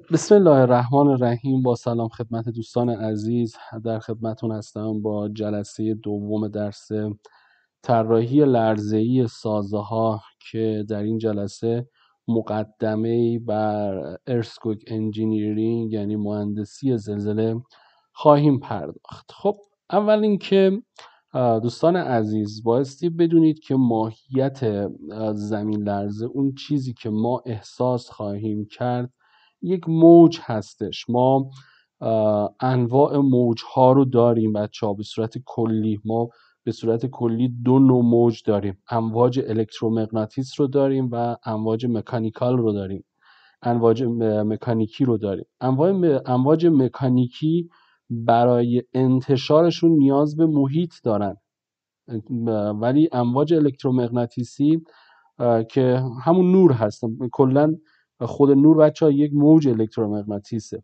بسم الله الرحمن الرحیم. با سلام خدمت دوستان عزیز، در خدمتون هستم با جلسه دوم درس طراحی لرزه‌ای سازه‌ها که در این جلسه مقدمه‌ای بر ارثکوک انجینیرینگ یعنی مهندسی زلزله خواهیم پرداخت. خب اول اینکه دوستان عزیز بایستی بدونید که ماهیت زمین لرزه، اون چیزی که ما احساس خواهیم کرد، یک موج هستش. ما انواع موج ها رو داریم بچه ها. به صورت کلی ما به صورت کلی دو نوع موج داریم، امواج الکترومغناطیس رو داریم و امواج مکانیکال رو داریم، امواج مکانیکی رو داریم. امواج مکانیکی برای انتشارشون نیاز به محیط دارن، ولی امواج الکترومغناطیسی که همون نور هستن، کلا خود نور بچه ها یک موج الکترومغناطیسه.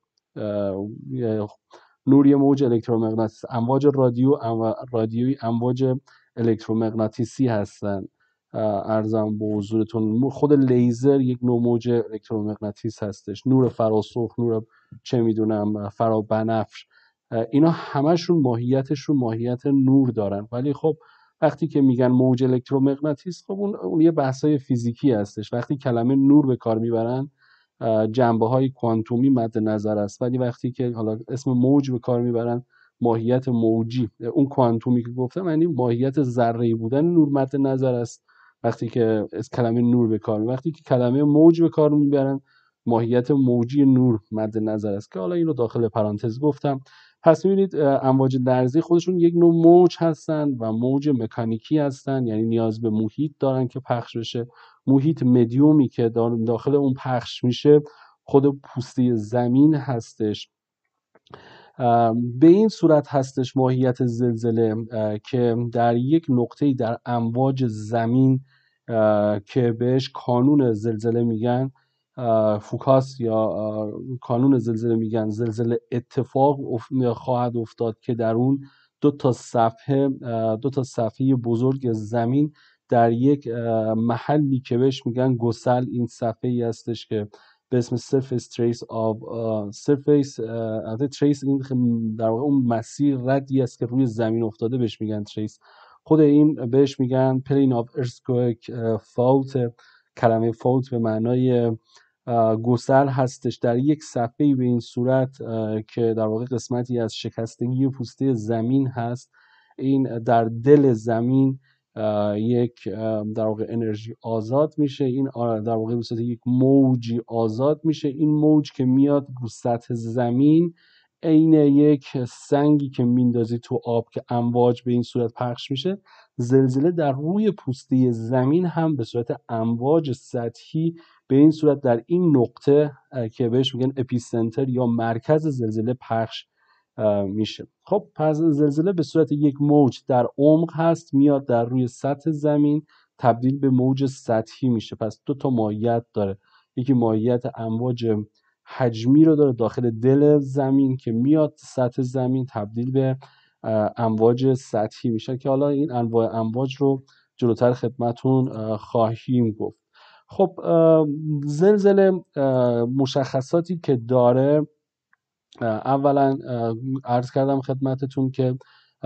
نور یه موج الکترومغناطیس، امواج رادیویی امواج الکترومغناطیسی هستن. ارزم به حضورتون خود لیزر یک نوع موج الکترومغناطیس هستش، نور فراسرخ، نور چه میدونم فرابنفش، اینا همشون ماهیتشون ماهیت نور دارن. ولی خب وقتی که میگن موج الکترومغناطیس، خب اون یه بحثای فیزیکی هستش. وقتی کلمه نور به کار میبرن جنبه های کوانتومی مد نظر است، ولی وقتی که حالا اسم موج به کار میبرن، ماهیت موجی اون کوانتومی که گفتم یعنی ماهیت ذره‌ای بودن نور مد نظر است. وقتی که کلمه نور به کار، وقتی که کلمه موج به کار میبرن، ماهیت موجی نور مد نظر است، که حالا این رو داخل پرانتز گفتم. پس می‌بینید امواج لرزی خودشون یک نوع موج هستن و موج مکانیکی هستن، یعنی نیاز به محیط دارن که پخش بشه. محیط مدیومی که داخل اون پخش میشه خود پوسته زمین هستش. به این صورت هستش ماهیت زلزله، که در یک نقطه‌ای در امواج زمین که بهش کانون زلزله میگن، فوکاس یا کانون زلزله میگن، زلزله اتفاق خواهد افتاد که در اون دو تا صفحه بزرگ زمین در یک محلی که بهش میگن گسل، این صفحه ای هستش که به اسم surface trace of surface trace، این در واقع اون مسیر ردی است که روی زمین افتاده بهش میگن trace. خود این بهش میگن plane of earthquake fault. کلمه fault به معنای گسل هستش در یک صفحه‌ای به این صورت که در واقع قسمتی از شکستگی پوسته زمین هست. این در دل زمین یک در واقع انرژی آزاد میشه، این در واقع به صورت یک موجی آزاد میشه. این موج که میاد رو سطح زمین، عین یک سنگی که میندازی تو آب که امواج به این صورت پخش میشه، زلزله در روی پوسته زمین هم به صورت امواج سطحی به این صورت در این نقطه که بهش میگن اپیسنتر یا مرکز زلزله پخش میشه. خب پس زلزله به صورت یک موج در عمق هست، میاد در روی سطح زمین تبدیل به موج سطحی میشه. پس دو تا ماهیت داره، یکی ماهیت امواج حجمی رو داره داخل دل زمین که میاد سطح زمین تبدیل به امواج سطحی میشه، که حالا این انواع امواج رو جلوتر خدمتون خواهیم گفت. خب زلزله مشخصاتی که داره، اولا عرض کردم خدمتتون که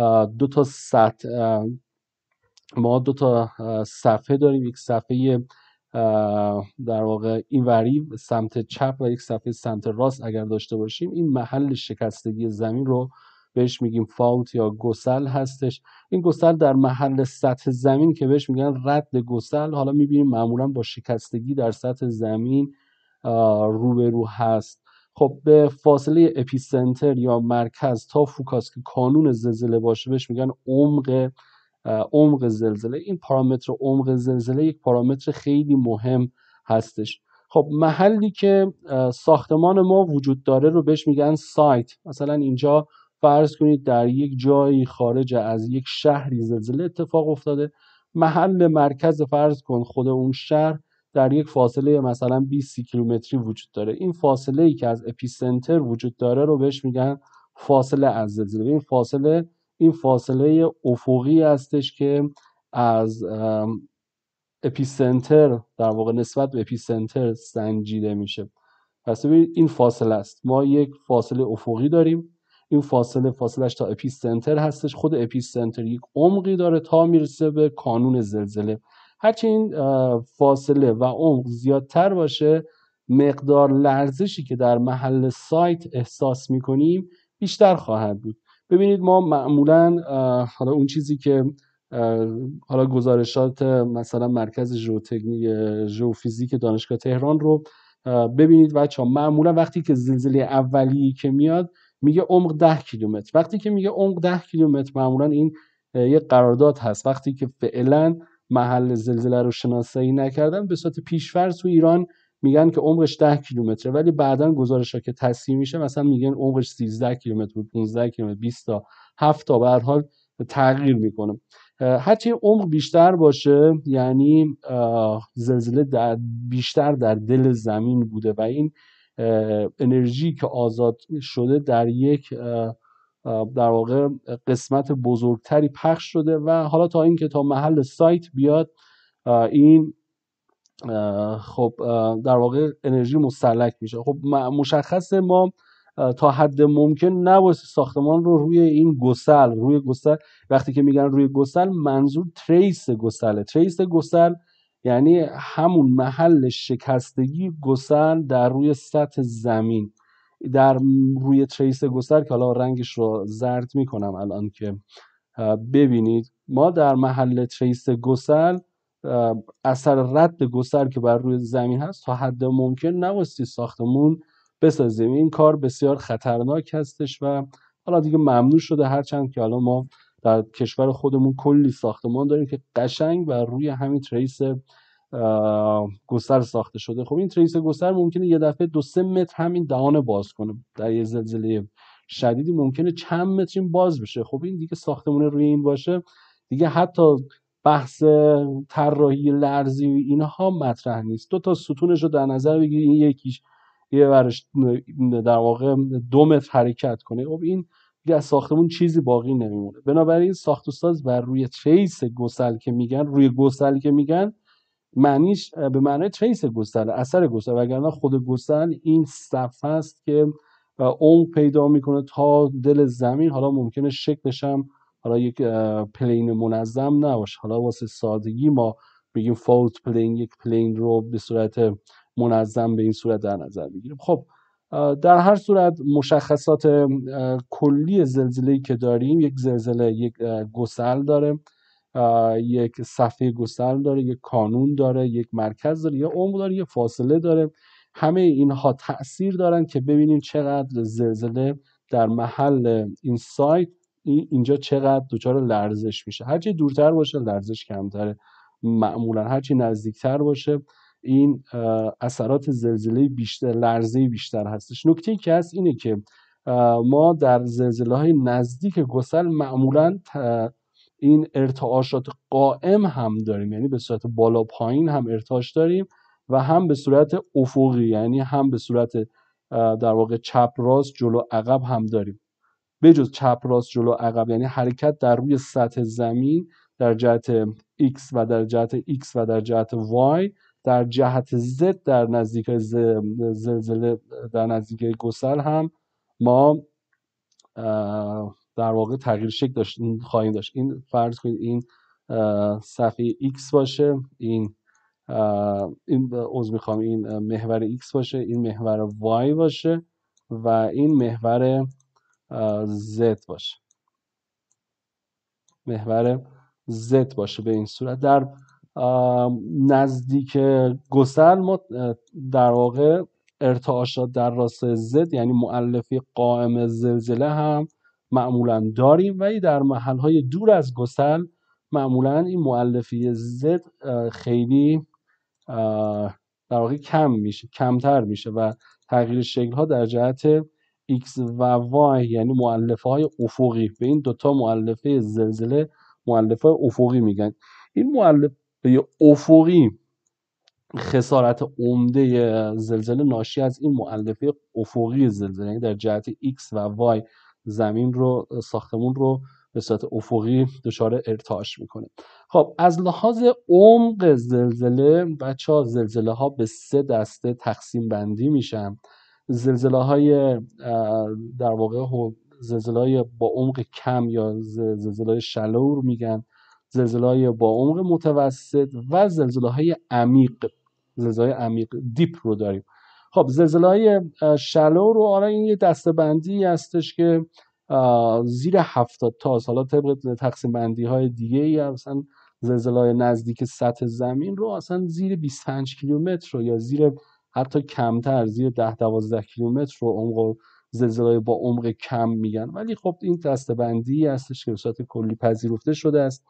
ما دو تا صفحه داریم، یک صفحه در واقع اینوری سمت چپ و یک صفحه سمت راست اگر داشته باشیم. این محل شکستگی زمین رو بهش میگیم فالت یا گسل هستش. این گسل در محل سطح زمین که بهش میگن رد گسل، حالا میبینیم معمولا با شکستگی در سطح زمین روبرو هست. خب به فاصله اپیسنتر یا مرکز تا فوکاس که کانون زلزله باشه بهش میگن عمق زلزله. این پارامتر عمق زلزله یک پارامتر خیلی مهم هستش. خب محلی که ساختمان ما وجود داره رو بهش میگن سایت. مثلا اینجا فرض کنید در یک جایی خارج از یک شهری زلزله اتفاق افتاده، محل مرکز فرض کن خود اون شهر در یک فاصله مثلا 20 کیلومتری وجود داره. این فاصله ای که از اپیسنتر وجود داره رو بهش میگن فاصله از زلزله. این فاصله افقی هستش که از اپیسنتر در واقع نسبت به اپیسنتر سنجیده میشه. پس ببینید این فاصله است، ما یک فاصله افقی داریم، این فاصلهش تا اپیسنتر هستش، خود اپیسنتر یک عمقی داره تا میرسه به کانون زلزله. هرچی این فاصله و عمق زیادتر باشه، مقدار لرزشی که در محل سایت احساس میکنیم بیشتر خواهد بود. ببینید ما معمولا حالا اون چیزی که حالا گزارشات مثلا مرکز ژئوفیزیک دانشگاه تهران رو ببینید بچه‌ها، معمولا وقتی که زلزله اولی که میاد میگه عمق 10 کیلومتر. وقتی که میگه عمق 10 کیلومتر معمولا این یک قرارداد هست. وقتی که فعلا محل زلزله رو شناسایی نکردن، به صورت پیش‌فرض تو ایران میگن که عمقش 10 کیلومتره، ولی بعداً گزارش‌ها که تصحیح میشه مثلا میگن عمقش 13 کیلومتر بود، 15 کیلومتر، 20 تا 7 تا، به هر حال تغییر میکنه. هرچی عمق بیشتر باشه یعنی زلزله بیشتر در دل زمین بوده و این انرژی که آزاد شده در یک در واقع قسمت بزرگتری پخش شده و حالا تا اینکه تا محل سایت بیاد این خب در واقع انرژی مستهلک میشه. خب مشخصه ما تا حد ممکن نباید ساختمان رو روی این روی گسل، وقتی که میگن روی گسل منظور تریس گسله. تریس گسل یعنی همون محل شکستگی گسل در روی سطح زمین. در روی تریس گسل که حالا رنگش رو زرد میکنم الان که ببینید، ما در محل تریس گسل اثر رد گسل که بر روی زمین هست تا حد ممکن نباستی ساختمون بسازیم. این کار بسیار خطرناک هستش و حالا دیگه ممنوع شده، هرچند که حالا ما در کشور خودمون کلی ساختمان داریم که قشنگ بر روی همین تریس گسل ساخته شده. خب این تریس گسل ممکنه یه دفعه 2-3 متر همین دهان باز کنه، در یه زلزله شدیدی ممکنه چند متر این باز بشه. خب این دیگه ساختمون روی این باشه دیگه حتی بحث طراحی لرزی و اینها مطرح نیست. 2 تا ستونش رو در نظر بگیری، این یکیش یه ورش در واقع 2 متر حرکت کنه، خب این دیگه از ساختمون چیزی باقی نمیمونه. بنابراین ساخت و ساز بر روی تریس گسل که میگن، روی گسل که میگن، معنیش به معنای تریس گسل، اثر گسل، وگرنه خود گسل این صفحه است که عمق پیدا میکنه تا دل زمین. حالا ممکنه شکلش هم حالا یک پلین منظم نباشه، حالا واسه سادگی ما بگیم فالت پلین، یک پلین رو به صورت منظم به این صورت در نظر بگیریم. خب در هر صورت مشخصات کلی زلزله‌ای که داریم، یک زلزله یک گسل داره، یک صفحه گسل داره، یک کانون داره، یک مرکز داره، یک عمق داره، یک فاصله داره. همه اینها تأثیر دارن که ببینیم چقدر زلزله در محل این سایت اینجا چقدر دچار لرزش میشه. هرچی دورتر باشه لرزش کمتره معمولا، هرچی نزدیکتر باشه این اثرات زلزله بیشتر، لرزه بیشتر هستش. نکته که هست اینه که ما در زلزله های نزدیک گسل معمولا این ارتعاشات قائم هم داریم، یعنی به صورت بالا پایین هم ارتعاش داریم و هم به صورت افقی، یعنی هم به صورت در واقع چپ راست جلو عقب هم داریم. بجز چپ راست جلو عقب یعنی حرکت در روی سطح زمین در جهت X و در جهت X و در جهت Y، در جهت Z در نزدیک زلزله، در نزدیک گسل هم ما در واقع تغییر شکل خواهیم داشت. این فرض کنید این صفحه X باشه، این میخوام این محور X باشه، این محور Y باشه و این محور Z باشه، محور Z باشه. به این صورت در نزدیک گسل ما در واقع ارتعاشات در راستای Z یعنی مؤلفه قائم زلزله هم معمولا داریم، ولی در محلهای دور از گسل معمولا این مؤلفه Z خیلی در واقع کمتر میشه و تغییر شکل ها در جهت X و Y یعنی مؤلفه های افقی. به این دوتا مؤلفه زلزله مؤلفه های افقی میگن. این مؤلفه افقی خسارت عمده زلزله ناشی از این مؤلفه افقی زلزله، یعنی در جهت X و Y زمین رو، ساختمون رو به صورت افقی دچار ارتعاش میکنه. خب از لحاظ عمق زلزله بچه‌ها، زلزله ها به 3 دسته تقسیم بندی میشن. زلزله‌های در واقع زلزله‌های با عمق کم یا زلزله‌های شلو رو میگن، زلزله‌های با عمق متوسط و زلزله‌های عمیق، زلزله‌های عمیق دیپ رو داریم. خب زلزله‌های شلو رو آره این یه دسته‌بندی هستش که زیر 70 تا، حالا طبق تقسیم بندی های دیگه ای مثلا زلزله‌های نزدیک سطح زمین رو اصلا زیر 25 کیلومتر رو یا زیر حتی کمتر زیر 10-12 کیلومتر رو عمق زلزله‌های با عمق کم میگن. ولی خب این دسته‌بندی هستش که به صورت کلی پذیرفته شده است.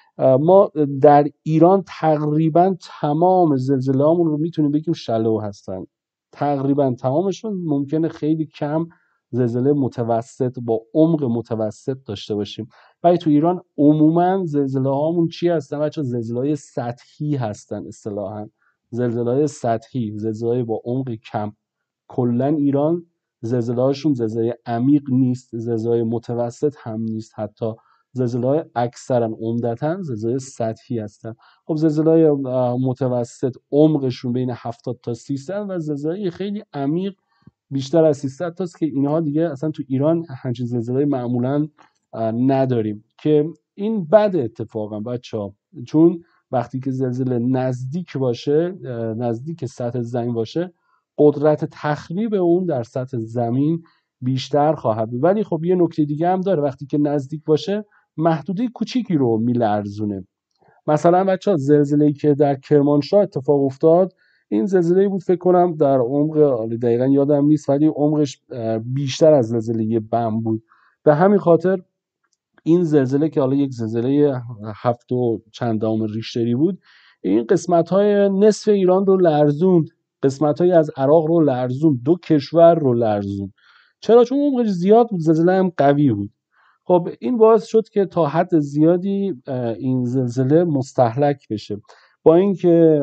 ما در ایران تقریبا تمام زلزله‌هامون رو میتونیم بگیم شلو هستن، تقریبا تمامشون. ممکنه خیلی کم زلزله متوسط با عمق متوسط داشته باشیم، ولی تو ایران عموما زلزله هامون چی هستن بچه؟ زلزله های سطحی هستن اصطلاحا، زلزله های سطحی، زلزله با عمق کم. کلا ایران زلزله هاشون زلزله عمیق نیست، زلزله متوسط هم نیست، حتی زلزله های اکثرا عمدتا زلزله سطحی هستن. خب زلزله های متوسط عمقشون بین 70 تا 300 و زلزله خیلی عمیق بیشتر از 300 تاست که اینها دیگه اصلا تو ایران همچین زلزله معمولا نداریم، که این بد اتفاقا بچه‌ها، چون وقتی که زلزله نزدیک باشه، نزدیک سطح زمین باشه، قدرت تخریب اون در سطح زمین بیشتر خواهد بود. ولی خب یه نکته دیگه هم داره، وقتی که نزدیک باشه محدوده کوچیکی رو میلرزونه. مثلا بچه‌ها زلزله‌ای که در کرمانشاه اتفاق افتاد، این زلزله‌ای بود فکر کنم در عمق، دقیقا یادم نیست ولی عمقش بیشتر از زلزله بم بود. به همین خاطر این زلزله که حالا یک زلزله 7 و چندم ریشتری بود، این قسمت‌های نصف ایران رو لرزوند، قسمت‌های از عراق رو لرزوند، 2 کشور رو لرزوند. چرا؟ چون عمقش زیاد بود، زلزله هم قوی بود. خب این باعث شد که تا حد زیادی این زلزله مستهلک بشه، با اینکه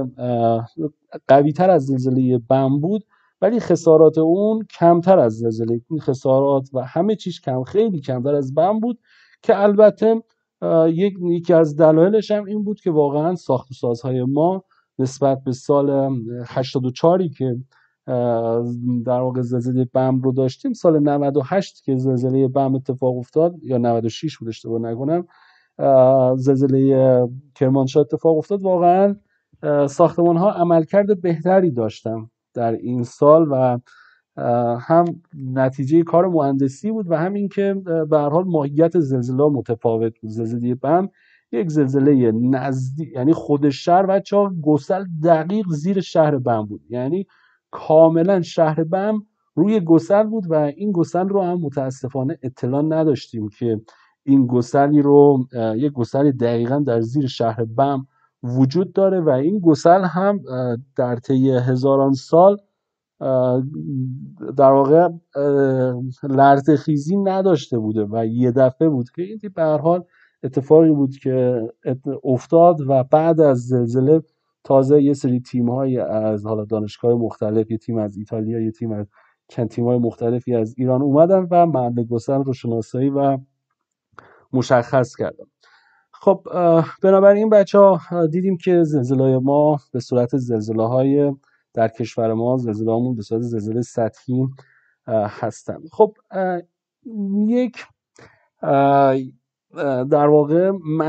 قوی تر از زلزله بم بود ولی خسارات اون کمتر از زلزله، خسارات و همه چیز خیلی کمتر از بم بود، که البته یکی از دلایلش هم این بود که واقعا ساخت و سازهای ما نسبت به سال 84 که در واقع زلزله بم رو داشتیم، سال 98 که زلزله بم اتفاق افتاد یا 96 بود اشتباه نکنم، زلزله کرمانشاه اتفاق افتاد، واقعا ساختمان ها عملکرد بهتری داشتن در این سال و هم نتیجه کار مهندسی بود و هم اینکه به هر حال ماهیت زلزله متفاوت بود. زلزله بم یک زلزله نزدیک، یعنی خود شهر بچه‌ها گسل دقیق زیر شهر بم بود، یعنی کاملا شهر بم روی گسل بود و این گسل رو هم متاسفانه اطلاع نداشتیم که این گسلی رو، یک گسلی دقیقا در زیر شهر بم وجود داره و این گسل هم در طی هزاران سال در واقع لرزه خیزی نداشته بوده و یه دفعه بود که این به هر حال اتفاقی بود که افتاد و بعد از زلزله تازه یه سری تیم‌های از حالا دانشگاه مختلف، یه تیم از ایتالیا، یه تیم از چند تیم‌های مختلفی از ایران اومدن و محل گسل رو شناسایی و مشخص کردن. خب بنابراین بچه‌ها دیدیم که زلزله ما به صورت زلزله‌های در کشور ما، زلزله‌هامون به صورت زلزله سطحی هستن. خب یک در واقع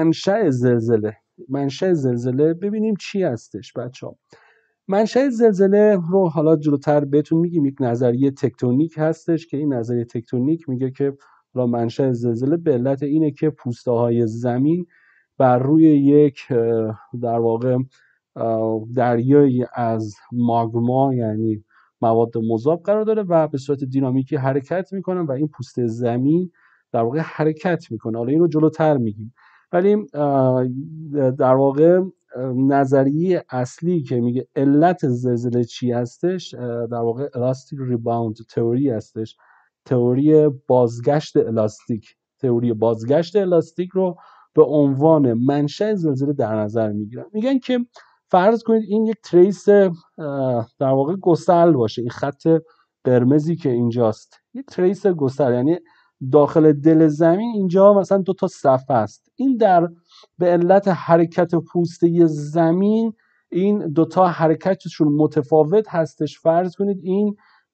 منشأ زلزله ببینیم چی هستش بچه‌ها. منشأ زلزله رو حالا جلوتر بهتون میگیم. یک نظریه تکتونیک هستش که این نظریه تکتونیک میگه که منشأ زلزله به علت اینه که پوسته‌های زمین بر روی یک در واقع دریایی از ماگما، یعنی مواد مذاب قرار داره و به صورت دینامیکی حرکت میکنن و این پوسته زمین در واقع حرکت میکنه. حالا اینو جلوتر میگیم، ولی در واقع نظریه اصلی که میگه علت زلزله چی هستش در واقع الاستیک ریباوند تئوری هستش، تئوری بازگشت الاستیک. تئوری بازگشت الاستیک رو به عنوان منشأ زلزله در نظر میگیرن. میگن که فرض کنید این یک تریس در واقع گسل باشه، این خط قرمزی که اینجاست یک تریس گسل، یعنی داخل دل زمین اینجا مثلا 2 صفحه است. این به علت حرکت پوسته زمین این 2 حرکتشون متفاوت هستش. فرض کنید این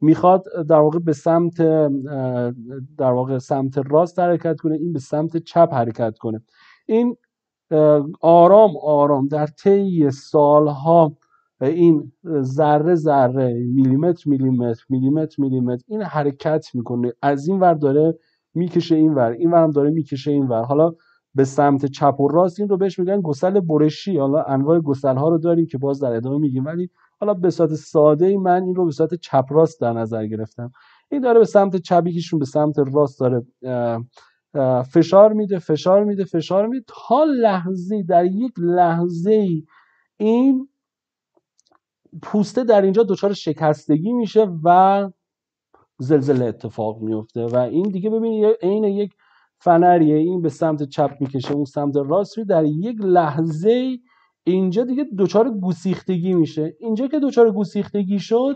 میخواد در واقع به سمت در واقع سمت راست حرکت کنه، این به سمت چپ حرکت کنه. این آرام آرام در طی سالها این ذره ذره، میلیمتر میلیمتر میلیمتر میلیمتر این حرکت میکنه، از این ور داره میکشه این ور، این ور هم داره میکشه این ور، حالا به سمت چپ و راست. این رو بهش میگن گسل برشی. حالا انواع گسل ها رو داریم که باز در ادامه میگیم، ولی حالا به صورت ساده من این رو به صورت چپ راست در نظر گرفتم. این داره به سمت چپ، یکیشون به سمت راست داره فشار میده فشار میده فشار میده تا لحظه، در یک لحظه این پوسته در اینجا دچار شکستگی میشه و زلزله اتفاق میفته. و این دیگه ببینید عین یک فنریه، این به سمت چپ میکشه اون سمت راست رو، در یک لحظه اینجا دیگه دچار گسیختگی میشه. اینجا که دچار گسیختگی شد،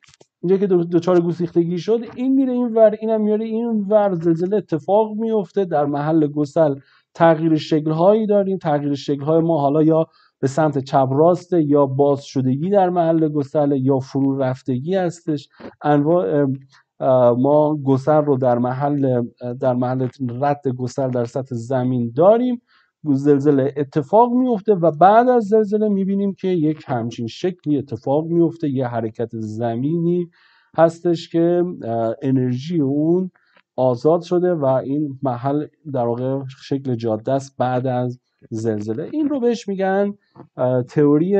این میره این ور، اینم میاره این ور، زلزله اتفاق میفته. در محل گسل تغییر شکل‌هایی داریم. تغییر شکل‌های ما حالا یا به سمت چپ راسته، یا باز شدگی در محل گسل، یا فرو رفتگی هستش. انواع ما گسل رو در محل رد گسل در سطح زمین داریم. زلزله اتفاق میفته و بعد از زلزله میبینیم که یک همچین شکلی اتفاق میفته، یه حرکت زمینی هستش که انرژی اون آزاد شده و این محل در واقع شکل جاده است بعد از زلزله. این رو بهش میگن تئوری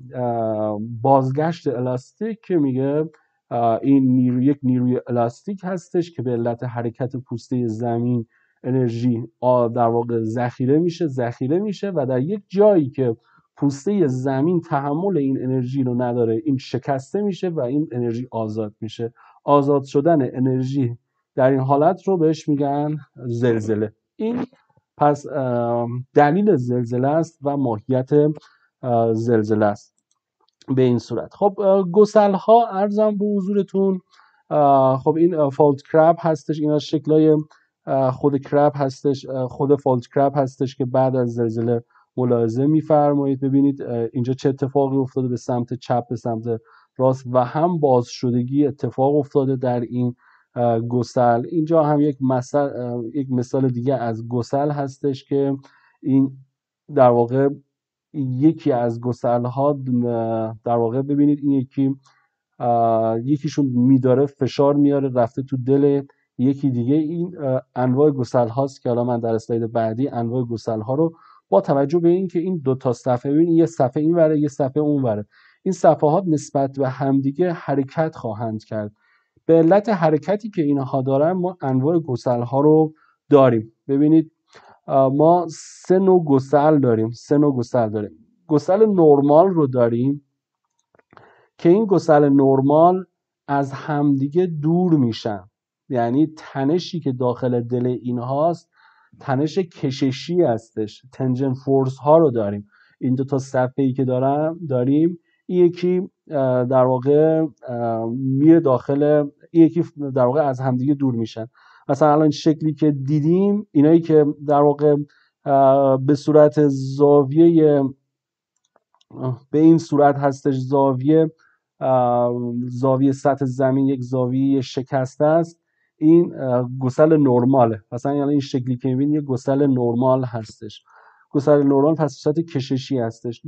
بازگشت الاستیک، که میگه این یک نیروی الاستیک هستش که به علت حرکت پوسته زمین انرژی در واقع ذخیره میشه و در یک جایی که پوسته زمین تحمل این انرژی رو نداره، این شکسته میشه و این انرژی آزاد میشه. آزاد شدن انرژی در این حالت رو بهش میگن زلزله. این پس دلیل زلزله است و ماهیت زلزله است به این صورت. خب گسل ها عرضم به حضورتون، خب این فالت کرب هستش، اینا شکلای خود کرب هستش، خود فالت کرب هستش که بعد از زلزله ملاحظه میفرمایید. ببینید اینجا چه اتفاقی افتاده، به سمت چپ به سمت راست و هم باز شدگی اتفاق افتاده در این گسل. اینجا هم یک مثال دیگه از گسل هستش که این در واقع یکی از گسل ها در واقع ببینید این یکیشون میداره فشار میاره رفته تو دل یکی دیگه. این انواع گسل هاست که حالا من در اسلاید بعدی انواع گسل ها رو با توجه به این که این دو تا صفحه، ببینید یه صفحه این وره یه صفحه اون وره، این صفحات نسبت به همدیگه حرکت خواهند کرد. به علت حرکتی که اینها دارن ما انواع گسل ها رو داریم. ببینید ما سه نوع گسل داریم. گسل نرمال رو داریم که این گسل نرمال از همدیگه دور میشن، یعنی تنشی که داخل دل اینهاست تنش کششی هستش. تنجن فورس ها رو داریم. این دو تا صفحه‌ای که داریم این یکی در واقع میره داخل، این یکی در واقع از همدیگه دور میشن. مثلا الان شکلی که دیدیم، اینایی که در واقع به صورت زاویه به این صورت هستش، زاویه سطح زمین یک زاویه شکسته است، این گسل نرماله. مثلا یعنی این شکلی که می‌بینید یک گسل نرمال هستش. گسل نرمال پس صورت کششی هستش.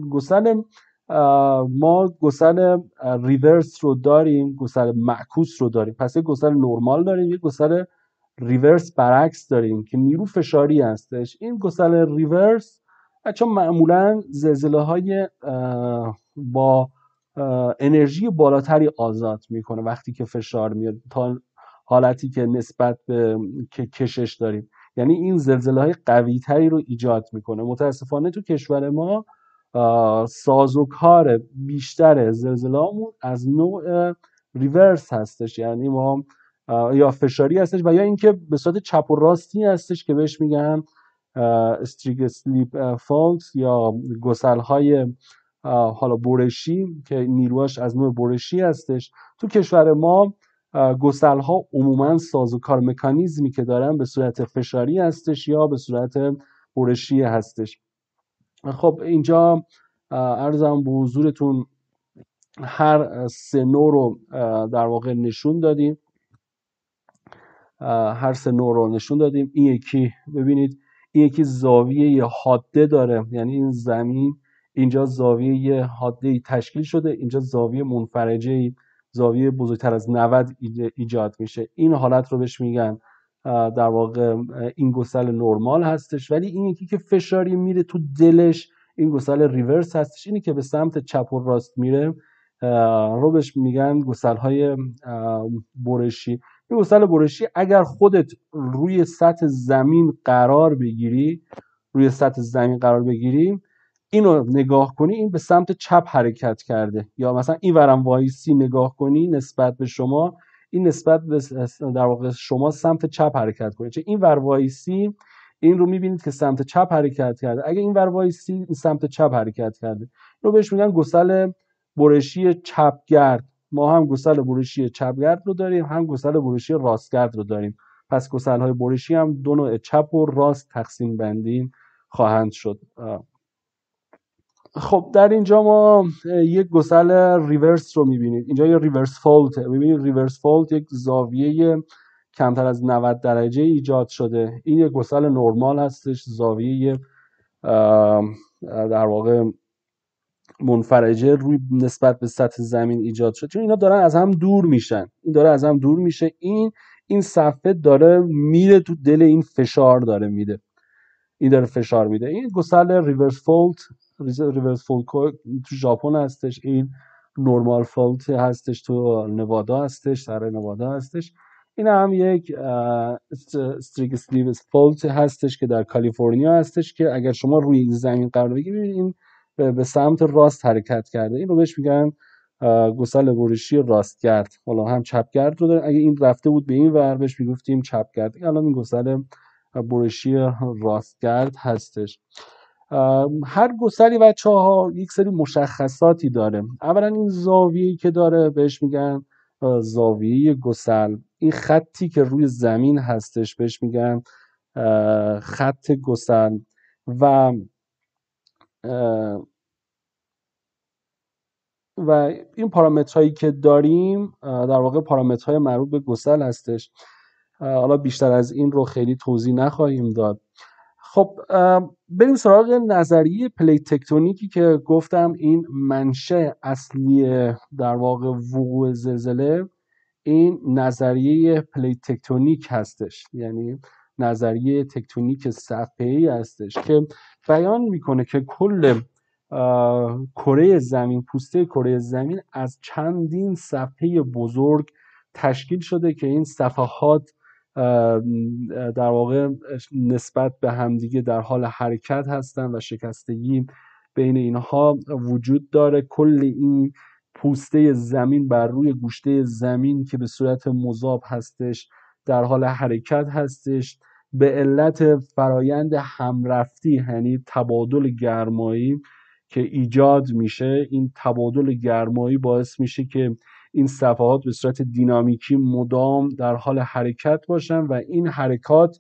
ما گسل ریورس رو داریم، گسل معکوس رو داریم. پس یک گسل نرمال داریم، یک گسل ریورس برعکس داریم که نیرو فشاری هستش. این گسل ریورس چون معمولا زلزله های با انرژی بالاتری آزاد میکنه وقتی که فشار میاد تا حالتی که نسبت به کشش داریم، یعنی این زلزله های قوی تری رو ایجاد میکنه. متاسفانه تو کشور ما سازوکار بیشتر زلزله هامون از نوع ریورس هستش، یعنی ما یا فشاری هستش و یا اینکه به صورت چپ و راستی هستش که بهش میگن استریک اسلیپ فالز یا گسل های حالا برشی که نیروهاش از نوع برشی هستش. تو کشور ما گسل ها عموما سازوکار مکانیزمی که دارن به صورت فشاری هستش یا به صورت برشی هستش. خب اینجا عرضم به حضورتون هر سه نوع رو در واقع نشون دادیم. هر سه نوع رو نشون دادیم. این یکی ببینید، این یکی زاویه حاده داره، یعنی این زمین اینجا زاویه حاده تشکیل شده، اینجا زاویه منفرجه، زاویه بزرگتر از 90 ایجاد میشه. این حالت رو بهش میگن در واقع این گسل نرمال هستش. ولی این یکی که فشاری میره تو دلش، این گسل ریورس هستش. اینی که به سمت چپ و راست میره رو بهش میگن گسل های برشی. این گسل برشی اگر خودت روی سطح زمین قرار بگیری، اینو نگاه کنی، این به سمت چپ حرکت کرده، یا مثلا این ورم وایسی نگاه کنی نسبت به شما، این نسبت به در واقع شما سمت چپ حرکت کنه. چه این ور وایسی این رو میبینید که سمت چپ حرکت کرده، اگه این ور وایسی این سمت چپ حرکت کرده. رو بهش میگن گسل برشی چپگرد. ما هم گسل برشی چپگرد رو داریم، هم گسل برشی راستگرد رو داریم. پس گسل های برشی هم دو نوع چپ و راست تقسیم بندی خواهند شد. خب در اینجا ما یک گسل ریورس رو میبینید. اینجا یه ریورس فولت، ببینید ریورس فولت یک زاویه کمتر از 90 درجه ایجاد شده. این یک گسل نرمال هستش، زاویه در واقع منفرجه روی نسبت به سطح زمین ایجاد شد، چون اینا دارن از هم دور میشن. این داره از هم دور میشه، این صفحه داره میره تو دل این فشار داره میده، این داره فشار میده. این گسل ریورس فولت تو ژاپن هستش، این نورمال فولت هستش تو نوادا هستش، سر نوادا هستش. این هم یک استریک اسلیو فولت هستش که در کالیفرنیا هستش، که اگر شما روی این زمین قرار بگیرید این به سمت راست حرکت کرده. این رو بهش میگن گسل برشی راستگرد. حالا هم چپگرد رو داره، اگه این رفته بود به این ور بهش میگفتیم چپگرد. الان این گسل برشی راستگرد هستش. هر گسلی بچه‌ها یک سری مشخصاتی داره. اولا این زاویه‌ای که داره بهش میگن زاویه گسل. این خطی که روی زمین هستش بهش میگن خط گسل. و و این پارامترهایی که داریم در واقع پارامترهای مربوط به گسل هستش. حالا بیشتر از این رو خیلی توضیح نخواهیم داد. خب بریم سراغ نظریه پلیت تکتونیکی که گفتم این منشأ اصلی در واقع وقوع زلزله این نظریه پلیت تکتونیک هستش، یعنی نظریه تکتونیک صفحه‌ای هستش که بیان میکنه که کل کره زمین، پوسته کره زمین از چندین صفحه بزرگ تشکیل شده که این صفحات در واقع نسبت به همدیگه در حال حرکت هستن و شکستگی بین اینها وجود داره. کل این پوسته زمین بر روی گوشته زمین که به صورت مذاب هستش در حال حرکت هستش به علت فرایند همرفتی، یعنی تبادل گرمایی که ایجاد میشه. این تبادل گرمایی باعث میشه که این صفحات به صورت دینامیکی مدام در حال حرکت باشن و این حرکات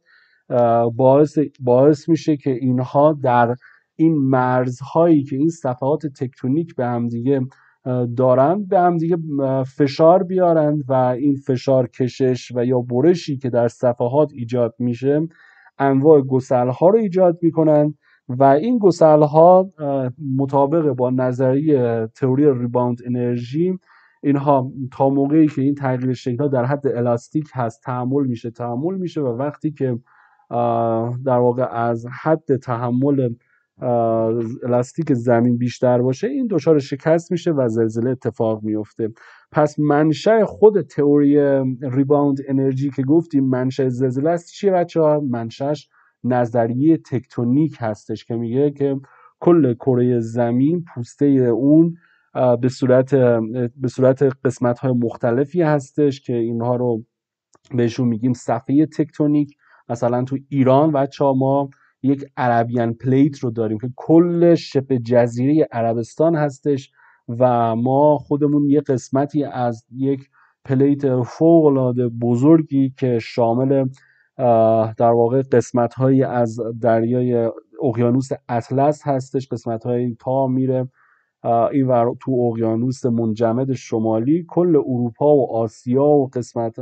باعث میشه که اینها در این مرزهایی که این صفحات تکتونیک به هم دیگه دارن به هم دیگه فشار بیارن و این فشار کشش و یا برشی که در صفحات ایجاد میشه انواع گسل‌ها رو ایجاد میکنن و این گسل‌ها مطابق با نظریه تئوری ریباوند انرژی اینها تا موقعی که این تغییر شکل‌ها در حد الاستیک هست تحمل میشه و وقتی که در واقع از حد تحمل الاستیک زمین بیشتر باشه این دچار شکست میشه و زلزله اتفاق میفته. پس منشأ خود تئوری ریباوند انرژی که گفتیم منشأ زلزله است چیه بچه‌ها؟ منشأش نظریه تکتونیک هستش که میگه که کل کره زمین پوسته اون به صورت قسمت‌های مختلفی هستش که اینها رو بهشون میگیم صفحه تکتونیک. مثلا تو ایران بچه‌ها ما یک عربیان پلیت رو داریم که کل شبه جزیره عربستان هستش و ما خودمون یک قسمتی از یک پلیت فوق‌العاده بزرگی که شامل در واقع قسمت‌هایی از دریای اقیانوس اطلس هستش، قسمت‌هایی تا میره این تو اقیانوس منجمد شمالی، کل اروپا و آسیا و قسمت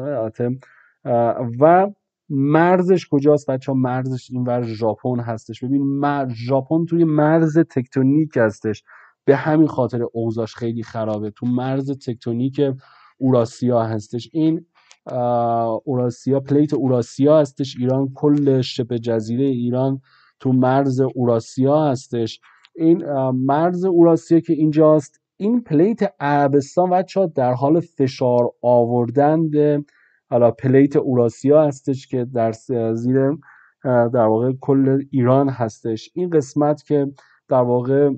و مرزش کجاست بچه ها؟ مرزش اینور ژاپن هستش. ببین ژاپن توی مرز تکتونیک هستش، به همین خاطر اوضاعش خیلی خرابه. تو مرز تکتونیک اوراسیا هستش. این اوراسیا، پلیت اوراسیا هستش. ایران، کل شبه جزیره ایران تو مرز اوراسیا هستش. این مرز اوراسیا که اینجاست، این پلیت عربستان بچه‌ها در حال فشار آوردن به حالا پلیت اوراسیا هستش که در زیر در واقع کل ایران هستش. این قسمت که در واقع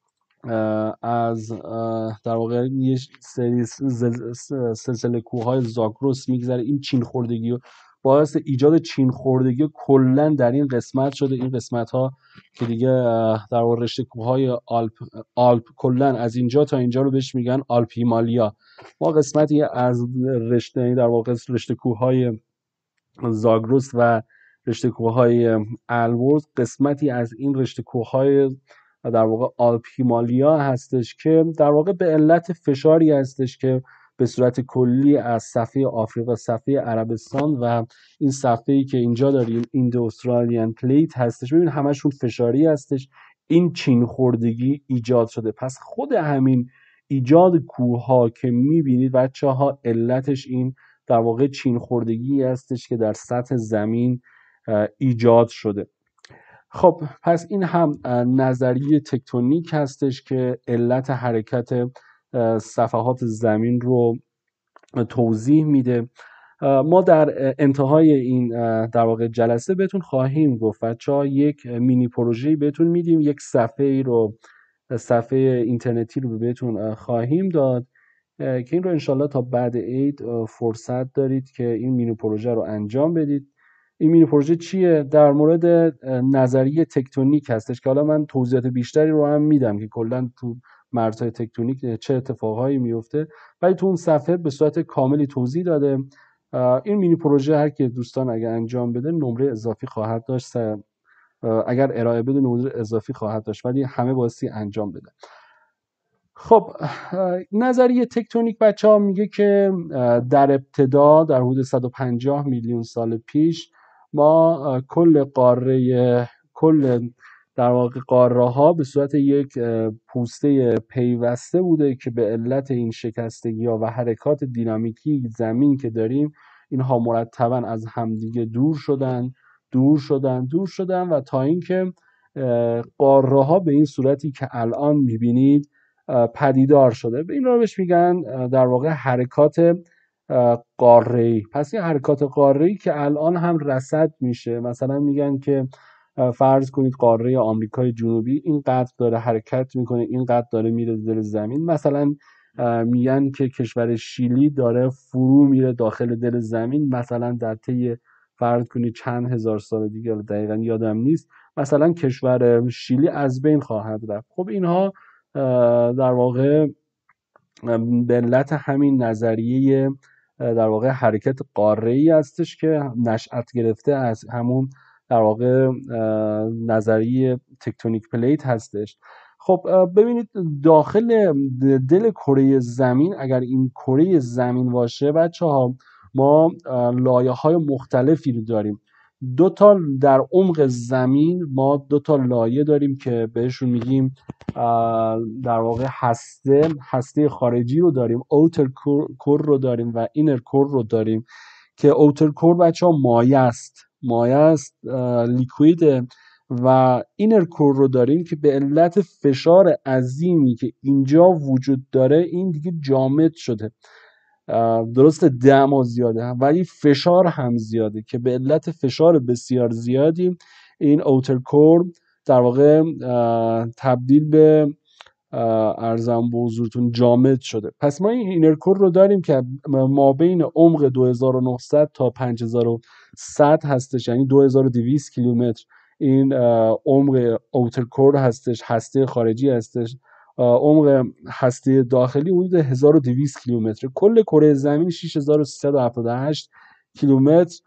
از در واقع یه سری سلسله کوههای زاگرس میگذره، این چین خوردگی و باعث ایجاد چین خوردگی کلا در این قسمت شده. این قسمت ها که دیگه در واقع رشته کوههای آلپ کلا از اینجا تا اینجا رو بهش میگن آلپ هیمالیا. ما قسمتی از رشته در واقع رشته کوههای زاگرس و رشته کوههای البرز، قسمتی از این رشته کوههای در واقع آلپ هیمالیا هستش که در واقع به علت فشاری هستش که به صورت کلی از صفحه آفریقا، صفحه عربستان و این صفحه‌ای که اینجا داریم ایندو استرالیان پلیت هستش، ببین همشون فشاری هستش. این چین خوردگی ایجاد شده. پس خود همین ایجاد کوه‌ها که می‌بینید بچه‌ها، علتش این در واقع چین خوردگی هستش که در سطح زمین ایجاد شده. خب پس این هم نظریه تکتونیک هستش که علت حرکت صفحات زمین رو توضیح میده. ما در انتهای این در واقع جلسه بهتون خواهیم گفت بچه‌ها، یک مینی پروژه‌ای بهتون میدیم، یک صفحه اینترنتی رو بهتون خواهیم داد که این رو انشالله تا بعد عید فرصت دارید که این مینی پروژه رو انجام بدید. این مینی پروژه چیه؟ در مورد نظریه تکتونیک هستش که حالا من توضیحات بیشتری رو هم میدم که کلا تو مرزهای تکتونیک چه اتفاقهایی میفته، ولی تو اون صفحه به صورت کاملی توضیح داده. این مینی پروژه هر کی دوستان اگر انجام بده نمره اضافی خواهد داشت، اگر ارائه بده نمره اضافی خواهد داشت، ولی همه بایستی انجام بده. خب نظریه تکتونیک بچه ها میگه که در ابتدا در حدود 150 میلیون سال پیش ما کل در واقع قاره ها به صورت یک پوسته پیوسته بوده که به علت این شکستگی ها و حرکات دینامیکی زمین که داریم، اینها مرتبا از همدیگه دور شدن و تا اینکه قاره ها به این صورتی که الان میبینید پدیدار شده. به این رو بهش میگن در واقع حرکات قاره‌ای. پس این حرکات قاره‌ای که الان هم رصد میشه، مثلا میگن که فرض کنید قاره آمریکای جنوبی اینقدر داره حرکت میکنه، اینقدر داره میره دل زمین. مثلا میگن که کشور شیلی داره فرو میره داخل دل زمین، مثلا در طی فرض کنید چند هزار سال دیگه، دقیقا یادم نیست، مثلا کشور شیلی از بین خواهد رفت. خب اینها در واقع به علت همین نظریه در واقع حرکت قاره‌ای هستش که نشأت گرفته از همون در واقع نظریه تکتونیک پلیت هستش. خب ببینید داخل دل کره زمین، اگر این کره زمین باشه بچه‌ها، ما لایه‌های مختلفی رو داریم. در عمق زمین ما دو تا لایه داریم که بهشون میگیم در واقع هسته خارجی رو داریم، اوتر کور رو داریم و اینر کور رو داریم که اوتر کور بچه‌ها مایع است لیکویده، و اینر کور رو داریم که به علت فشار عظیمی که اینجا وجود داره این دیگه جامد شده. درسته دما زیاده ولی فشار هم زیاده که به علت فشار بسیار زیادی این اوتر کور در واقع تبدیل به ارزم به حضورتون جامد شده. پس ما این اینر کور رو داریم که ما بین عمق 2900 تا 5100 هستش، یعنی 2200 کیلومتر این عمق اوتر کور هستش، هسته خارجی هستش. عمق هسته داخلی حدود 1200 کیلومتر. کل کره زمین 6378 کیلومتر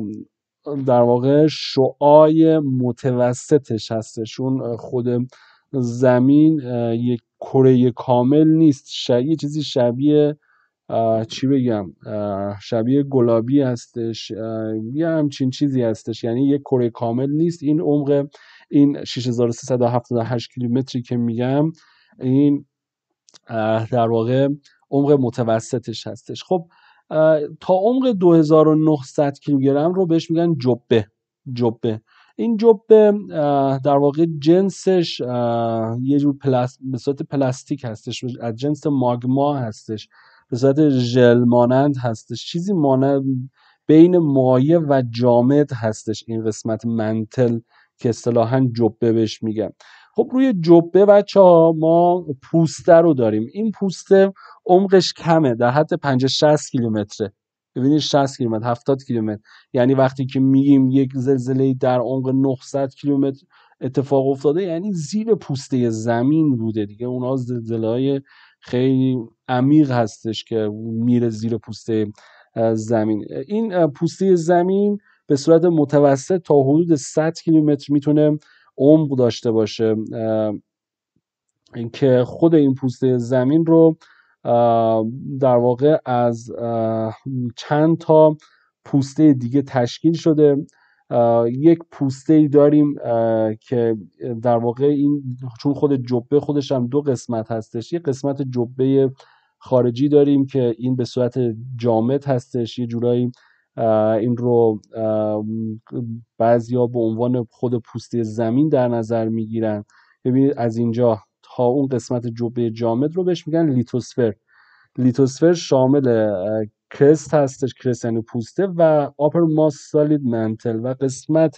در واقع شعاع متوسطش هستش. اون خود زمین یک کره کامل نیست، یه چیزی شبیه چی بگم، شبیه گلابی هستش، یه همچین چیزی هستش، یعنی یک کره کامل نیست. این عمق این 6378 کیلومتری که میگم، این در واقع عمق متوسطش هستش. خب تا عمق 2900 کیلوگرم رو بهش میگن جبه. این جبه در واقع جنسش یه جور به صورت پلاستیک هستش، از جنس ماگما هستش، به صورت ژل مانند هستش، چیزی مانند بین مایع و جامد هستش این قسمت منتل که اصطلاحاً جبه بهش میگن. خب روی جبه بچه‌ها ما پوسته رو داریم. این پوسته عمقش کمه، در حد 50-60 کیلومتره. ببینید 60 کیلومتر 70 کیلومتر، یعنی وقتی که میگیم یک زلزله در عمق 900 کیلومتر اتفاق افتاده، یعنی زیر پوسته زمین بوده دیگه. اونها زلزله‌های خیلی عمیق هستش که میره زیر پوسته زمین. این پوسته زمین به صورت متوسط تا حدود 100 کیلومتر میتونه عمق داشته باشه، که خود این پوسته زمین رو در واقع از چند تا پوسته دیگه تشکیل شده. یک پوسته داریم که در واقع این چون خود جبه خودش هم دو قسمت هستش، یک قسمت جبه خارجی داریم که این به صورت جامد هستش، یه جورایی این رو بعضیا به عنوان خود پوسته زمین در نظر میگیرن. ببینید از اینجا تا اون قسمت جبه جامد رو بهش میگن لیتوسفر. لیتوسفر شامل کرست هستش، کرست یعنی پوسته، و uppermost solid mantle و قسمت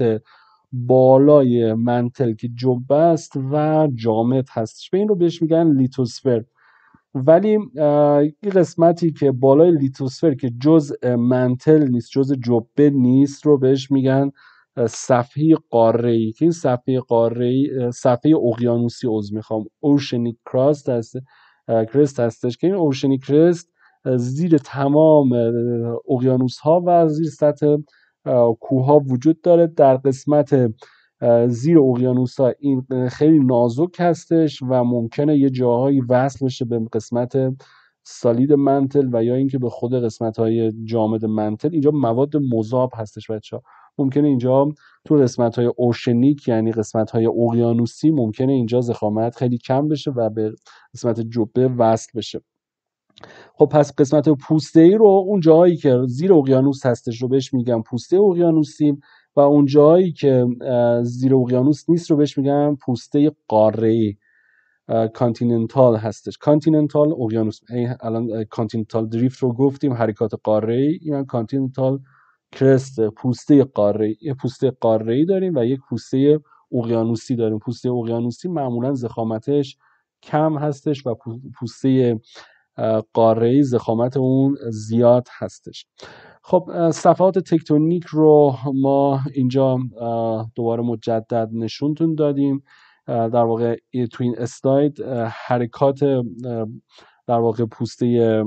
بالای منتل که جبه است و جامد هستش، به این رو بهش میگن لیتوسفر. ولی این قسمتی که بالای لیتوسفر که جزء منتل نیست، جزء جبه نیست، رو بهش میگن صفحه قاره‌ای، که این صفحه قاره‌ای صفحه اقیانوسی اوشنیک کراست هست، کرست هستش، که این اوشنیک کرست زیر تمام اقیانوس ها و زیر سطح کوه ها وجود داره. در قسمت زیر اقیانوس ها این خیلی نازک هستش و ممکنه یه جاهایی وصل بشه به قسمت سالید منتل و یا اینکه به خود قسمت های جامد منتل. اینجا مواد مذاب هستش بچه‌ها، ممکنه اینجا تو قسمت های اوشنیک یعنی قسمت های اقیانوسی ممکنه اینجا ضخامت خیلی کم بشه و به قسمت جبه وصل بشه. خب پس قسمت پوسته ای رو، اون جاهایی که زیر اقیانوس هستش رو بهش میگم پوسته اقیانوسی، و اون جاهایی که زیر اقیانوس نیست رو بهش میگم پوسته قاره‌ای، کانتیننتال هستش. کانتیننتال اقیانوس، الان کانتیننتال دریفت رو گفتیم، حرکات قاره‌ای، این کانتیننتال کرست پوسته قاره‌ای. یه پوسته قاره‌ای داریم و یک پوسته اقیانوسی داریم. پوسته اقیانوسی معمولا ضخامتش کم هستش و پوسته قاره‌ای ضخامت اون زیاد هستش. خب صفحات تکتونیک رو ما اینجا دوباره مجدد نشونتون دادیم. در واقع تو این اسلاید حرکات در واقع پوسته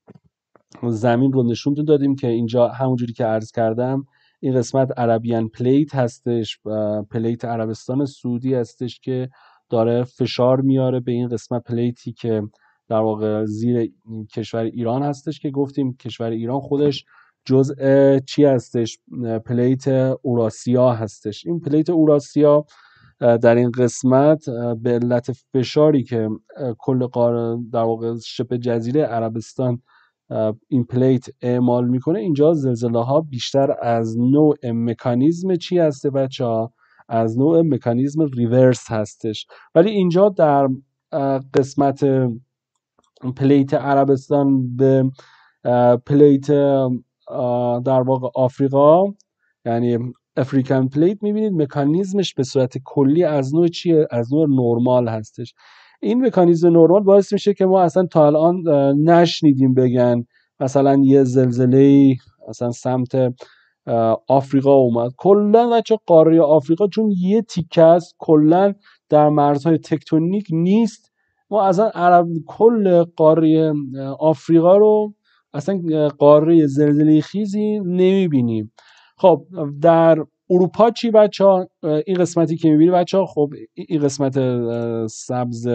زمین رو نشونتون دادیم که اینجا همونجوری که عرض کردم این قسمت عربیان پلیت هستش، پلیت عربستان سعودی هستش که داره فشار میاره به این قسمت پلیتی که در واقع زیر کشور ایران هستش، که گفتیم کشور ایران خودش جزء چی هستش؟ پلیت اوراسیا هستش. این پلیت اوراسیا در این قسمت به علت فشاری که کل قاره در واقع شبه جزیره عربستان این پلیت اعمال میکنه، اینجا زلزله ها بیشتر از نوع مکانیزم چی هسته بچه ها؟ از نوع مکانیزم ریورس هستش. ولی اینجا در قسمت پلیت عربستان به پلیت در واقع آفریقا یعنی افریکن پلیت میبینید مکانیزمش به صورت کلی از نوع چیه؟ از نوع نورمال هستش. این مکانیزم نورمال باعث میشه که ما اصلا تا الان نشنیدیم بگن مثلا یه زلزله اصلا سمت آفریقا اومد. کلا بچه قاره آفریقا چون یه تیکه است، کلا در مرزهای تکتونیک نیست. ما اصلا کل قاره آفریقا رو اصلا قاره زلزله خیزی نمیبینیم. خب در اروپا چی بچه‌ها؟ این قسمتی که می‌بینی بچه‌ها، خب این قسمت سبز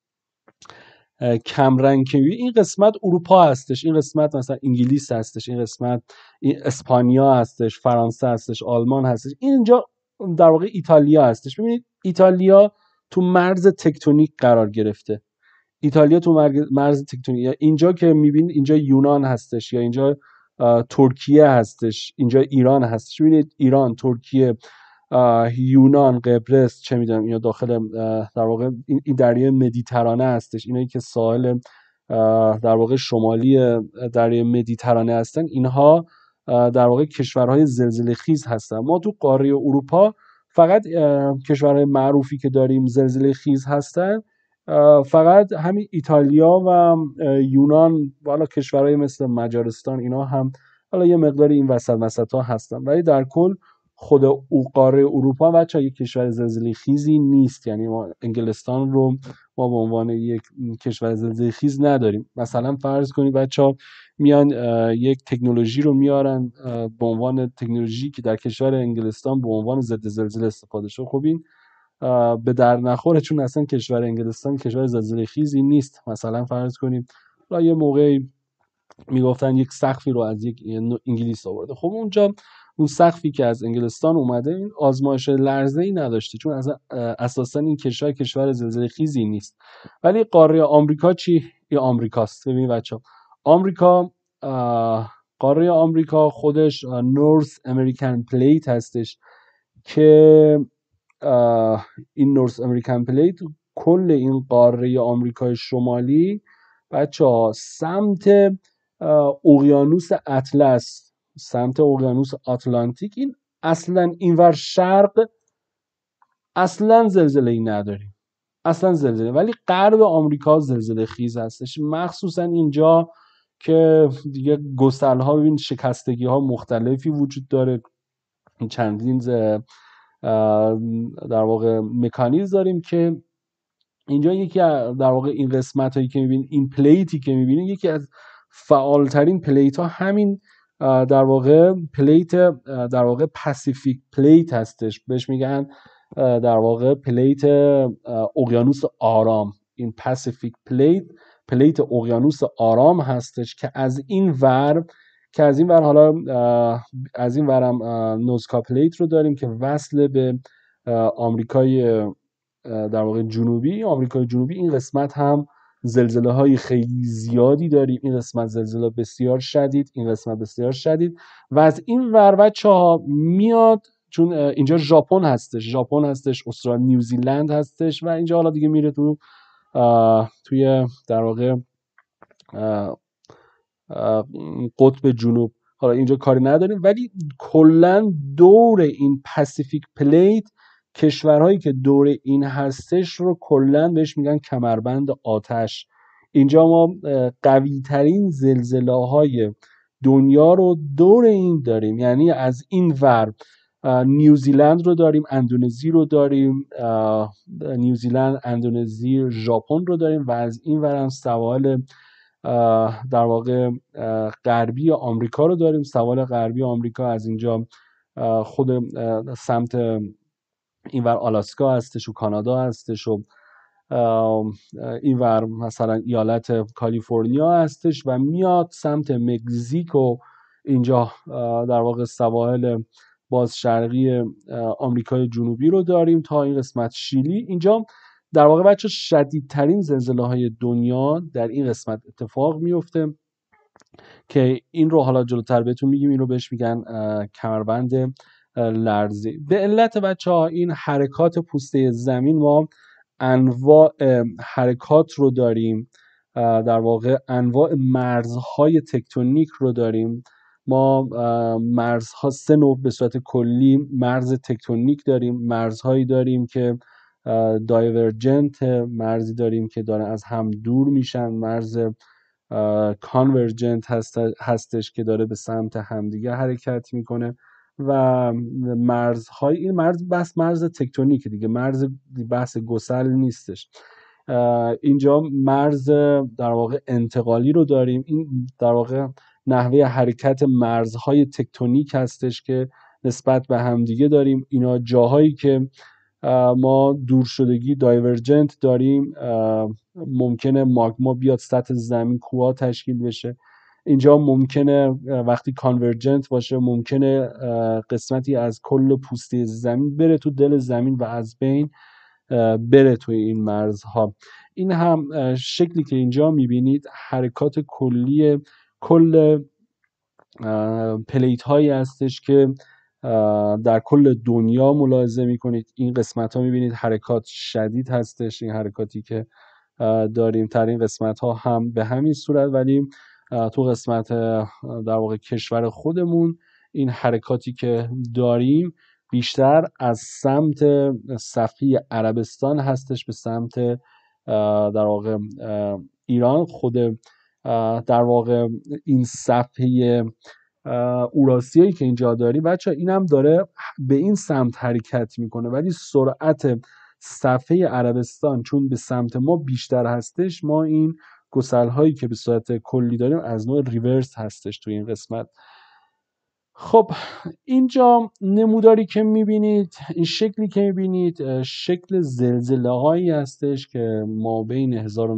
کمرنگ که می‌بینی، این قسمت اروپا هستش، این قسمت مثلا انگلیس هستش، این قسمت اسپانیا هستش، فرانسه هستش، آلمان هستش، اینجا در واقع ایتالیا هستش. ببینید ایتالیا تو مرز تکتونیک قرار گرفته. ایتالیا تو مرز تکتونیک، اینجا که میبینید اینجا یونان هستش، یا اینجا ترکیه هستش، اینجا ایران هستش. ببینید ایران، ترکیه، یونان، قبرس، چه میدونم، اینا داخل در واقع این دریای مدیترانه هستش. اینایی که ساحل در واقع شمالی دریای مدیترانه هستن، اینها در واقع کشورهای زلزله خیز هستن. ما تو قاره اروپا فقط کشورهای معروفی که داریم زلزله خیز هستن فقط همین ایتالیا و یونان، والا کشورهای مثل مجارستان، اینا هم حالا یه مقدار این وسط ها هستن، ولی در کل خود قاره اروپا بچه‌ها یک کشور زلزله خیزی نیست. یعنی ما انگلستان رو ما به عنوان یک کشور زلزله خیز نداریم. مثلا فرض کنید بچه‌ها میان یک تکنولوژی رو میارن به عنوان تکنولوژی که در کشور انگلستان به عنوان ضد زلزله استفاده شده، خب این به در نخوره، چون اصلا کشور انگلستان کشور زلزله خیزی نیست. مثلا فرض کنید یه موقعی میگفتن یک سقفی رو از یک انگلیس آورده، خب اونجا اون سقفی که از انگلستان اومده این آزمایش لرزه‌ای نداشته، چون اساسا این کشور زلزله خیزی نیست. ولی قاره آمریکا چی؟ این آمریکاست. ببینید بچه‌ها، آمریکا، قاره آمریکا خودش نورث امریکن پلیت هستش که این نورث امریکن پلیت کل این قاره آمریکای شمالی بچه‌ها سمت اقیانوس اطلس، سمت اقیانوس آتلانتیک، این اصلا اینور شرق اصلا زلزله ای نداریم، اصلا زلزله، ولی غرب آمریکا زلزله خیز هستش، مخصوصا اینجا که دیگه گسل ها، ببین شکستگی ها مختلفی وجود داره، چندین در واقع مکانیزم داریم که اینجا یکی در واقع این قسمت هایی که میبینید، این پلیتی که میبینید، یکی از فعالترین پلیت ها همین در واقع پلیت در واقع پاسیفیک پلیت هستش، بهش میگن در واقع پلیت اقیانوس آرام. این پاسیفیک پلیت اقیانوس آرام هستش که از این ور حالا از این ورم نوزکا پلیت رو داریم که وصل به آمریکای در واقع جنوبی، آمریکای جنوبی. این قسمت هم زلزله های خیلی زیادی داریم، این قسمت زلزله بسیار شدید، این قسمت بسیار شدید. و از این ور بچه‌ها میاد، چون اینجا ژاپن هستش، استرالیا، نیوزیلند هستش، و اینجا حالا دیگه میره توی در واقع قطب جنوب. حالا اینجا کاری نداریم، ولی کلا دور این پاسیفیک پلیت، کشورهایی که دور این هستش رو کلا بهش میگن کمربند آتش. اینجا ما قوی ترین زلزله های دنیا رو دور این داریم، یعنی از این ور نیوزیلند رو داریم، اندونزی رو داریم، نیوزیلند، اندونزی، ژاپن رو داریم، و از این ور هم سواحل در واقع غربی آمریکا رو داریم. سواحل غربی آمریکا از اینجا خود سمت اینور آلاسکا هستش و کانادا هستش و اینور مثلا ایالت کالیفرنیا هستش و میاد سمت مکزیک و اینجا در واقع سواحل باز شرقی آمریکای جنوبی رو داریم تا این قسمت شیلی. اینجا در واقع بچه شدیدترین زلزله های دنیا در این قسمت اتفاق میفته که این رو حالا جلوتر بهتون میگیم. این رو بهش میگن کمربند لرزی. به علت بچه ها این حرکات پوسته زمین ما انواع حرکات رو داریم، در واقع انواع مرزهای تکتونیک رو داریم. ما مرزها سه نوع به صورت کلی مرز تکتونیک داریم. مرزهایی داریم که دایورجنت، مرزی داریم که دارن از هم دور میشن، مرز کانورجنت هستش که داره به سمت همدیگه حرکت میکنه، و مرزهای این مرز تکتونیک دیگه، مرز بحث گسل نیستش. اینجا مرز در واقع انتقالی رو داریم. این در واقع نحوه حرکت مرزهای تکتونیک هستش که نسبت به همدیگه داریم. اینا جاهایی که ما دور شدگی دایورجنت داریم، ممکنه ماگما بیاد سطح زمین، کوها تشکیل بشه. اینجا ممکنه وقتی کانورجنت باشه ممکنه قسمتی از کل پوسته زمین بره تو دل زمین و از بین بره توی این مرزها. این هم شکلی که اینجا میبینید حرکات کلی کل پلیت هایی هستش که در کل دنیا ملاحظه میکنید. این قسمت ها میبینید حرکات شدید هستش، این حرکاتی که داریم در این قسمت ها هم به همین صورت، ولی تو قسمت در واقع کشور خودمون این حرکاتی که داریم بیشتر از سمت صفحه عربستان هستش به سمت در واقع ایران. خود در واقع این صفحه اوراسیایی که اینجا داری بچه این هم داره به این سمت حرکت میکنه، ولی سرعت صفحه عربستان چون به سمت ما بیشتر هستش، ما این گسل هایی که به صورت کلی داریم از نوع ریورس هستش تو این قسمت. خب اینجا نموداری که میبینید، این شکلی که میبینید شکل زلزله هایی هستش که ما بین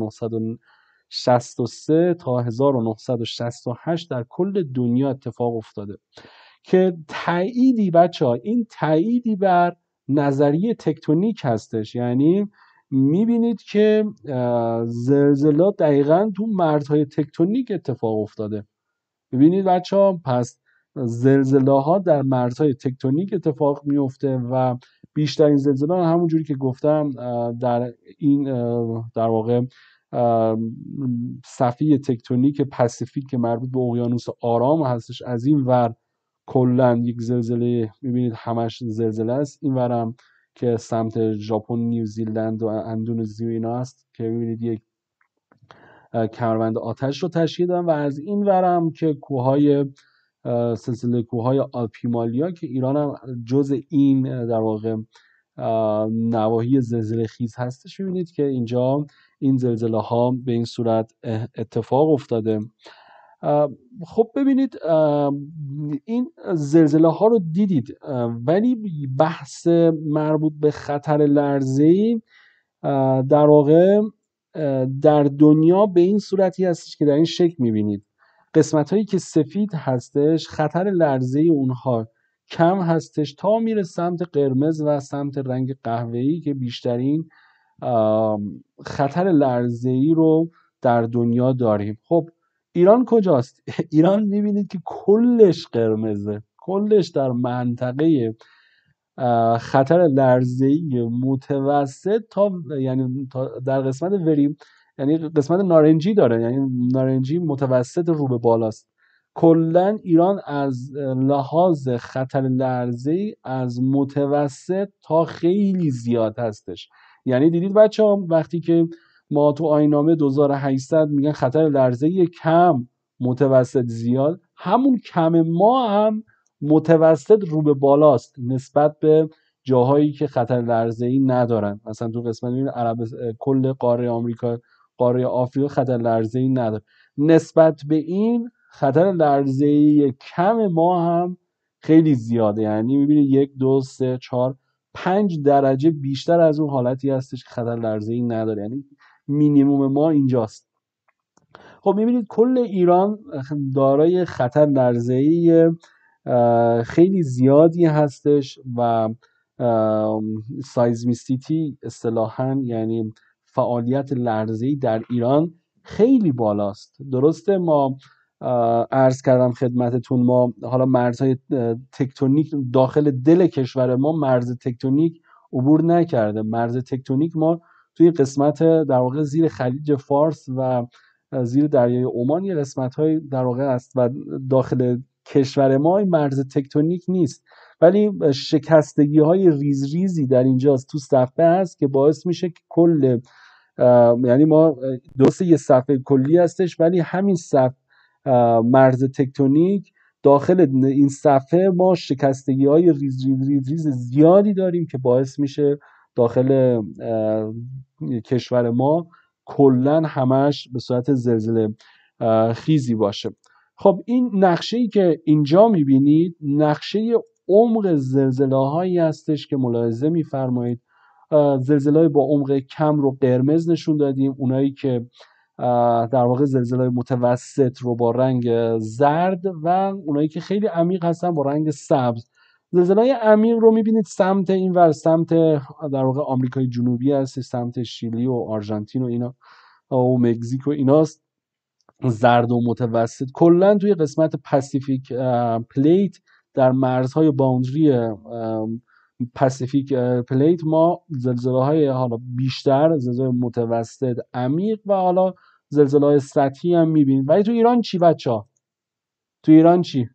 1963 تا 1968 در کل دنیا اتفاق افتاده که تأییدی بچه ها، این تأییدی بر نظریه تکتونیک هستش. یعنی میبینید که زلزلات دقیقاً تو مرزهای تکتونیک اتفاق افتاده. ببینید بچه ها، پس زلزله ها در مرزهای تکتونیک اتفاق میفته و بیشترین زلزله ها همونجوری که گفتم در این در واقع صفحه تکتونیک پاسیفیک که مربوط به اقیانوس آرام هستش. از این ور کلا یک زلزله میبینید همش زلزله است، این ورم که سمت ژاپن، نیوزیلند و اندونزی و اینا هست که میبینید یک کمربند آتش رو تشکیل دادن، و از این ورم که کوههای سلسله کوههای آلپیمالیا که ایران هم جز این در واقع نواحی زلزله خیز هستش. میبینید که اینجا این زلزله ها به این صورت اتفاق افتاده. خب ببینید این زلزله ها رو دیدید، ولی بحث مربوط به خطر لرزه‌ای در واقع در دنیا به این صورتی هستش که در این شکل میبینید قسمت هایی که سفید هستش خطر لرزه‌ای اونها کم هستش تا میره سمت قرمز و سمت رنگ قهوه‌ای که بیشترین خطر لرزه‌ای رو در دنیا داریم. خب ایران کجاست؟ ایران میبینید که کلش قرمزه، کلش در منطقه خطر لرزه‌ای متوسط تا یعنی در قسمت یعنی قسمت نارنجی داره، یعنی نارنجی متوسط رو به بالاست. کلا ایران از لحاظ خطر لرزه‌ای از متوسط تا خیلی زیاد هستش. یعنی دیدید بچه‌ها وقتی که ما تو آیین‌نامه 2800 میگن خطر لرزه‌ای کم، متوسط، زیاد، همون کم ما هم متوسط رو به بالاست نسبت به جاهایی که خطر لرزه‌ای ندارن. مثلا تو قسمت کل قاره آمریکا، قاره آفریقا خطر لرزه‌ای نداره. نسبت به این خطر لرزه‌ای کم ما هم خیلی زیاده. یعنی می‌بینید 1 2 3 4 5 درجه بیشتر از اون حالتی هستش که خطر لرزه‌ای نداره. یعنی مینیمم ما اینجاست. خب می‌بینید کل ایران دارای خطر لرزه‌ای خیلی زیادی هستش و سایزمیسیتی اصطلاحاً یعنی فعالیت لرزه‌ای در ایران خیلی بالاست. درسته ما عرض کردم خدمتتون ما حالا مرزهای تکتونیک داخل دل کشور ما مرز تکتونیک عبور نکرده. مرز تکتونیک ما توی قسمت در واقع زیر خلیج فارس و زیر دریای عمان یه قسمت‌های در واقع است و داخل کشور ما این مرز تکتونیک نیست، ولی شکستگی‌های ریز ریزی در اینجاست تو صفحه هست که باعث میشه که کل یعنی ما درسته یه صفحه کلی هستش ولی همین صفحه مرز تکتونیک داخل این صفحه ما شکستگی‌های ریز زیادی داریم که باعث میشه داخل کشور ما کلن همش به صورت زلزله خیزی باشه. خب این نقشه‌ای که اینجا میبینید نقشه عمق زلزله هایی هستش که ملاحظه میفرمایید. زلزله های با عمق کم رو قرمز نشون دادیم، اونایی که در واقع زلزله های متوسط رو با رنگ زرد و اونایی که خیلی عمیق هستن با رنگ سبز. زلزله های عمیق رو میبینید سمت این ور، سمت در واقع آمریکای جنوبی هست، سمت شیلی و آرژانتین و اینا و مکزیک و ایناست، زرد و متوسط. کلا توی قسمت پاسیفیک پلیت، در مرزهای باوندری پاسیفیک پلیت ما زلزله های حالا بیشتر، زلزله متوسط، عمیق و حالا زلزله های سطحی هم میبینید. ولی تو ایران چی بچه‌ها؟ تو ایران چی؟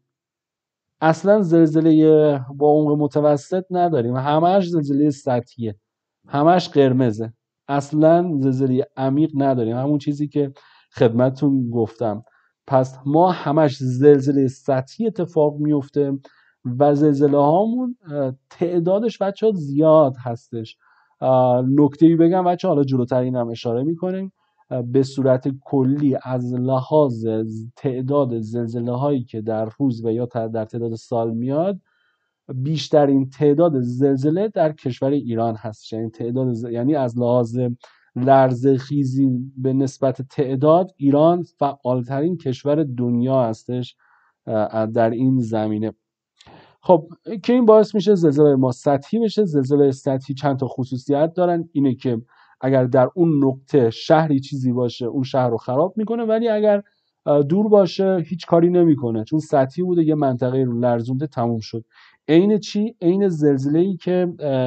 اصلا زلزله با عمق متوسط نداریم، همش زلزله سطحیه، همش قرمزه، اصلا زلزله عمیق نداریم، همون چیزی که خدمتتون گفتم. پس ما همش زلزله سطحی اتفاق میفته و زلزله هامون تعدادش بچه زیاد هستش. نکته‌ای بگم بچه، حالا جلوتر اینم اشاره میکنیم، به صورت کلی از لحاظ تعداد زلزله هایی که در روز و یا در تعداد سال میاد، بیشترین تعداد زلزله در کشور ایران هست. یعنی یعنی از لحاظ لرزه خیزی به نسبت تعداد ایران فعالترین کشور دنیا هستش در این زمینه. خب که این باعث میشه زلزله ما سطحی بشه. زلزله سطحی چند تا خصوصیت دارن، اینه که اگر در اون نقطه شهری چیزی باشه اون شهر رو خراب میکنه، ولی اگر دور باشه هیچ کاری نمیکنه، چون سطحی بوده، یه منطقه رو لرزونده، تموم شد. عین چی؟ عین زلزله‌ای که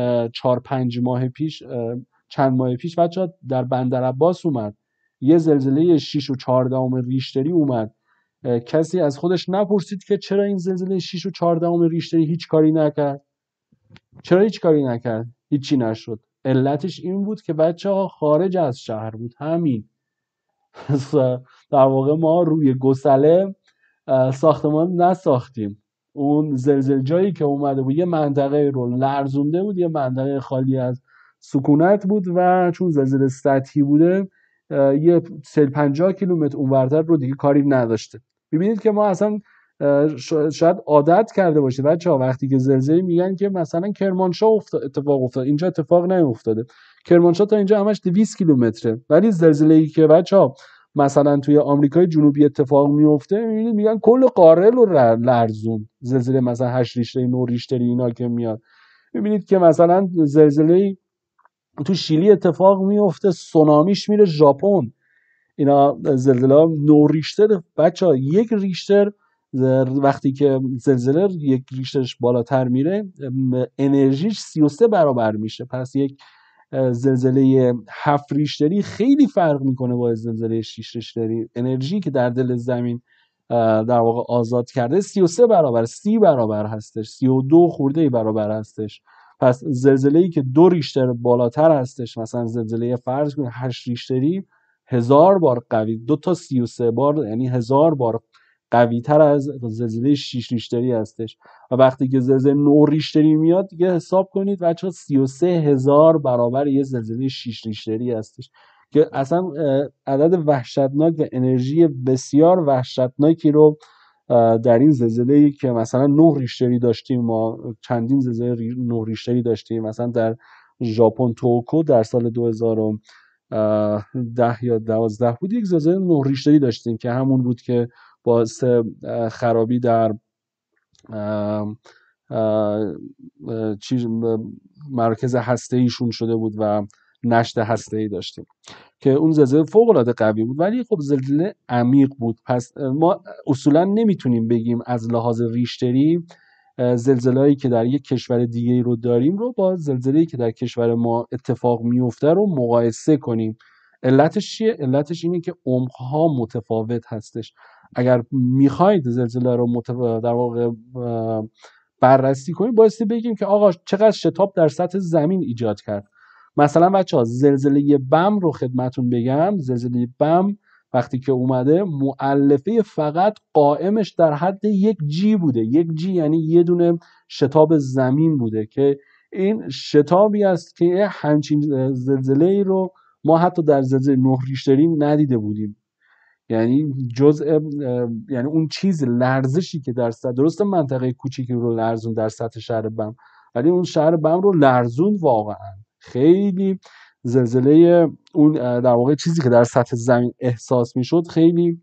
4-5 ماه پیش، چند ماه پیش بچه‌ها در بندر عباس اومد، یه زلزله 6.4 ریشتری اومد. کسی از خودش نپرسید که چرا این زلزله 6.4 ریشتری هیچ کاری نکرد؟ چرا هیچ کاری نکرد؟ هیچی نشد. علتش این بود که بچه‌ها خارج از شهر بود. همین. در واقع ما روی گسله ساختمان نساختیم. اون زلزله جایی که اومده بود یه منطقه رو لرزونده بود، یه منطقه خالی از سکونت بود و چون زلزله سطحی بوده یه 50 کیلومتر اونورتر رو دیگه کاری نداشته. ببینید که ما اصلا شاید عادت کرده باشید بچه‌ها وقتی که زلزله میگن که مثلا کرمانشاه اتفاق افتاد، اینجا اتفاق نیفتاده. کرمانشاه تا اینجا همش 200 کیلومتره، ولی زلزله‌ای که بچه‌ها مثلا توی آمریکای جنوبی اتفاق میفته میبینید میگن کل قاره رو لرزون. زلزله مثلا 8 ریشتری 9 ریشتری اینا که میاد، میبینید که مثلا زلزله تو شیلی اتفاق میفته، سونامیش میره ژاپن. اینا زلزله 9 ریشتر بچه‌ها. 1 ریشتر وقتی که زلزله 1 ریشترش بالاتر میره انرژیش 33 برابر میشه. پس یک زلزله 7 ریشتری خیلی فرق میکنه با زلزله 6 ریشتری. انرژی که در دل زمین در واقع آزاد کرده 33 برابر، 30 برابر هستش، 32 خورده برابر هستش. پس زلزله‌ای که 2 ریشتر بالاتر هستش، مثلا زلزله فرض کنید 8 ریشتری، 1000 بار قوی، 2 تا 33 بار یعنی 1000 بار قوی تر از زلزله 6 ریشتری هستش. و وقتی که زلزله 9 ریشتری میاد دیگه حساب کنید بچه‌ها 33000 برابر یه زلزله 6 ریشتری هستش، که اصلا عدد وحشتناک و انرژی بسیار وحشتناکی رو در این زلزله‌ای که مثلا 9 ریشتری داشتیم، ما چندین زلزله 9 ریشتری داشتیم، مثلا در ژاپن توکو در سال 2010 یا 12 بود یک زلزله 9 ریشتری داشتیم که همون بود که باعث خرابی در مرکز هسته‌ایشون شده بود و نشت هسته‌ای داشتیم که اون زلزله فوق‌العاده قوی بود، ولی خب زلزله عمیق بود. پس ما اصولا نمیتونیم بگیم از لحاظ ریشتری زلزله‌ای که در یک کشور دیگه رو داریم رو با زلزله‌ای که در کشور ما اتفاق میفته رو مقایسه کنیم. علتش چیه؟ علتش اینه که عمق‌ها متفاوت هستش. اگر میخواید زلزله رو در واقع بررسی کنید بایستی بگیم که آقا چقدر شتاب در سطح زمین ایجاد کرد. مثلا بچه‌ها زلزله بم رو خدمتون بگم، زلزله بم وقتی که اومده مؤلفه فقط قائمش در حد 1 جی بوده. 1 جی یعنی یه دونه شتاب زمین بوده که این شتابی است که همچین زلزله‌ای رو ما حتی در زلزله 9 ریشتری ندیده بودیم. یعنی یعنی اون چیز لرزشی که در سطح، درست منطقه کوچیکی رو لرزون در سطح شهر بم، ولی اون شهر بم رو لرزون واقعا. خیلی زلزله اون در واقع چیزی که در سطح زمین احساس میشد خیلی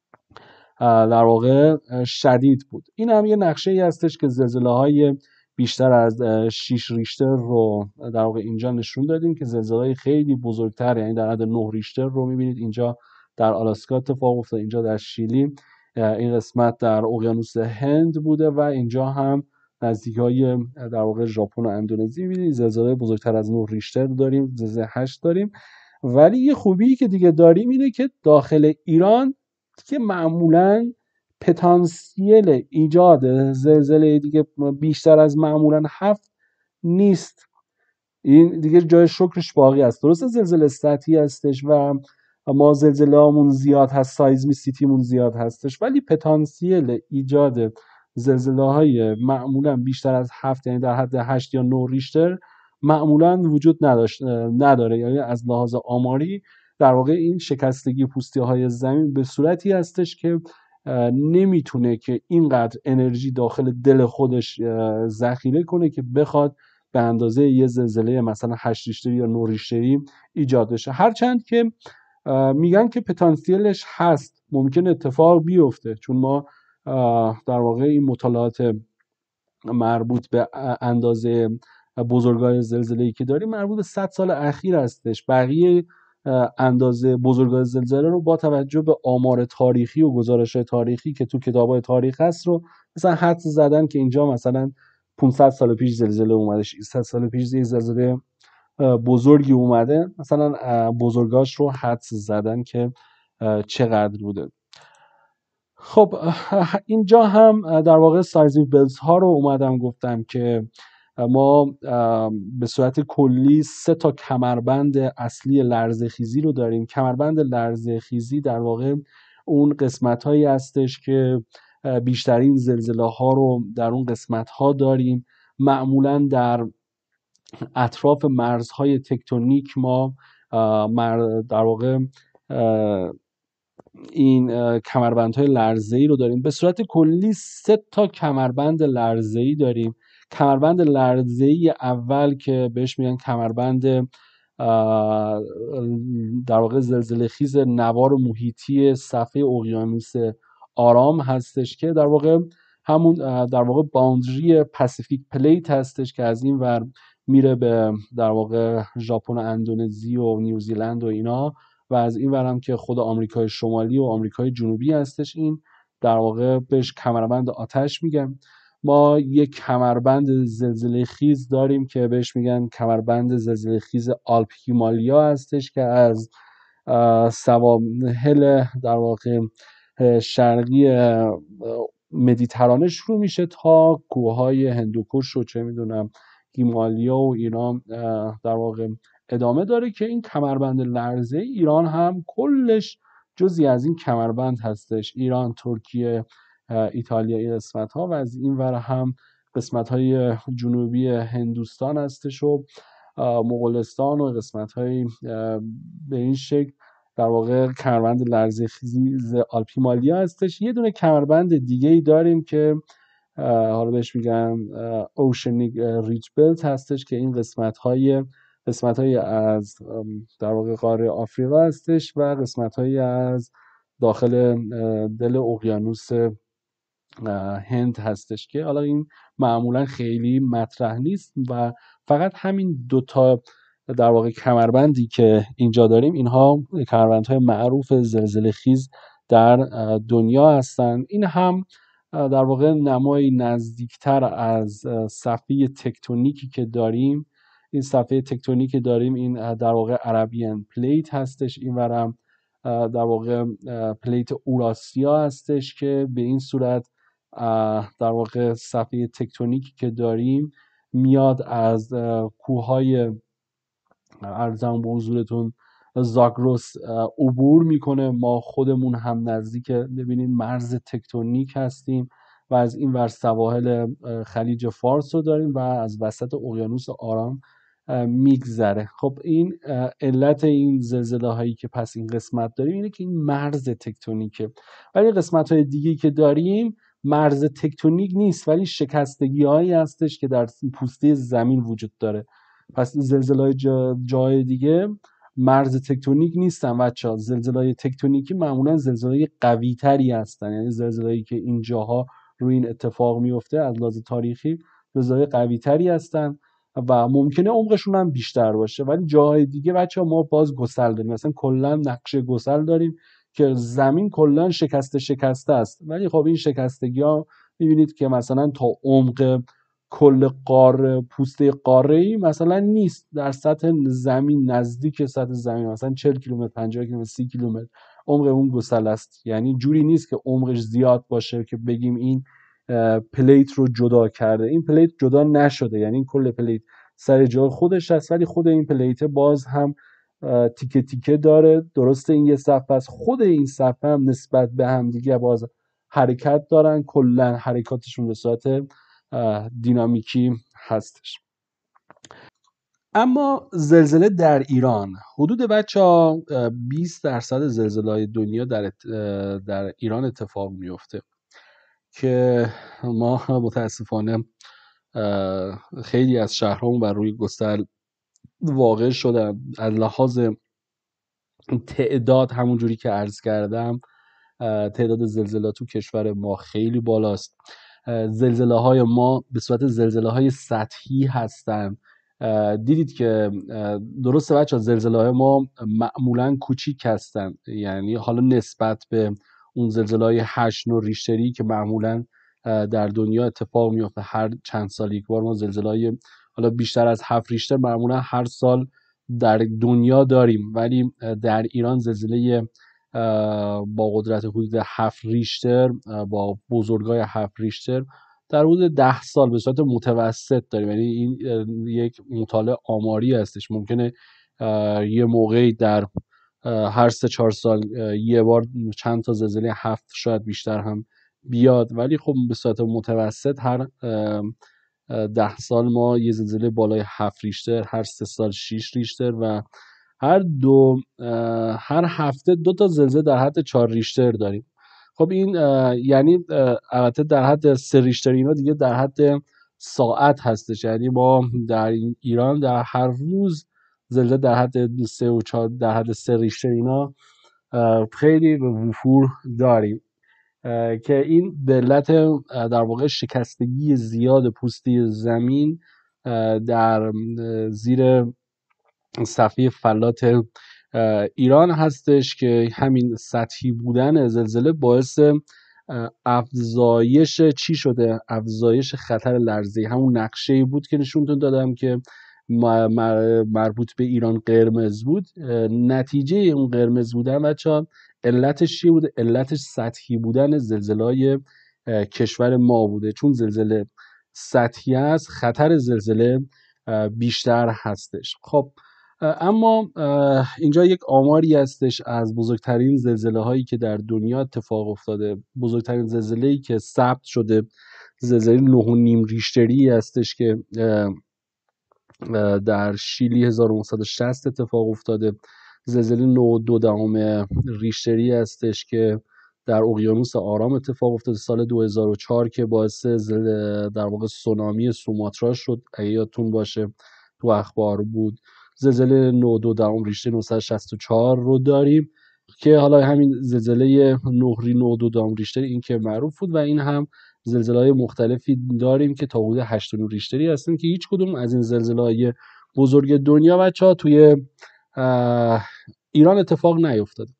در واقع شدید بود. این هم یه نقشه ای هستش که زلزله های بیشتر از 6 ریشتر رو در واقع اینجا نشون دادیم که زلزله های خیلی بزرگتر، یعنی در حد 9 ریشتر رو میبینید اینجا در آلاسکا اتفاق افتاد، اینجا در شیلی، این قسمت در اقیانوس هند بوده و اینجا هم نزدیکای در واقع ژاپن و اندونزی میبینید زلزله بزرگتر از 9 ریشتر داریم، زلزله 8 داریم. ولی یه خوبی که دیگه داریم اینه که داخل ایران که معمولا پتانسیل ایجاد زلزله دیگه بیشتر از معمولا 7 نیست. این دیگه جای شکرش باقی است. درسته زلزله سطحی هستش و ما زلزله هامون زیاد هست، سایزمیسیتیمون زیاد هستش، ولی پتانسیل ایجاد زلزله های معمولا بیشتر از 7، یعنی در حد 8 یا 9 ریشتر معمولا وجود نداره. یعنی از لحاظ آماری در واقع این شکستگی پوستی های زمین به صورتی هستش که نمیتونه که اینقدر انرژی داخل دل خودش ذخیره کنه که بخواد به اندازه یه زلزله مثلا 8 ریشتری یا 9 ریشتری ایجاد بشه. هرچند که میگن که پتانسیلش هست، ممکن اتفاق بیفته، چون ما در واقع این مطالعات مربوط به اندازه بزرگای زلزله‌ای که داریم مربوط به 100 سال اخیر هستش. بقیه اندازه بزرگای زلزله رو با توجه به آمار تاریخی و گزارش تاریخی که تو کتاب‌های تاریخ هست رو مثلا حدس زدن که اینجا مثلا 500 سال پیش زلزله اومده، 600 سال پیش یه زلزله بزرگی اومده، مثلا بزرگاش رو حدس زدن که چقدر بوده. خب اینجا هم در واقع سایزمیک بلز ها رو اومدم گفتم که ما به صورت کلی 3 تا کمربند اصلی لرزه‌خیزی رو داریم. کمربند لرزه‌خیزی در واقع اون قسمت هایی هستش که بیشترین زلزله ها رو در اون قسمت ها داریم. معمولا در اطراف مرزهای تکتونیک ما در واقع این کمربندهای لرزه‌ای رو داریم. به صورت کلی 3 تا کمربند لرزه‌ای داریم. کمربند لرزه‌ای اول که بهش میگن کمربند در واقع زلزله خیز نوار محیطی صفحه اقیانوس آرام هستش که در واقع همون در واقع باوندری پاسیفیک پلیت هستش که از این ور میره به در واقع ژاپن و اندونزی و نیوزیلند و اینا، و از این ورم که خود آمریکای شمالی و آمریکای جنوبی هستش. این در واقع بهش کمربند آتش میگن. ما یک کمربند زلزله خیز داریم که بهش میگن کمربند زلزله خیز آلپ هیمالیا هستش که از سواحل در واقع شرقی مدیترانه شروع میشه تا کوههای هندوکش و چه میدونم هیمالیا و اینا در واقع ادامه داره، که این کمربند لرزه ایران هم کلش جزئی از این کمربند هستش. ایران، ترکیه، ایتالیا این قسمت ها، و از این ور هم قسمت های جنوبی هندوستان هستش و مغولستان و قسمت های به این شکل در واقع کمربند لرزه خیز آلپ هیمالیا هستش. یه دونه کمربند دیگه ای داریم که حالا بهش میگن اوشنیک ریج بلت هستش که این قسمت های از در واقع قاره آفریقا هستش و قسمت های از داخل دل اقیانوس هند هستش که حالا این معمولا خیلی مطرح نیست و فقط همین 2 تا در واقع کمربندی که اینجا داریم اینها کمربندهای معروف زلزله خیز در دنیا هستن. این هم در واقع نمای نزدیکتر از صفحه تکتونیکی که داریم. این صفحه تکتونیکی که داریم این در واقع عربیان پلیت هستش، این ورم در واقع پلیت اوراسیا هستش که به این صورت در واقع صفحه تکتونیکی که داریم میاد از کوههای ارزم به حضورتون زاگرس عبور میکنه. ما خودمون هم نزدیک ببینید مرز تکتونیک هستیم و از این ور سواحل خلیج فارس رو داریم و از وسط اقیانوس آرام میگذره. خب این علت این زلزله هایی که پس این قسمت داریم اینه که این مرز تکتونیکه. ولی قسمت های دیگه که داریم مرز تکتونیک نیست، ولی شکستگی هایی هستش که در پوسته زمین وجود داره. پس زلزله های جای دیگه مرز تکتونیک نیستن بچه‌ها. زلزله تکتونیکی معمولا زلزله قوی تری هستن، یعنی زلزله‌ای که این جاها روی این اتفاق میفته از لحاظ تاریخی زلزله قوی تری هستن و ممکنه عمقشون هم بیشتر باشه. ولی جاهای دیگه بچه‌ها ما باز گسل داریم، مثلا کلا نقشه گسل داریم که زمین کلا شکسته است. ولی خب این شکستگی ها میبینید که مثلا تا عمق کل قاره، پوسته قاره ای مثلا نیست، در سطح زمین نزدیک سطح زمین مثلا 40 کیلومتر 50 کیلومتر 30 کیلومتر عمق اون گسل است. یعنی جوری نیست که عمقش زیاد باشه که بگیم این پلیت رو جدا کرده. این پلیت جدا نشده، یعنی این کل پلیت سر جای خودش هست، ولی خود این پلیت باز هم تیکه تیکه داره. درسته این یه صفحه است، خود این صفحه هم نسبت به هم دیگه باز حرکت دارن، کلا حرکاتشون به صورت دینامیکی هستش. اما زلزله در ایران حدود بچه‌ها 20% زلزله‌های دنیا در ایران اتفاق میفته که ما متاسفانه خیلی از شهرهامون بر روی گسل واقع شدن. از لحاظ تعداد همونجوری که عرض کردم تعداد زلزله تو کشور ما خیلی بالاست. زلزله های ما به صورت زلزله های سطحی هستن. دیدید که درسته بچه ها زلزله های ما معمولا کوچیک هستن، یعنی حالا نسبت به اون زلزله های 8 ریشتری که معمولا در دنیا اتفاق میفته هر چند سال یک بار، ما زلزله های حالا بیشتر از 7 ریشتر معمولا هر سال در دنیا داریم. ولی در ایران زلزله با قدرت حدود 7 ریشتر با بزرگای 7 ریشتر در حدود 10 سال به صورت متوسط داریم. یعنی این یک مطالعه آماری هستش. ممکنه یه موقعی در هر 3-4 سال یه بار چند تا زلزله 7 شاید بیشتر هم بیاد، ولی خب به صورت متوسط هر 10 سال ما یه زلزله بالای 7 ریشتر، هر 3 سال 6 ریشتر و هر هفته 2 تا زلزله در حد 4 ریشتر داریم. خب این یعنی البته در حد 3 ریشتر اینا دیگه در حد ساعت هستش، یعنی ما در ایران در هر روز زلزله در حد 3 و 4 در حد 3 ریشتر اینا خیلی به وفور داریم که این به علت در واقع شکستگی زیاد پوستی زمین در زیر صفحه فلات ایران هستش که همین سطحی بودن زلزله باعث افزایش چی شده؟ افزایش خطر لرزه. همون نقشه‌ای بود که نشونتون دادم که مربوط به ایران قرمز بود. نتیجه اون قرمز بودن بچه‌ها علتش چی بوده؟ علتش سطحی بودن زلزله‌های کشور ما بوده. چون زلزله سطحی است خطر زلزله بیشتر هستش. خب اما اینجا یک آماری هستش از بزرگترین زلزله هایی که در دنیا اتفاق افتاده. بزرگترین زلزله‌ای که ثبت شده زلزله 9.5 ریشتری هستش که در شیلی 1960 اتفاق افتاده. زلزله 9.2 ریشتری هستش که در اقیانوس آرام اتفاق افتاده سال 2004 که باعث در واقع سونامی سوماترا شد، اگه یادتون باشه تو اخبار بود. زلزله 9.2 ریشتر 1964 رو داریم که حالا همین زلزله 9.2 ریشتر این که معروف بود و این هم زلزله‌های مختلفی داریم که تا حدود 8.9 ریشتری هستن که هیچ کدوم از این زلزله‌های بزرگ دنیا بچه‌ها توی ایران اتفاق نیفتاده.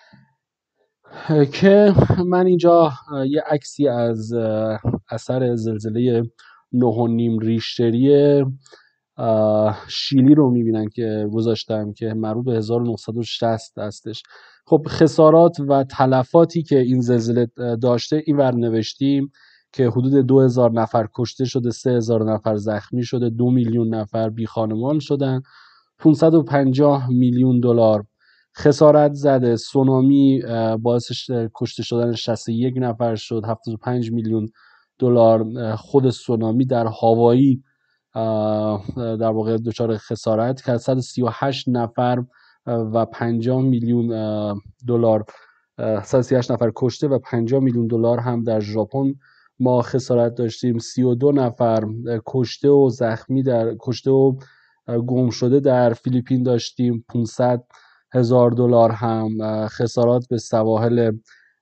که من اینجا یه عکسی از اثر زلزله 9.5 ریشتری شیلی رو میبینن که گذاشتم که مربوط به 1960 هستش. خب خسارات و تلفاتی که این زلزله داشته این ور نوشتیم که حدود 2000 نفر کشته شده، 3000 نفر زخمی شده، 2 میلیون نفر بی خانمان شدن، 550 میلیون دلار خسارت زده. سونامی باعث کشته شدن 61 نفر شد، 75 میلیون دلار خود سونامی در هاوایی در واقع دچار خسارت که 138 نفر و 50 میلیون دلار 138 نفر کشته و 50 میلیون دلار هم در ژاپن ما خسارت داشتیم. 32 نفر کشته و زخمی در کشته و گم شده در فیلیپین داشتیم. 500 هزار دلار هم خسارات به سواحل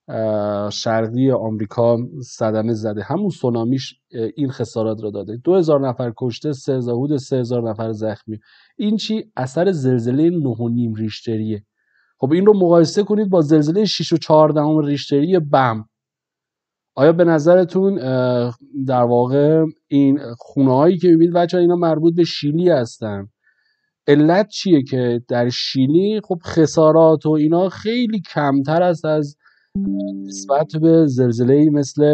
شرقی آمریکا صدمه زده. همون سونامیش این خسارات رو داده. 2000 نفر کشته، 3000 نفر زخمی. این چی؟ اثر زلزله 9.5 ریشتریه. خب این رو مقایسه کنید با زلزله 6.4 ریشتری بم. آیا به نظرتون در واقع این خونه هایی که میبینید بچه‌ها اینا مربوط به شیلی هستن؟ علت چیه که در شیلی خب خسارات و اینا خیلی کمتر است از نسبت به زلزله‌ای مثل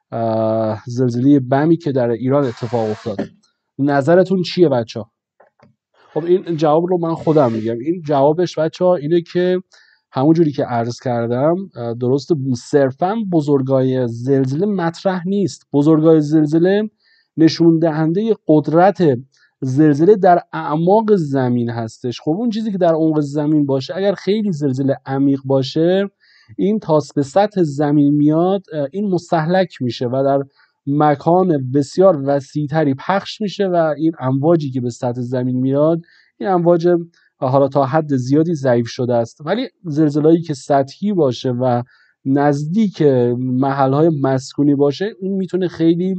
زلزله بمی که در ایران اتفاق افتاد؟ نظرتون چیه بچه‌ها؟ خب این جواب رو من خودم میگم. این جوابش بچه‌ها اینه که همونجوری که عرض کردم درست، صرفا بزرگای زلزله مطرح نیست. بزرگای زلزله نشون دهنده قدرت زلزله در اعماق زمین هستش. خب اون چیزی که در عمق زمین باشه، اگر خیلی زلزله عمیق باشه، این تا به سطح زمین میاد، این مستهلک میشه و در مکان بسیار وسیع‌تری پخش میشه و این امواجی که به سطح زمین میاد، این امواج حالا تا حد زیادی ضعیف شده است. ولی زلزله‌ای که سطحی باشه و نزدیک محل‌های مسکونی باشه، این میتونه خیلی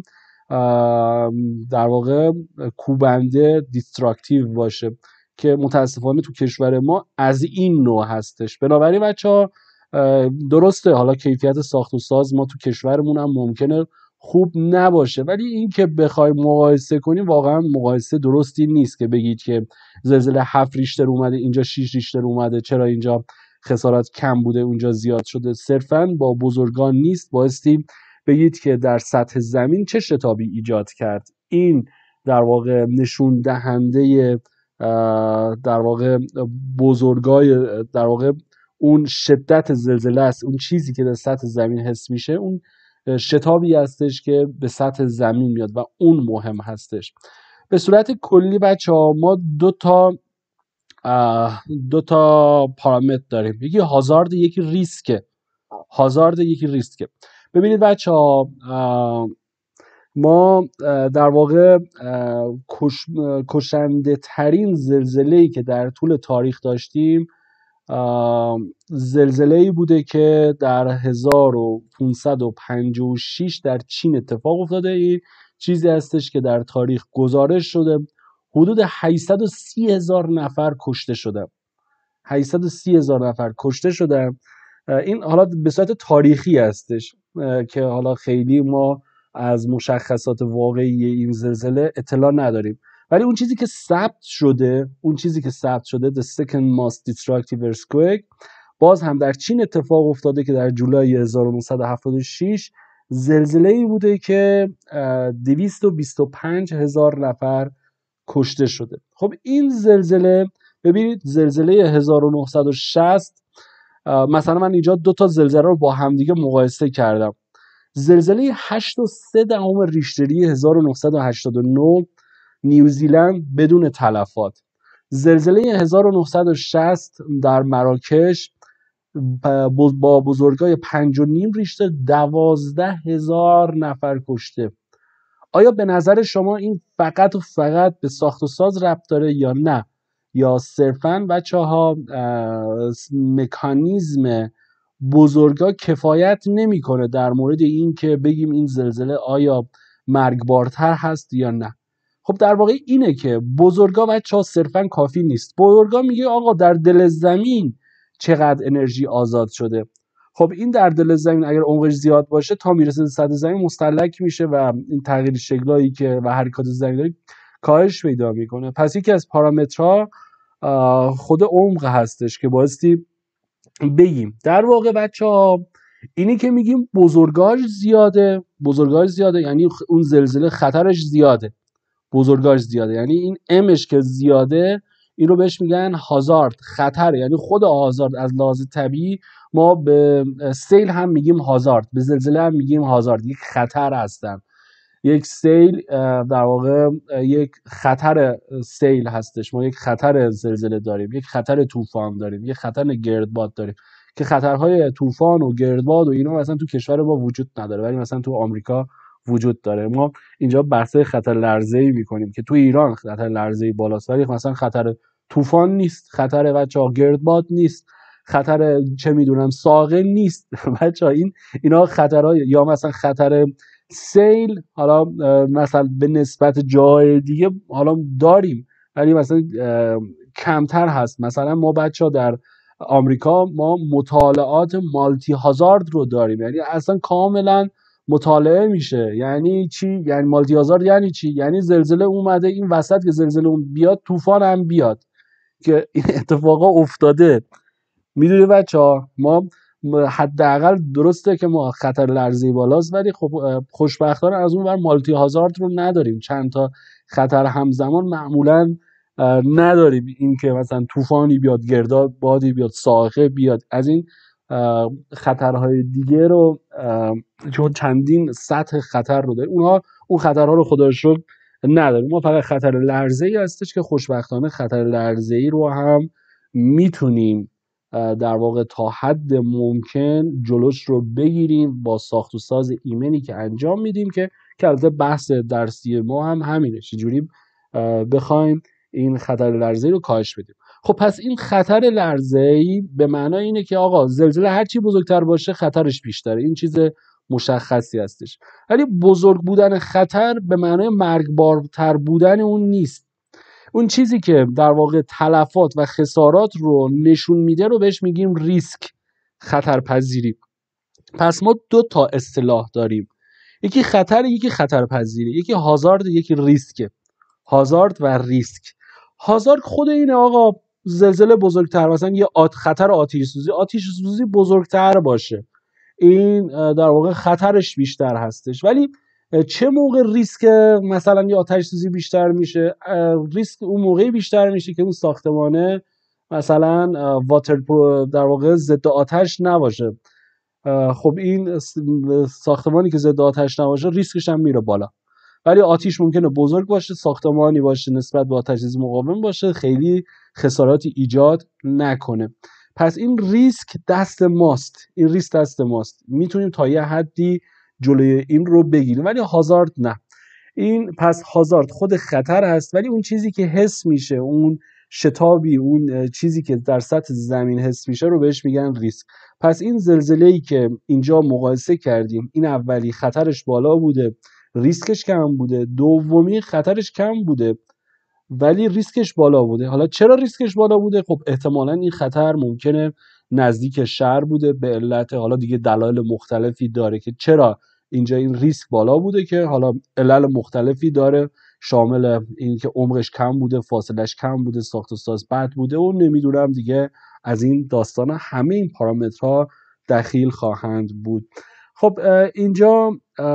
در واقع کوبنده، دیستراکتیو باشه که متاسفانه تو کشور ما از این نوع هستش. بنابراین بچه‌ها درسته حالا کیفیت ساخت و ساز ما تو کشورمون هم ممکنه خوب نباشه، ولی این که بخوایم مقایسه کنیم واقعا مقایسه درستی نیست که بگید که زلزله 7 ریشتر اومده اینجا 6 ریشتر اومده، چرا اینجا خسارات کم بوده اونجا زیاد شده. صرفا با بزرگان نیست بایستی بگید که در سطح زمین چه شتابی ایجاد کرد. این در واقع نشون دهنده در واقع بزرگای در واقع اون شدت زلزله است. اون چیزی که در سطح زمین حس میشه اون شتابی هستش که به سطح زمین میاد و اون مهم هستش. به صورت کلی بچه‌ها ما دو تا پارامتر داریم. یکی هازارد، یکی ریسکه. هازارد یکی ریسکه. ببینید بچه‌ها ما در واقع کشنده ترین زلزله‌ای که در طول تاریخ داشتیم زلزله‌ای بوده که در 1556 در چین اتفاق افتاده. این چیزی هستش که در تاریخ گزارش شده. حدود 830,000 نفر کشته شدن. 830,000 نفر کشته شدن. این حالا به صورت تاریخی هستش که حالا خیلی ما از مشخصات واقعی این زلزله اطلاع نداریم. ولی اون چیزی که ثبت شده the second most destructive earthquake باز هم در چین اتفاق افتاده که در جولای 1976 زلزله‌ای بوده که 225,000 نفر کشته شده. خب این زلزله، ببینید زلزله 1960 مثلا من اینجا 2 تا زلزله رو با همدیگه مقایسه کردم. زلزله 8.3 ریشتری 1989 نیوزیلند بدون تلفات. زلزله 1960 در مراکش با بزرگای 5.5 ریشتر 12,000 نفر کشته. آیا به نظر شما این فقط و فقط به ساخت و ساز ربط داره یا نه؟ یا صرفاً بچه‌ها مکانیزم بزرگا کفایت نمیکنه در مورد این که بگیم این زلزله آیا مرگبارتر هست یا نه؟ خب در واقع اینه که بزرگا بچه‌ها صرفاً کافی نیست. بزرگا میگه آقا در دل زمین چقدر انرژی آزاد شده. خب این در دل زمین اگر عمقش زیاد باشه تا میرسه به سطح زمین مستهلک میشه و این تغییر شکلایی که و حرکات زمین داره کاهش پیدا میکنه. پس یکی از پارامترها خود عمق هستش که بایستی بگیم. در واقع بچه‌ها اینی که میگیم بزرگاش زیاده یعنی اون زلزله خطرش زیاده. بزرگاش زیاده یعنی این امش که زیاده، این رو بهش میگن هازارد، خطره. یعنی خود هازارد از لحاظ طبیعی ما به سیل هم میگیم هازارد، به زلزله هم میگیم هازارد، یک خطر هستن. یک سیل در واقع یک خطر سیل هستش. ما یک خطر زلزله داریم، یک خطر طوفان داریم، یک خطر گردباد داریم که خطرهای طوفان و گردباد و اینا مثلا تو کشور ما وجود نداره، ولی مثلا تو آمریکا وجود داره. ما اینجا بحث خطر لرزه‌ای می‌کنیم که تو ایران خطر لرزه‌ای بالاست، ولی مثلا خطر طوفان نیست، خطر بچه‌ها گردباد نیست، خطر چه میدونم ساقه نیست. بچه‌ها اینا خطرهای، یا مثلا خطر سیل حالا مثلا به نسبت جای دیگه حالا داریم، ولی مثلا کمتر هست. مثلا ما بچه‌ها در آمریکا ما مطالعات مالتی هازارد رو داریم، یعنی اصلا کاملا مطالعه میشه. یعنی چی؟ یعنی مالتی هازارد یعنی چی؟ یعنی زلزله اومده این وسط که زلزله بیاد طوفان هم بیاد، که این اتفاقا افتاده. میدونی بچه‌ها ما حداقل درسته که ما خطر لرزه‌ای بالاست، ولی خب خوشبختانه از اون ور مالتی هازارد رو نداریم، چند تا خطر همزمان معمولا نداریم. این که مثلا طوفانی بیاد، گرداب بادی بیاد، صاعقه بیاد، از این خطرهای دیگه رو چون چندین سطح خطر رو داریم، اون خطرها رو خدا رو شکر نداریم. ما فقط خطر لرزه‌ای هستش که خوشبختانه خطر لرزه‌ای رو هم میتونیم در واقع تا حد ممکن جلوش رو بگیریم با ساخت و ساز ایمنی که انجام میدیم، که البته بحث درسی ما هم همینه، چجوری بخوایم این خطر لرزه‌ای رو کاهش بدیم. خب پس این خطر لرزه‌ای به معنای اینه که آقا زلزله هر چی بزرگتر باشه خطرش بیشتره، این چیز مشخصی هستش. ولی بزرگ بودن خطر به معنای مرگبارتر بودن اون نیست. اون چیزی که در واقع تلفات و خسارات رو نشون میده رو بهش میگیم ریسک، خطرپذیری. پس ما دو تا اصطلاح داریم، یکی خطر، یکی خطرپذیری، یکی هازارد، یکی ریسک. هازارد و ریسک. هازارد خود اینه آقا زلزله بزرگتر، مثلا یه خطر آتش سوزی بزرگتر باشه، این در واقع خطرش بیشتر هستش. ولی چه موقع ریسک مثلا یه آتش سوزی بیشتر میشه؟ ریسک اون موقعی بیشتر میشه که اون ساختمانه مثلا واتر در واقع ضد آتش نباشه. خب این ساختمانی که ضد آتش نباشه ریسکش هم میره بالا. ولی آتش ممکنه بزرگ باشه، ساختمانی باشه نسبت به آتش سوزی مقاوم باشه، خیلی خساراتی ایجاد نکنه. پس این ریسک دست ماست، این ریسک دست ماست، میتونیم تا یه حدی جلوی این رو بگیریم، ولی هازارد نه. این پس هازارد خود خطر هست، ولی اون چیزی که حس میشه، اون شتابی، اون چیزی که در سطح زمین حس میشه رو بهش میگن ریسک. پس این زلزله‌ای که اینجا مقایسه کردیم، این اولی خطرش بالا بوده، ریسکش کم بوده، دومی خطرش کم بوده ولی ریسکش بالا بوده. حالا چرا ریسکش بالا بوده؟ خب احتمالاً این خطر ممکنه نزدیک شهر بوده، به علت حالا دیگه دلایل مختلفی داره که چرا اینجا این ریسک بالا بوده، که حالا علل مختلفی داره، شامل این که عمقش کم بوده، فاصلش کم بوده، ساخت و ساز بد بوده و نمیدونم دیگه از این داستانا، همه این پارامترها دخیل خواهند بود. خب اینجا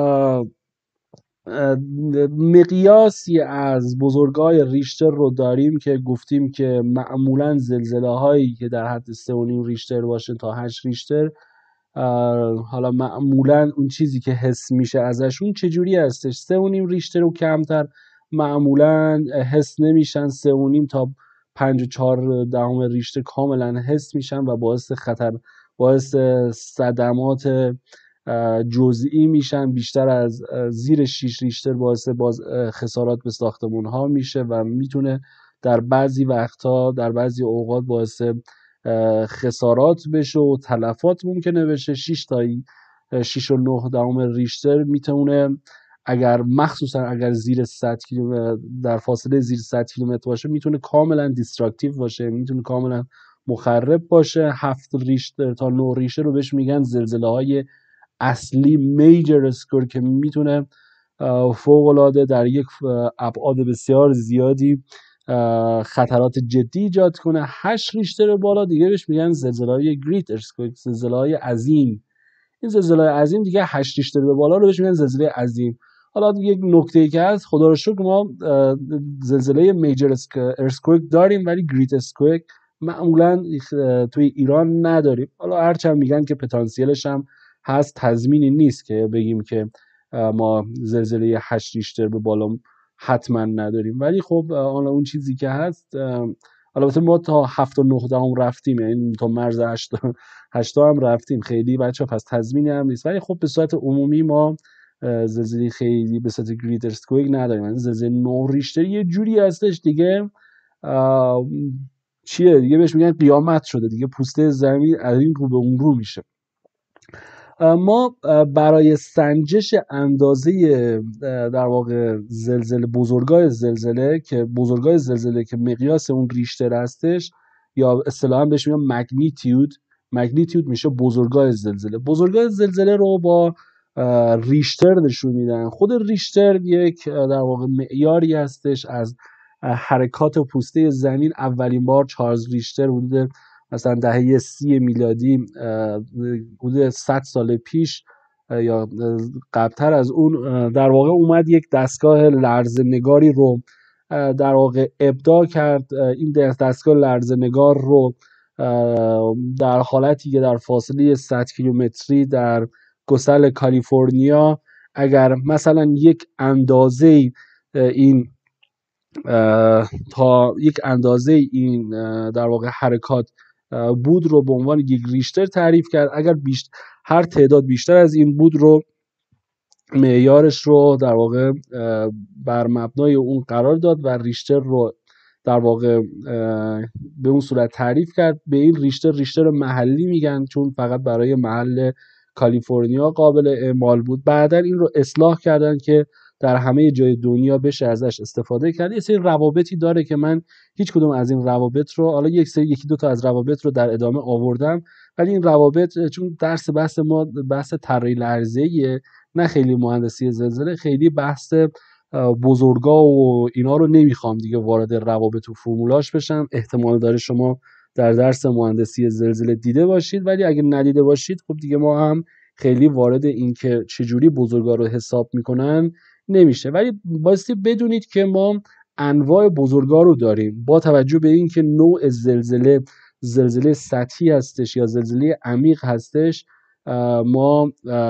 مقیاسی از بزرگای ریشتر رو داریم که گفتیم که معمولا زلزله هایی که در حد 3.5 ریشتر باشه تا 8 ریشتر، حالا معمولا اون چیزی که حس میشه ازشون چجوری هستش؟ 3.5 ریشتر و کمتر معمولا حس نمیشن، 3.5 تا 5.4 ریشتر کاملا حس میشن و باعث صدمات جزئی میشن. بیشتر از زیر 6 ریشتر باعث خسارات به ساختمون ها میشه و میتونه در بعضی وقتها، در بعضی اوقات باعث خسارات بشه و تلفات ممکنه بشه. 6.9 ریشتر میتونه مخصوصا اگر زیر 100 کیلومتر، در فاصله زیر 100 کیلومتر باشه، میتونه کاملا دیستراکتیو باشه، میتونه کاملا مخرب باشه. 7 ریشتر تا 9 ریشتر رو بهش میگن زلزله های اصلی، میجر اسکور، که میتونه فوق‌العاده در یک ابعاد بسیار زیادی خطرات جدی ایجاد کنه. 8 ریشتر بالا دیگه بهش میگن زلزله‌های گریت ارثکوئک، زلزله‌های عظیم. این زلزله عظیم دیگه 8 ریشتر به بالا رو بهش میگن زلزله عظیم. حالا یک نکته‌ای که هست، خدا رو شکر ما زلزله میجر ارثکوئک داریم ولی گریت ارثکوئک معمولا توی ایران نداریم. حالا هرچند میگن که پتانسیلش هم هست، تضمینی نیست که بگیم که ما زلزله 8 ریشتر به بالا حتما نداریم. ولی خب حالا اون چیزی که هست، البته ما تا 7 و 9 هم رفتیم، یعنی تا مرز 8 هم رفتیم خیلی بچه پس تضمینی هم نیست. ولی خب به صورت عمومی ما زلزله خیلی به صورت گریت ارثکوئیک نداریم. یعنی زلزله 9 ریشتر یه جوری هستش دیگه چیه دیگه، بهش میگن قیامت شده دیگه، پوسته زمین از این رو به اون رو میشه. ما برای سنجش اندازه در واقع زلزله، بزرگای زلزله که مقیاس اون ریشتر هستش، یا اصطلاحاً بهش میگن مگنیتیود میشه بزرگای زلزله رو با ریشتر نشون میدن. خود ریشتر یک در واقع معیاری هستش از حرکات پوسته زمین. اولین بار چارلز ریشتر حدود مثلا دهه 30 میلادی، حدود 100 سال پیش یا قبلتر از اون، در واقع اومد یک دستگاه لرزه‌نگاری رو در واقع ابداع کرد. این دستگاه لرزه‌نگار رو در حالتی که در فاصله 100 کیلومتری در گسل کالیفرنیا، اگر مثلا یک اندازه این تا یک اندازه این در واقع حرکات بود رو به عنوان یک ریشتر تعریف کرد. اگر هر تعداد بیشتر از این بود رو معیارش رو در واقع بر مبنای اون قرار داد و ریشتر رو در واقع به اون صورت تعریف کرد. به این ریشتر محلی میگن، چون فقط برای محل کالیفرنیا قابل اعمال بود. بعدن این رو اصلاح کردن که در همه جای دنیا بشه ازش استفاده کرد. یه سری روابطی داره که من هیچ کدوم از این روابط رو، حالا یکی دو تا از روابط رو در ادامه آوردم، ولی این روابط چون بحث ما بحث طراحی لرزه‌ایه، نه خیلی مهندسی زلزله، خیلی بحث بزرگا و اینا رو نمیخوام دیگه وارد روابط و فرمولاش بشم. احتمال داره شما در درس مهندسی زلزله دیده باشید، ولی اگه ندیده باشید خب دیگه ما هم خیلی وارد این که چجوری بزرگا رو حساب میکنن نمیشه. ولی بایستی بدونید که ما انواع بزرگا رو داریم با توجه به این که نوع زلزله سطحی هستش یا زلزله عمیق هستش. ما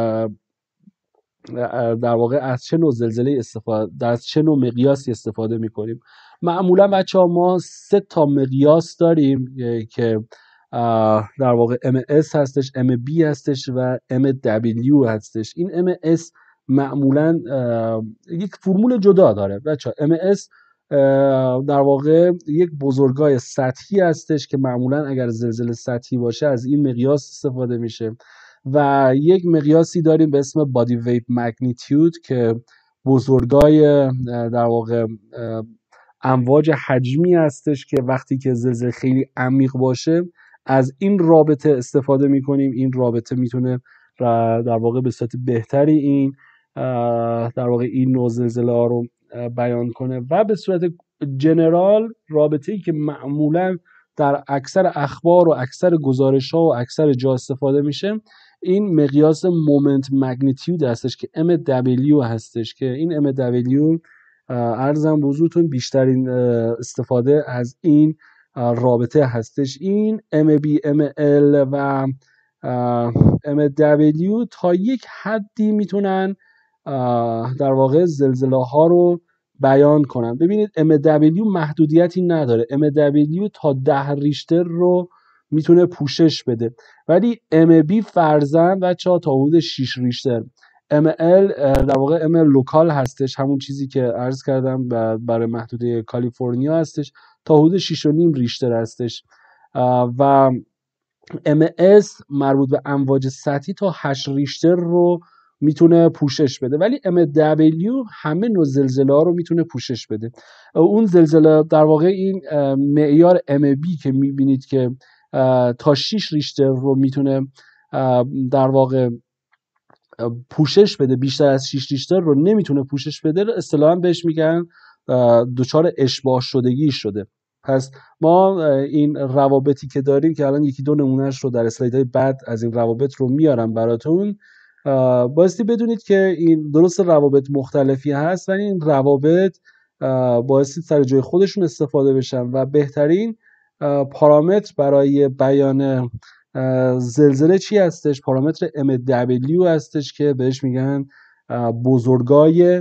در واقع از چه نوع از چه نوع مقیاسی استفاده میکنیم. معمولا بچه‌ها ما 3 تا مقیاس داریم که در واقع MS هستش، MB هستش و MW هستش. این MS معمولا یک فرمول جدا داره بچه‌ها. MS در واقع یک بزرگای سطحی هستش که معمولا اگر زلزله سطحی باشه از این مقیاس استفاده میشه. و یک مقیاسی داریم به اسم بادی ویت مگنیتیود که بزرگای در واقع امواج حجمی هستش که وقتی که زلزله خیلی عمیق باشه از این رابطه استفاده میکنیم. این رابطه میتونه در واقع به صورت بهتری این در واقع این نوع زلزله ها رو بیان کنه. و به صورت جنرال رابطه‌ای که معمولا در اکثر اخبار و اکثر گزارش ها و اکثر جا استفاده میشه، این مقیاس مومنت مگنیتیود هستش که MW هستش، که این MW عرضم بزرگتون بیشترین استفاده از این رابطه هستش. این MB ML و MW تا یک حدی میتونن در واقع زلزله ها رو بیان کنن. ببینید MW محدودیتی نداره. MW تا 10 ریشتر رو میتونه پوشش بده، ولی MB فرضاً بچه‌ها تا حدود 6 ریشتر. ML در واقع ML لوکال هستش، همون چیزی که عرض کردم برای محدوده کالیفرنیا هستش، تا حدود 6.5 ریشتر هستش. و MS مربوط به امواج سطحی تا 8 ریشتر رو میتونه پوشش بده، ولی MW همه نوع زلزله ها رو میتونه پوشش بده. اون زلزله در واقع این معیار MB که میبینید که تا 6 ریشتر رو میتونه در واقع پوشش بده، بیشتر از 6 ریشتر رو نمیتونه پوشش بده، اصطلاحاً بهش میگن دچار اشباع شدگی شده. پس ما این روابطی که داریم که الان یکی دو نمونهش رو در اسلایدهای بعد از این روابط رو میارم براتون، بایستی بدونید که این درست روابط مختلفی هست ولی این روابط بایستی سر جای خودشون استفاده بشن و بهترین پارامتر برای بیان زلزله چی هستش؟ پارامتر MW هستش که بهش میگن بزرگای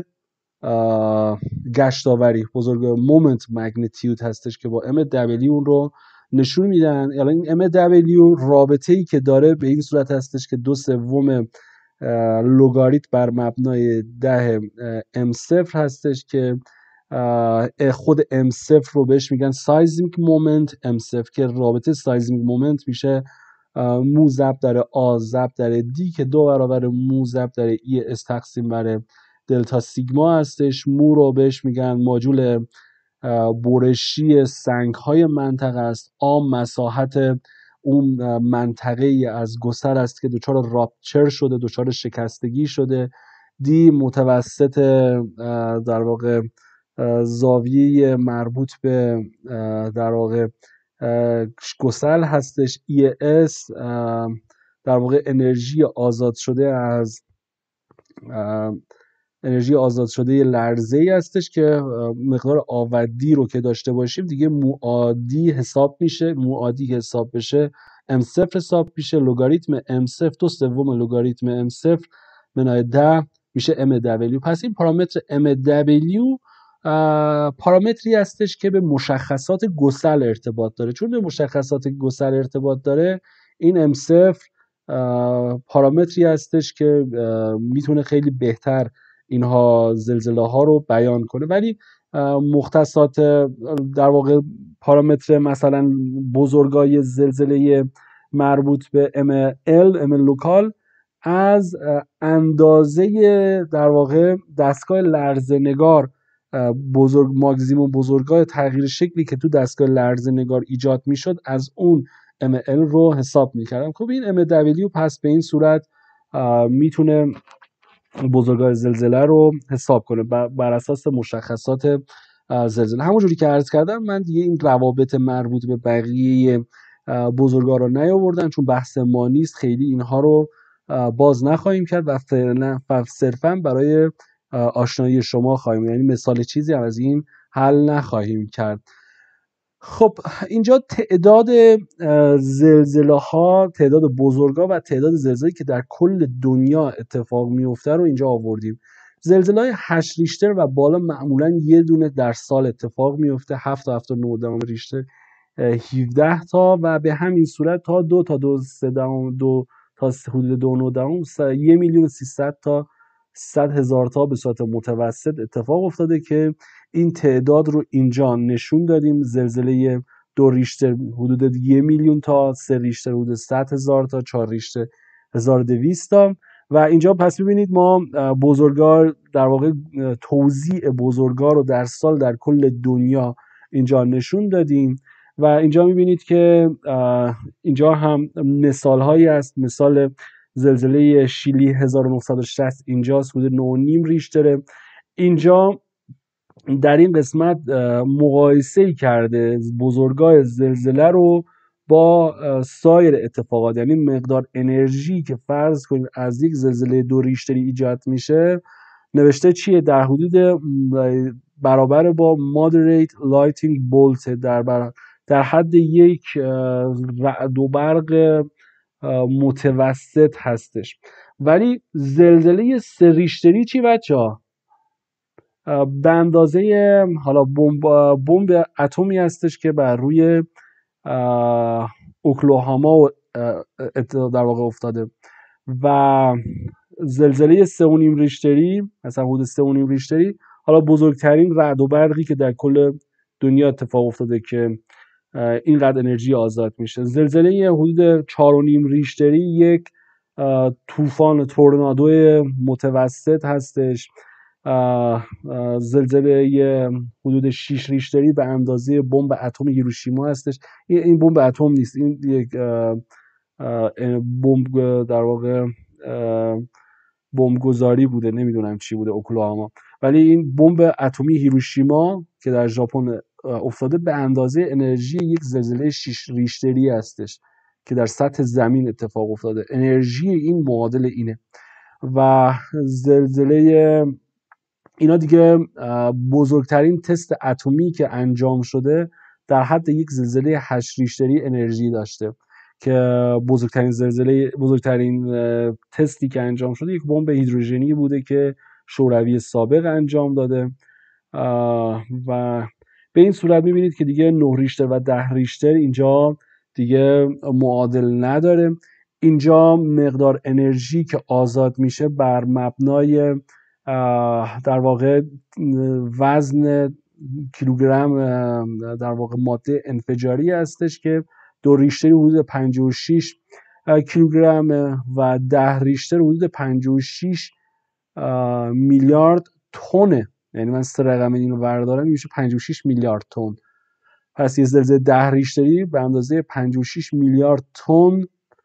گشتاوری، بزرگای مومنت مگنیتیود هستش که با MW اون رو نشون میدن. الان این MW رابطه ای که داره به این صورت هستش که 2/3 لگاریتم بر مبنای 10 M0 هستش که خود M0 رو بهش میگن سایزمیک مومنت M0 که رابطه سایزمیک مومنت میشه مو ضرب در آ ضرب در دی که 2 برابر مو ضرب در ای اس تقسیم بر دلتا سیگما هستش. مو رو بهش میگن ماژول برشی سنگ های منطقه است. آ مساحت اون منطقه از گسل است که دچار راپچر شده، دچار شکستگی شده. دی متوسط در واقع زاویه مربوط به در واقع گسل هستش. ای اس در واقع انرژی آزاد شده لرزه ای هستش که مقدار آ و دی رو که داشته باشیم دیگه معادی حساب میشه. معادی حساب بشه M0 حساب میشه. لگاریتم M0 2/3 لگاریتم M0 منهای 10 میشه MW. پس این پارامتر MW پارامتری هستش که به مشخصات گسل ارتباط داره. چون به مشخصات گسل ارتباط داره این M0 پارامتری هستش که میتونه خیلی بهتر اینها زلزله ها رو بیان کنه. ولی مختصات در واقع پارامتر مثلا بزرگای زلزله مربوط به ام لوکال از اندازه در واقع دستگاه لرزه‌نگار ماکسیموم بزرگای تغییر شکلی که تو دستگاه لرزه‌نگار ایجاد میشد از اون ML رو حساب میکردم. خب این MW پس به این صورت میتونه بزرگای زلزله رو حساب کنه بر اساس مشخصات زلزله. همونجوری که عرض کردم من دیگه این روابط مربوط به بقیه بزرگا رو نیاوردم چون بحث ما نیست، خیلی اینها رو باز نخواهیم کرد و صرفا برای آشنایی شما خواهیم، یعنی مثال چیزی هم از این حل نخواهیم کرد. خب اینجا تعداد زلزله ها، تعداد بزرگا و تعداد زلزله‌ای که در کل دنیا اتفاق میفته رو اینجا آوردیم. زلزله‌های 8 ریشتر و بالا معمولا یه دونه در سال اتفاق میفته، 7 تا 7.9 ریشتر 17 تا و به همین صورت تا 2 تا 2 تا حدود 2.9 1,300,000 تا 100,000 تا به صورت متوسط اتفاق افتاده که این تعداد رو اینجا نشون دادیم. زلزله 2 ریشتر حدود 1,000,000 تا، 3 ریشتر حدود 100,000 تا، 4 ریشتر 1200 تا و اینجا پس ببینید ما بزرگار در واقع توزیع بزرگار رو در سال در کل دنیا اینجا نشون دادیم و اینجا میبینید که اینجا هم مثال هایی است. مثال زلزله شیلی 1960 اینجاست حدود 9.5 ریشتره. اینجا در این قسمت مقایسه کرده بزرگای زلزله رو با سایر اتفاقات، یعنی مقدار انرژی که فرض کنید از یک زلزله 2 ریشتری ایجاد میشه نوشته چیه؟ در حدود برابر با moderate lightning bolt در حد یک رعد و برق متوسط هستش. ولی زلزله 3 ریشتری چی بچه‌ها؟ به اندازه حالا بمب اتمی هستش که بر روی اوکلاهاما در واقع افتاده و زلزله 3.5 ریشتری مثلا حدود 3.5 ریشتری حالا بزرگترین رعد و برقی که در کل دنیا اتفاق افتاده که اینقدر انرژی آزاد میشه. زلزله حدود 4.5 ریشتری یک طوفان تورنادو متوسط هستش. زلزله حدود 6 ریشتری به اندازه بمب اتم هیروشیما هستش. این بمب اتم نیست، این یک بمب در واقع بمبگذاری بوده، نمیدونم چی بوده اوکلاهاما، ولی این بمب اتمی هیروشیما که در ژاپن افتاده به اندازه انرژی یک زلزله 6 ریشتری هستش که در سطح زمین اتفاق افتاده. انرژی این معادل اینه و زلزله اینا دیگه بزرگترین تست اتمی که انجام شده در حد یک زلزله 8 ریشتری انرژی داشته که بزرگترین تستی که انجام شده یک بمب هیدروژنی بوده که شوروی سابق انجام داده و به این صورت میبینید که دیگه 9 ریشتر و 10 ریشتر اینجا دیگه معادل نداره. اینجا مقدار انرژی که آزاد میشه بر مبنای در واقع وزن کیلوگرم در واقع ماده انفجاری هستش که 2 ریشتر حدود 56 کیلوگرم و 10 ریشتر حدود 56 میلیارد تونه. یعنی من 3 رقم اینو بردارم میشه 56 میلیارد تن. پس یه زلزله 10 ریشتری به اندازه 56 میلیارد تن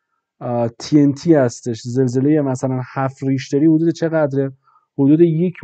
TNT هستش. زلزله مثلا 7 ریشتری حدود چقدره؟ حدود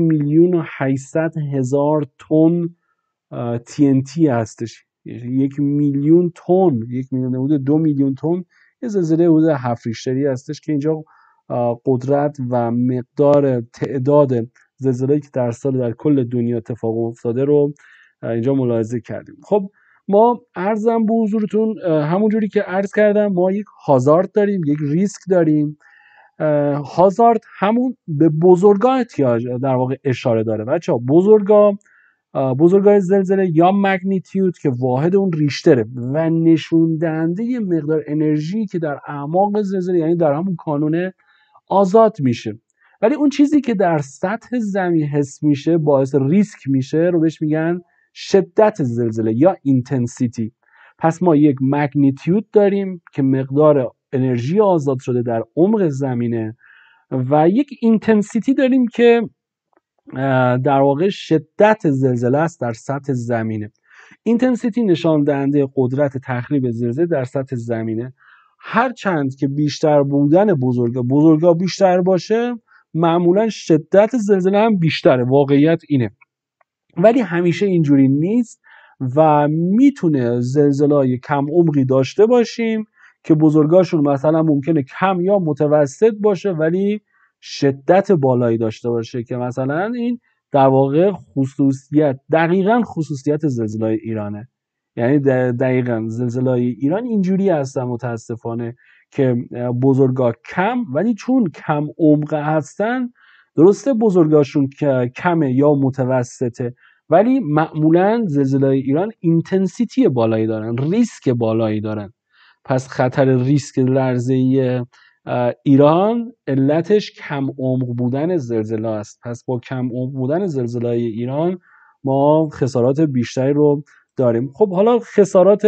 1,800,000 تن TNT هستش. 1,000,000 تن، 1,000,000 حدود 2 میلیون تن یه زلزله حدود 7 ریشتری هستش که اینجا قدرت و مقدار تعداد زلزله‌ای که در سال در کل دنیا اتفاق افتاده رو اینجا ملاحظه کردیم. خب ما عرضم به حضورتون همونجوری که عرض کردم ما یک هازارد داریم، یک ریسک داریم. هازارد همون به بزرگاه احتیاج در واقع اشاره داره. بچه‌ها بزرگاه زلزله یا مگنیتیود که واحد اون ریشتره و نشون دهنده مقدار انرژی که در اعماق زلزله یعنی در همون کانون آزاد میشه. ولی اون چیزی که در سطح زمین حس میشه باعث ریسک میشه رو بهش میگن شدت زلزله یا اینتنسیتی. پس ما یک مگنیتیود داریم که مقدار انرژی آزاد شده در عمق زمینه و یک اینتنسیتی داریم که در واقع شدت زلزله است در سطح زمینه. اینتنسیتی نشان دهنده قدرت تخریب زلزله در سطح زمینه. هر چند که بیشتر بودن بزرگاه بیشتر باشه معمولا شدت زلزله هم بیشتره. واقعیت اینه. ولی همیشه اینجوری نیست و میتونه زلزله‌های کم عمقی داشته باشیم که بزرگاشون مثلا ممکنه کم یا متوسط باشه ولی شدت بالایی داشته باشه که مثلا این در واقع دقیقاً خصوصیت زلزله‌های ایرانه. یعنی دقیقاً زلزله‌های ایران اینجوری هستن متاسفانه که بزرگاه کم ولی چون کم عمق هستن درسته بزرگاشون که کمه یا متوسطه ولی معمولا زلزله‌های ایران اینتنسیتی بالایی دارن، ریسک بالایی دارن. پس خطر ریسک لرزه‌ای ایران علتش کم عمق بودن زلزله است. پس با کم عمق بودن زلزله‌های ایران ما خسارات بیشتری رو داریم. خب حالا خسارات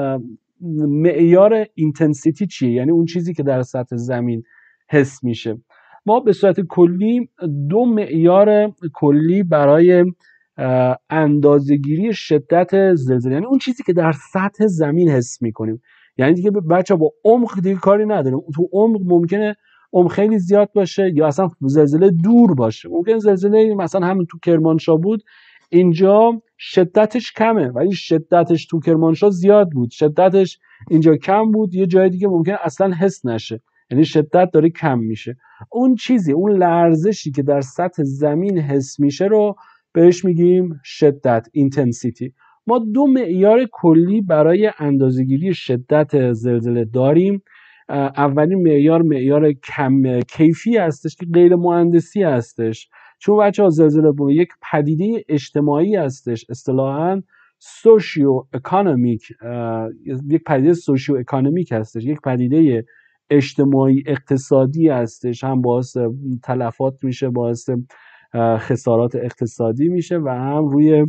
معیار اینتنسیتی چیه؟ یعنی اون چیزی که در سطح زمین حس میشه. ما به صورت کلی 2 معیار کلی برای اندازه‌گیری شدت زلزله، یعنی اون چیزی که در سطح زمین حس میکنیم. یعنی دیگه بچه با عمق دیگه کاری نداریم. تو عمق ممکنه عمق خیلی زیاد باشه یا اصلا زلزله دور باشه. ممکن زلزله مثلا همین تو کرمانشاه بود، اینجا شدتش کمه ولی شدتش تو کرمانشاه زیاد بود، شدتش اینجا کم بود، یه جای دیگه ممکنه اصلا حس نشه. یعنی شدت داره کم میشه. اون چیزی، اون لرزشی که در سطح زمین حس میشه رو بهش میگیم شدت، اینتنسیتی. ما 2 معیار کلی برای اندازه‌گیری شدت زلزله داریم. اولین معیار کم کیفی هستش که غیر مهندسی هستش، چون بچه‌ها زلزله یک پدیده اجتماعی هستش، اصطلاحاً سوشیو اکونومیک، یک پدیده سوشیو اکونومیک هستش، یک پدیده اجتماعی اقتصادی هستش. هم باعث تلفات میشه، باعث خسارات اقتصادی میشه و هم روی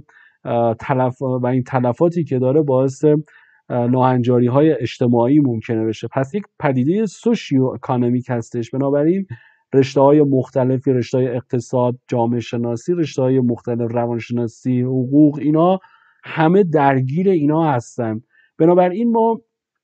و این تلفاتی که داره باعث ناهنجاری های اجتماعی ممکنه بشه. پس یک پدیده سوشیو اکونومیک هستش. بنابراین رشته های مختلفی، رشته های اقتصاد، جامعه شناسی، رشته های مختلف، روانشناسی، حقوق، اینا همه درگیر اینا هستن. بنابراین ما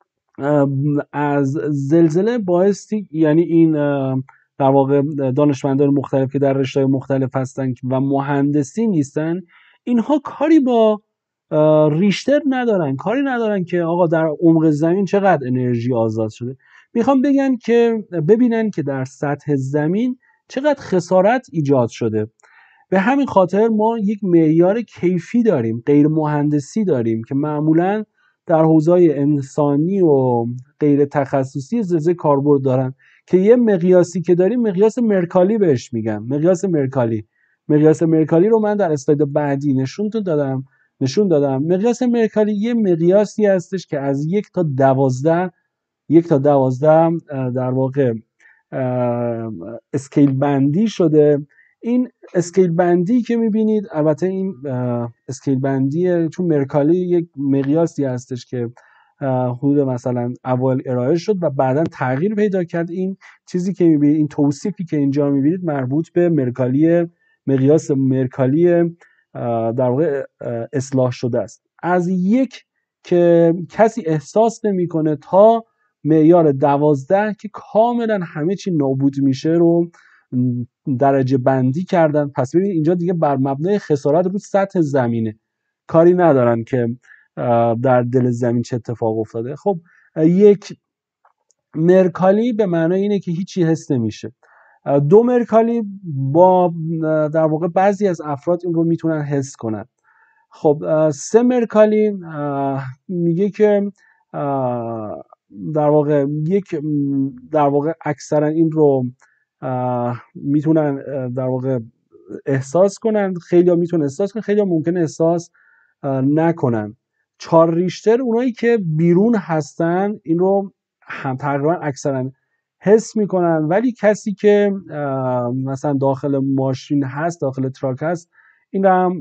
از زلزله بایستی، یعنی این در واقع دانشمندان مختلف که در رشته‌های مختلف هستن و مهندسی نیستن، اینها کاری با ریشتر ندارن، کاری ندارن که آقا در عمق زمین چقدر انرژی آزاد شده. میخوام ببینن که در سطح زمین چقدر خسارت ایجاد شده. به همین خاطر ما یک معیار کیفی داریم، غیر مهندسی داریم که معمولاً در حوزه‌های انسانی و غیر تخصصی زلزله کاربرد دارن که یه مقیاسی که داریم مقیاس مرکالی بهش میگن. مقیاس مرکالی رو من در اسلاید بعدی نشون دادم. مقیاس مرکالی یه مقیاسی هستش که از 1 تا 12 در واقع اسکیل بندی شده. این اسکیل بندی که میبینید، البته این اسکیل بندی چون مرکالی یک مقیاسی هستش که حدود مثلا اول ارائه شد و بعدا تغییر پیدا کرد. این چیزی که میبینید، این توصیفی که اینجا میبینید مربوط به مقیاس مرکالی در واقع اصلاح شده است. از 1 که کسی احساس نمیکنه تا معیار 12 که کاملا همه چی نابود میشه رو درجه بندی کردن. پس ببینید اینجا دیگه بر مبنای خسارت رو سطح زمینه، کاری ندارن که در دل زمین چه اتفاق افتاده. خب 1 مرکالی به معنای اینه که هیچی حس نمیشه. 2 مرکالی با در واقع بعضی از افراد این رو میتونن حس کنن. خب 3 مرکالی میگه که در واقع اکثرا این رو میتونن در واقع احساس کنن. خیلی ها میتونن احساس کنن، خیلی ها ممکنه احساس نکنن. 4 ریشتر اونایی که بیرون هستن این رو هم تقریبا اکثرا حس میکنن، ولی کسی که مثلا داخل ماشین هست، داخل تراک هست، این هم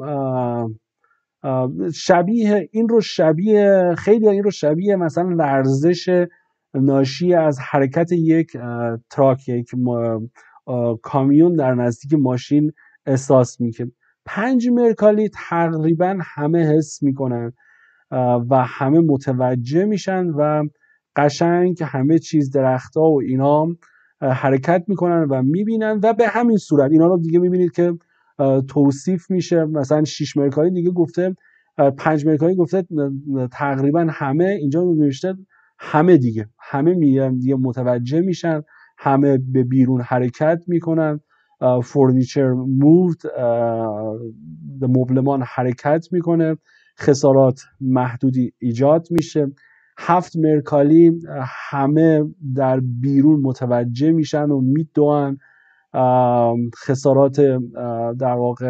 خیلی این رو شبیه مثلا لرزش ناشی از حرکت یک تراک، یک کامیون در نزدیک ماشین احساس میکنه. 5 مرکالی تقریبا همه حس میکنن و همه متوجه میشن و قشنگ همه چیز، درختها و اینا حرکت میکنن و میبینن و به همین صورت اینا رو دیگه میبینید که توصیف میشه. مثلا 6 مرکالی دیگه گفته، 5 مرکالی گفته تقریبا همه، اینجا نوشته همه همه دیگه متوجه میشن، همه به بیرون حرکت میکنن. فرنیچر موود، مبلمان حرکت میکنه، خسارات محدودی ایجاد میشه. 7 مرکالی همه در بیرون متوجه میشن و میدوئن، خسارات در واقع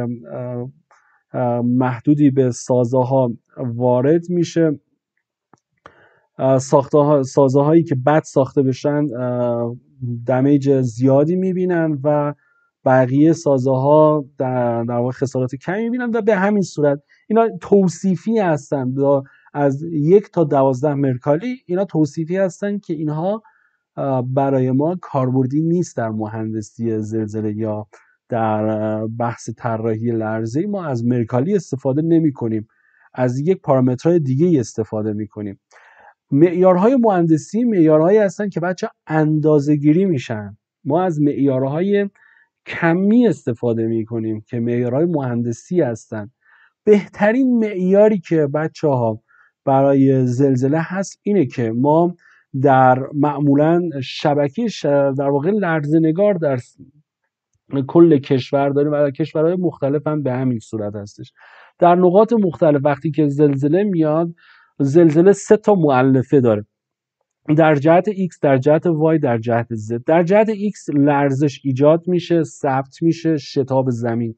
محدودی به سازه ها وارد میشه. سازه هایی که بد ساخته بشن دمیج زیادی میبینن و بقیه سازه ها در واقع خسارات کمی میبینن و به همین صورت اینا توصیفی هستن. از 1 تا 12 مرکالی اینا توصیفی هستن که اینها برای ما کاربردی نیست در مهندسی زلزله یا در بحث طراحی لرزه‌ای. ما از مرکالی استفاده نمی کنیم، از یک پارامترهای دیگه استفاده می کنیم. معیارهای مهندسی معیارهایی هستن که بچه اندازه‌گیری میشن. ما از معیارهای کمی استفاده می کنیم که معیارهای مهندسی هستن. بهترین معیاری که بچه ها برای زلزله هست اینه که ما در معمولا شبکه در واقع لرزه‌نگار در کل کشور داریم و در کشورهای مختلف هم به همین صورت هستش. در نقاط مختلف وقتی که زلزله میاد، زلزله 3 تا مؤلفه داره، در جهت X، در جهت Y، در جهت Z. در جهت X لرزش ایجاد میشه، ثبت میشه، شتاب زمین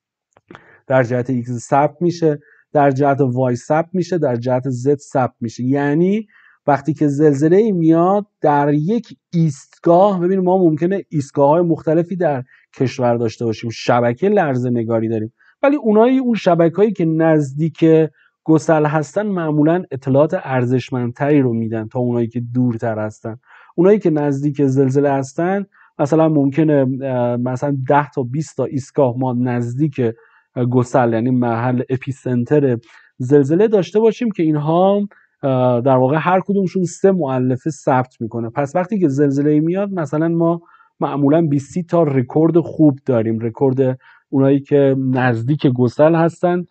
در جهت X ثبت میشه، در جهت Y ثبت میشه، در جهت Z ثبت میشه. یعنی وقتی که زلزله میاد در یک ایستگاه، ببینید ما ممکنه ایستگاه‌های مختلفی در کشور داشته باشیم، شبکه لرزه‌نگاری داریم، ولی اون شبکه‌هایی که نزدیک گسل هستن معمولا اطلاعات ارزشمندتری رو میدن تا اونایی که دورتر هستن. اونایی که نزدیک زلزله هستن مثلا ممکنه مثلا 10 تا 20 تا ایستگاه ما نزدیک گسل، یعنی محل اپیسنتر زلزله داشته باشیم که اینها در واقع هر کدومشون 3 مؤلفه ثبت میکنه. پس وقتی که زلزله میاد مثلا ما معمولا 20 تا رکورد خوب داریم، رکورد اونایی که نزدیک گسل هستن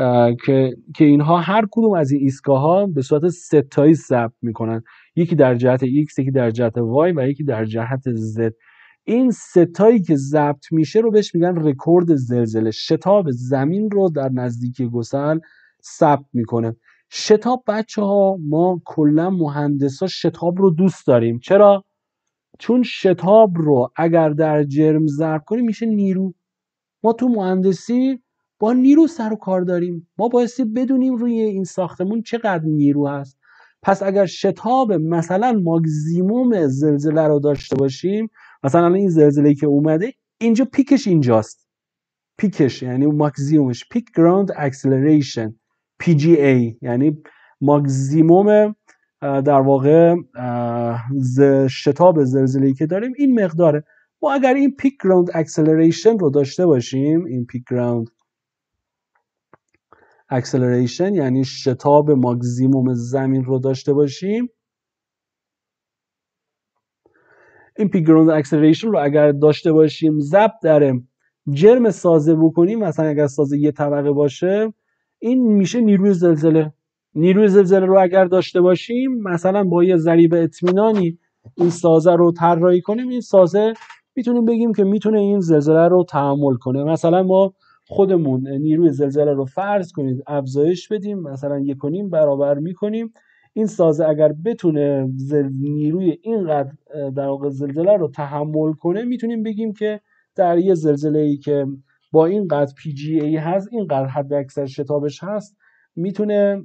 که اینها هر کدوم از این ایستگاه ها به صورت 3 تایی ثبت میکنن، یکی در جهت X، یکی در جهت Y و یکی در جهت Z. این 3 تایی که ضبط میشه رو بهش میگن رکورد زلزله. شتاب زمین رو در نزدیکی گسل ثبت میکنه. شتاب بچه ها، ما کلا مهندسا شتاب رو دوست داریم. چرا؟ چون شتاب رو اگر در جرم ضرب کنیم میشه نیرو. ما تو مهندسی با نیرو سر و کار داریم، ما بایستی بدونیم روی این ساختمون چقدر نیرو هست. پس اگر شتاب مثلا ماکزیموم زلزله رو داشته باشیم، مثلا این زلزله‌ای که اومده اینجا پیکش اینجاست، پیکش یعنی ماکزیمومش، پیک گراوند اکسلریشن، پی جی ای، یعنی ماکزیموم در واقع شتاب زلزله‌ای که داریم این مقداره. ما اگر این پیک گراوند اکسلریشن رو داشته باشیم، این پیک گراوند اکسلریشن یعنی شتاب ماکزیموم زمین رو داشته باشیم، این پیک گراوند اکسلریشن رو اگر داشته باشیم ضرب در جرم سازه بکنیم، مثلا اگر سازه یه طبقه باشه این میشه نیروی زلزله. نیروی زلزله رو اگر داشته باشیم مثلا با یه ضریب اطمینانی این سازه رو طراحی کنیم، این سازه میتونیم بگیم که میتونه این زلزله رو تحمل کنه. مثلا ما خودمون نیروی زلزله رو فرض کنید افزایش بدیم، مثلا 1.5 برابر میکنیم، این سازه اگر بتونه نیروی اینقدر در واقع زلزله رو تحمل کنه، میتونیم بگیم که در یه زلزله‌ای که با اینقدر پی جی ای هست، اینقدر حد اکثر شتابش هست، میتونه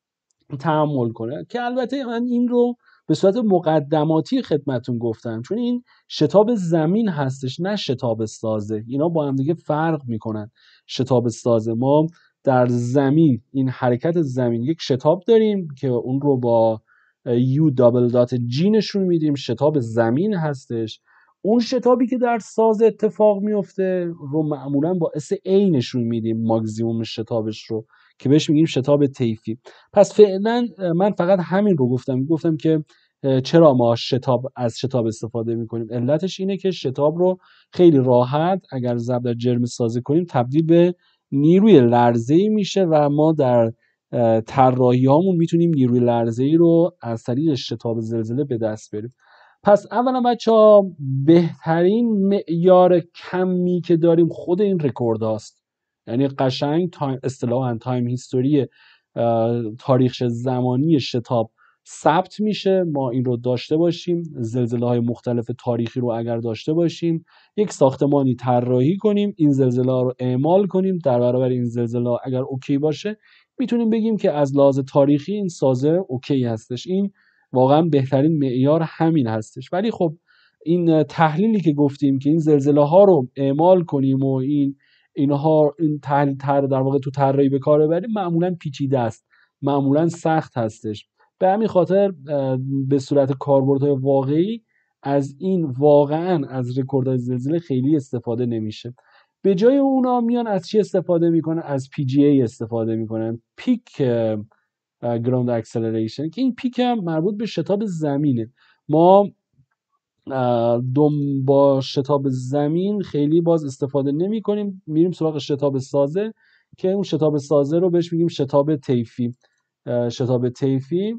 تحمل کنه. که البته من این رو به صورت مقدماتی خدمتون گفتم، چون این شتاب زمین هستش نه شتاب سازه، اینا با هم دیگه فرق میکنن. شتاب سازه، ما در زمین این حرکت زمین یک شتاب داریم که اون رو با یو دابل دات جی نشون میدیم، شتاب زمین هستش. اون شتابی که در ساز اتفاق میفته رو معمولا با اس ای نشون میدیم، ماکسیموم شتابش رو، که بهش میگیم شتاب طیفی. پس فعلا من فقط همین رو گفتم که چرا ما از شتاب استفاده میکنیم. علتش اینه که شتاب رو خیلی راحت اگر ضرب در جرم سازی کنیم تبدیل به نیروی لرزه‌ای میشه و ما در طراحی هامون میتونیم نیروی لرزه‌ای رو از طریق شتاب زلزله به دست بیاریم. پس اولا بچه‌ها، بهترین معیار کمی که داریم خود این رکورد هاست. یعنی قشنگ اصطلاحاً تایم هیستوری، تاریخ زمانی شتاب ثبت میشه. ما این رو داشته باشیم، زلزله های مختلف تاریخی رو اگر داشته باشیم، یک ساختمانی طراحی کنیم، این زلزله ها رو اعمال کنیم، در برابر این زلزله ها اگر اوکی باشه میتونیم بگیم که از لحاظ تاریخی این سازه اوکی هستش. این واقعا بهترین معیار همین هستش. ولی خب این تحلیلی که گفتیم که این زلزله ها رو اعمال کنیم و اینها این تحلیل در واقع تو طراحی به کار ببریم، معمولا پیچیده است، معمولا سخت هستش. به همین خاطر به صورت کاربردهای واقعی از این واقعا از رکوردهای زلزله خیلی استفاده نمیشه. به جای اونا میان از چی استفاده میکنن؟ از پی جی ای استفاده میکنن، پیک گراوند اکسلریشن، که این پیک هم مربوط به شتاب زمینه. ما با شتاب زمین خیلی باز استفاده نمی کنیم، میریم سراغ شتاب سازه که اون شتاب سازه رو بهش میگیم شتاب طیفی. شتاب طیفی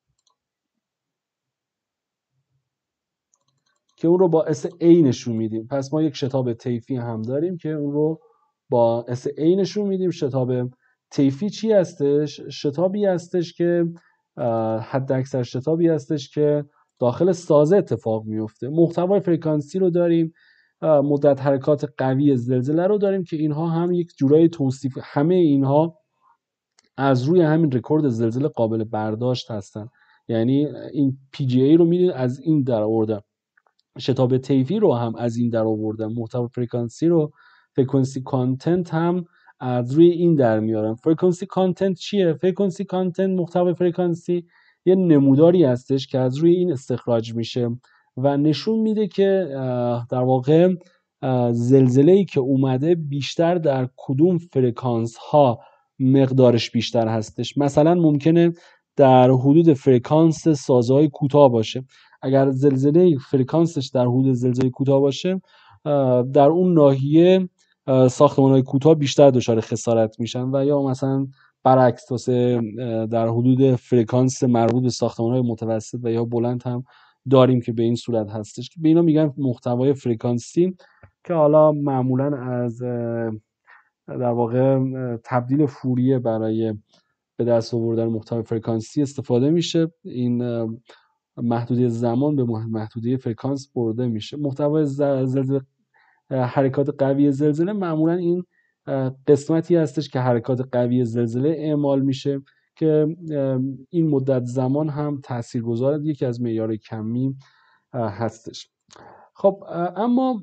که اون رو با اس ای نشون میدیم. پس ما یک شتاب طیفی هم داریم که اون رو با اس ای نشون میدیم. شتاب طیفی چی هستش؟ شتابی هستش که حد اکثر شتابی هستش که داخل سازه اتفاق میفته. محتوای فرکانسی رو داریم، مدت حرکات قوی زلزله رو داریم که اینها هم یک جورای توصیف، همه اینها از روی همین رکورد زلزله قابل برداشت هستن. یعنی این پی جی ای رو میدونید از این در آوردن، شتاب طیفی رو هم از این در آوردن، محتوا فرکانسی رو، فرکانسی کانتنت هم از روی این در میارن. فرکانسی کانتنت چیه؟ فرکانسی کانتنت، محتوا فرکانسی، یه نموداری هستش که از روی این استخراج میشه و نشون میده که در واقع زلزله‌ای که اومده بیشتر در کدوم فرکانس ها مقدارش بیشتر هستش. مثلا ممکنه در حدود فرکانس سازهای کوتاه باشه. اگر زلزله فرکانسش در حدود زلزله کوتاه باشه، در اون ناحیه ساختمان‌های کوتاه بیشتر دچار خسارت میشن، و یا مثلا برعکس واسه در حدود فرکانس مربوط به ساختمان‌های متوسط و یا بلند هم داریم که به این صورت هستش که به اینا میگن محتوای فرکانسی، که حالا معمولا از در واقع تبدیل فوریه برای به دست آوردن محتوای فرکانسی استفاده میشه. این محدوده زمان به محدوده فرکانس برده میشه. محتوای زلزله، حرکات قوی زلزله، معمولا این قسمتی هستش که حرکات قوی زلزله اعمال میشه که این مدت زمان هم تاثیرگذار یکی از معیار کمی هستش. خب اما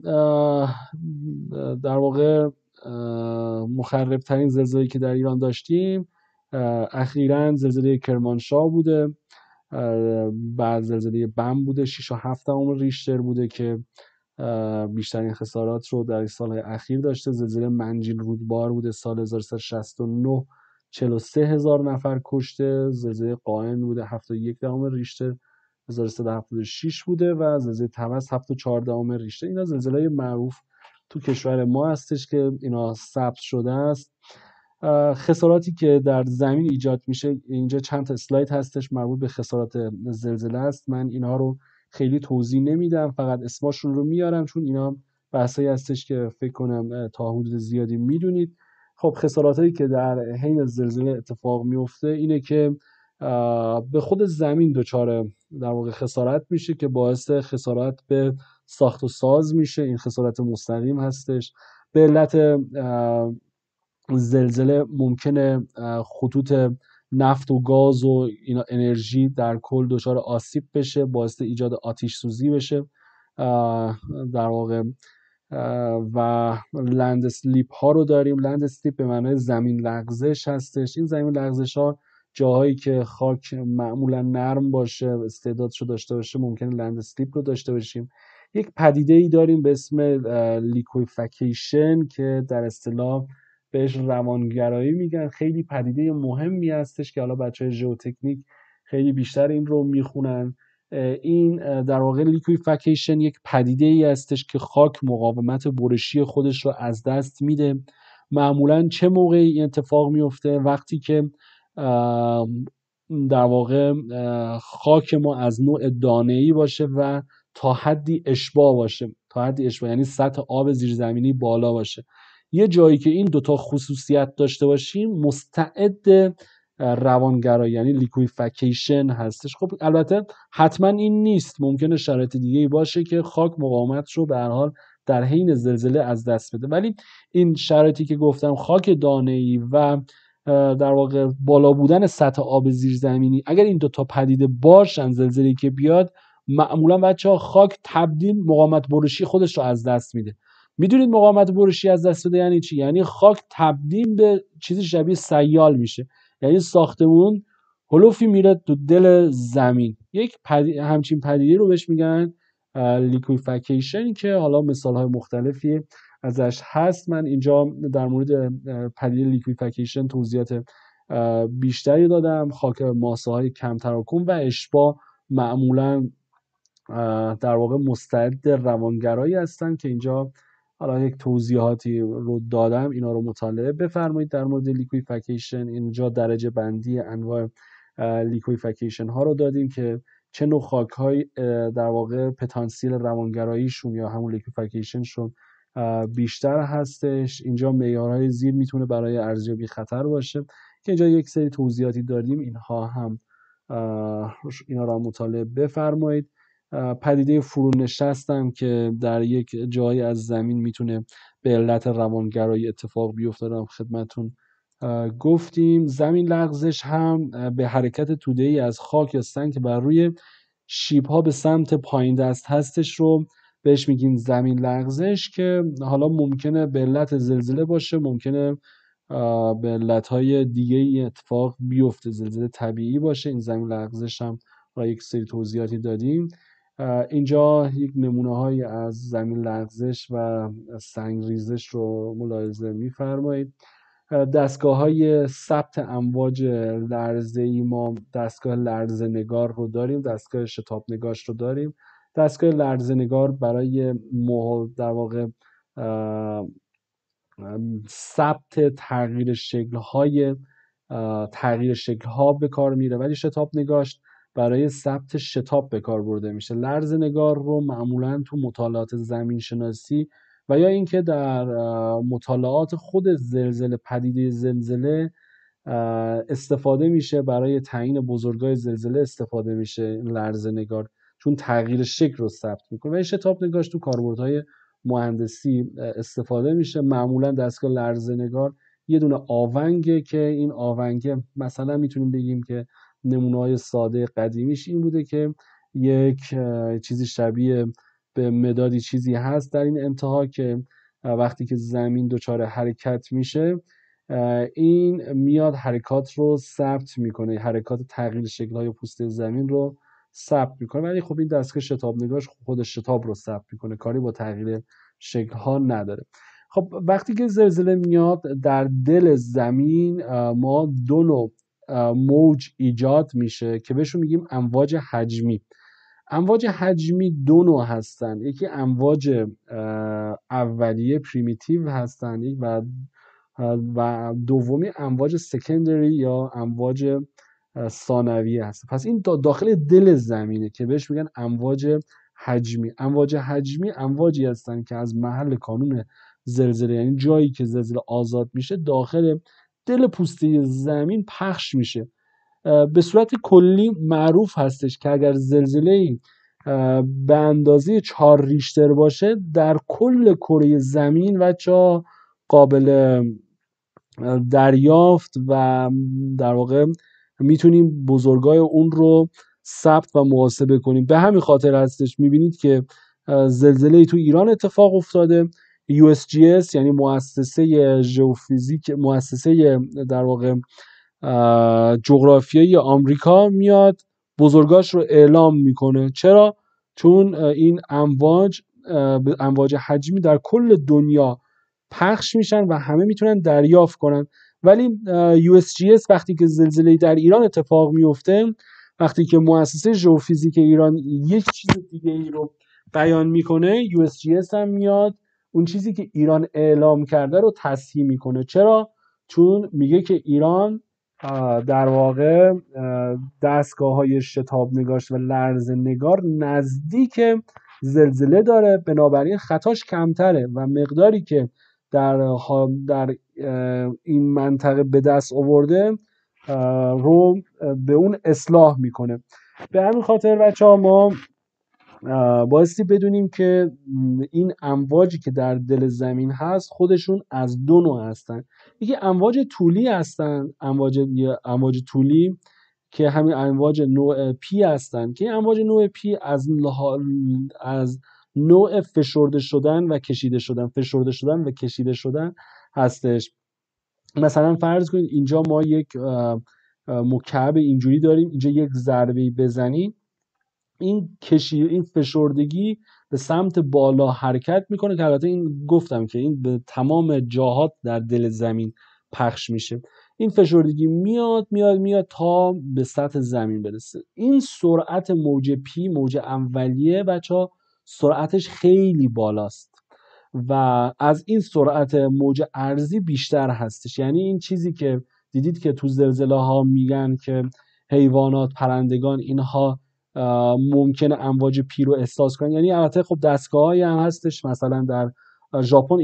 در واقع مخرب ترین زلزله‌ای که در ایران داشتیم اخیراً زلزله کرمانشاه بوده، بعد زلزله بم بوده 6.7 ریشتر بوده که بیشترین خسارات رو در سالهای اخیر داشته. زلزله منجیل رودبار بوده سال 1369 43,000 نفر کشته. زلزله قائن بوده 7.1 ریشتر 1376 بوده و زلزله طمس 7.4 ریشتر. اینا زلزله‌های معروف تو کشور ما هستش که اینا ثبت شده است. خساراتی که در زمین ایجاد میشه، اینجا چند تا اسلاید هستش مربوط به خسارات زلزله است. من اینها رو خیلی توضیح نمیدم، فقط اسماشون رو میارم چون اینا بحثایی هستش که فکر کنم تا حدود زیادی میدونید. خب خساراتایی که در حین زلزله اتفاق میفته اینه که به خود زمین دچار در واقع خسارت میشه که باعث خسارت به ساخت و ساز میشه. این خسارت مستقیم هستش. به علت زلزله ممکنه خطوط نفت و گاز و اینا انرژی در کل دچار آسیب بشه، باعث ایجاد آتش سوزی بشه در واقع. و لند اسلیپ ها رو داریم. لند اسلیپ به معنای زمین لغزش هستش. این زمین لغزش ها جاهایی که خاک معمولا نرم باشه، استعدادش رو داشته باشه، ممکنه لند اسلیپ رو داشته باشیم. یک پدیده ای داریم به اسم لیکویفیکیشن که در اصطلاح بهش روانگرایی میگن. خیلی پدیده مهمی هستش که حالا بچهای ژئوتکنیک خیلی بیشتر این رو میخونن. این در واقع لیکویفیکیشن یک پدیده ای هستش که خاک مقاومت برشی خودش رو از دست میده. معمولا چه موقعی این اتفاق میفته؟ وقتی که در واقع خاک ما از نوع دانه‌ای باشه و تا حدی اشباع باشه. تا حدی اشباع یعنی سطح آب زیرزمینی بالا باشه. یه جایی که این دوتا خصوصیت داشته باشیم مستعد روانگرایی یعنی لیکویفیکیشن هستش. خب البته حتما این نیست، ممکنه شرایط دیگه ای باشه که خاک مقاومت رو به هر حال در حین زلزله از دست بده، ولی این شرایطی که گفتم خاک دانه‌ای و در واقع بالا بودن سطح آب زیرزمینی، اگر این دوتا پدیده باشن زلزله‌ای که بیاد معمولا بچه‌ها خاک تبدیل مقاومت برشی خودش رو از دست میده. میدونید مقاومت برشی از دست بده یعنی چی؟ یعنی خاک تبدیل به چیزی شبیه سیال میشه، یعنی ساختمون هلوفی میره تو دل زمین. یک همچین پدیده رو بهش میگن لیکویفیکیشن که حالا مثال‌های مختلفی ازش هست. من اینجا در مورد پدیده لیکویفیکیشن توضیحات بیشتری دادم. خاک ماسه‌های کم تراکم و اشباع معمولاً در واقع مستعد روانگرایی هستن که اینجا حالا یک توضیحاتی رو دادم، اینا رو مطالعه بفرمایید. در مورد لیکویفیکیشن اینجا درجه بندی انواع لیکویفیکیشن ها رو دادیم که چه نوع خاک های در واقع پتانسیل روانگراییشون یا همون لیکویفیکیشنشون بیشتر هستش. اینجا معیارهای زیر میتونه برای ارزیابی خطر باشه که اینجا یک سری توضیحاتی دادیم، اینها هم اینا رو مطالعه بفرمایید. پدیده فرونشستم که در یک جایی از زمین میتونه به علت روانگرایی اتفاق بیفته رو خدمتون گفتیم. زمین لغزش هم به حرکت توده‌ای از خاک یا سنگ که بر روی شیب ها به سمت پایین دست هستش رو بهش میگیم زمین لغزش، که حالا ممکنه به علت زلزله باشه، ممکنه به علتهای دیگه این اتفاق بیفته، زلزله طبیعی باشه. این زمین لغزش هم را یک سری توضیحاتی دادیم. اینجا یک نمونه هایی از زمین لغزش و سنگ ریزش رو ملاحظه می‌فرمایید. دستگاه های ثبت امواج لرزه ای ما دستگاه لرزه نگار رو داریم، دستگاه شتاب نگاش رو داریم. دستگاه لرزه نگار برای در واقع ثبت تغییر شکل ها به کار میره، ولی شتاب نگاش برای ثبت شتاب به کار برده میشه. لرزه نگار رو معمولا تو مطالعات زمین شناسی و یا اینکه در مطالعات خود زلزله، پدیده زلزله استفاده میشه برای تعیین بزرگای زلزله، استفاده میشه این لرزه‌نگار، چون تغییر شکل رو ثبت میکنه. و این شتاب نگاش تو کاربردهای مهندسی استفاده میشه. معمولا دستگاه لرزه‌نگار یه دونه آونگه که این آونگه مثلا میتونیم بگیم که نمونه‌های ساده قدیمیش این بوده که یک چیزی شبیه به مدادی چیزی هست در این انتها که وقتی که زمین دچار حرکت میشه این میاد حرکات رو ثبت میکنه، حرکات تغییر شکل‌های پوسته زمین رو ثبت میکنه. ولی خب این دستگاه شتاب نگاش خود شتاب رو ثبت میکنه، کاری با تغییر شکل‌ها نداره. خب وقتی که زلزله میاد در دل زمین ما دو نوع موج ایجاد میشه که بهشون میگیم امواج حجمی. امواج حجمی دو نوع هستن، یکی امواج اولیه پریمیتیو هستن و دومی امواج سکندری یا امواج ثانویه هست. پس این داخل دل زمینه که بهش میگن امواج حجمی. امواج حجمی امواجی هستن که از محل کانون زلزله، یعنی جایی که زلزله آزاد میشه، داخل دل پوسته زمین پخش میشه. به صورت کلی معروف هستش که اگر زلزله به اندازه 4 ریشتر باشه در کل کره زمین بچه‌ها قابل دریافت و در واقع میتونیم بزرگای اون رو ثبت و محاسبه کنیم. به همین خاطر هستش میبینید که زلزله تو ایران اتفاق افتاده، USGS یعنی مؤسسه ژئوفیزیک، مؤسسه در واقع جغرافیایی آمریکا میاد بزرگاش رو اعلام میکنه. چرا؟ چون این امواج حجمی در کل دنیا پخش میشن و همه میتونن دریافت کنن. ولی USGS وقتی که زلزله در ایران اتفاق میفته، وقتی که مؤسسه ژئوفیزیک ایران یک چیز دیگه ای رو بیان میکنه، USGS هم میاد اون چیزی که ایران اعلام کرده رو تصحیح میکنه. چرا؟ چون میگه که ایران در واقع دستگاه‌های شتاب نگاش و لرزه نگار نزدیک زلزله داره، بنابراین خطاش کمتره و مقداری که در این منطقه به دست آورده رو به اون اصلاح میکنه. به همین خاطر بچه‌ها ما بایستی بدونیم که این امواجی که در دل زمین هست خودشون از دو نوع هستن. یکی امواج طولی هستن، امواج طولی که همین امواج نوع پی هستن که امواج نوع پی از نوع فشرده شدن و کشیده شدن، فشرده شدن و کشیده شدن هستش. مثلا فرض کنید اینجا ما یک مکعب اینجوری داریم، اینجا یک ضربه بزنیم، این فشردگی به سمت بالا حرکت میکنه که البته این گفتم که این به تمام جاهات در دل زمین پخش میشه. این فشردگی میاد تا به سطح زمین برسه. این سرعت موج پی، موج اولیه بچه‌ها، سرعتش خیلی بالاست و از این سرعت موج ارضی بیشتر هستش. یعنی این چیزی که دیدید که تو زلزله ها میگن که حیوانات، پرندگان اینها ممکنه امواج پی رو احساس کنن، یعنی البته خب دستگاه‌هایی هم هستش، مثلا در ژاپن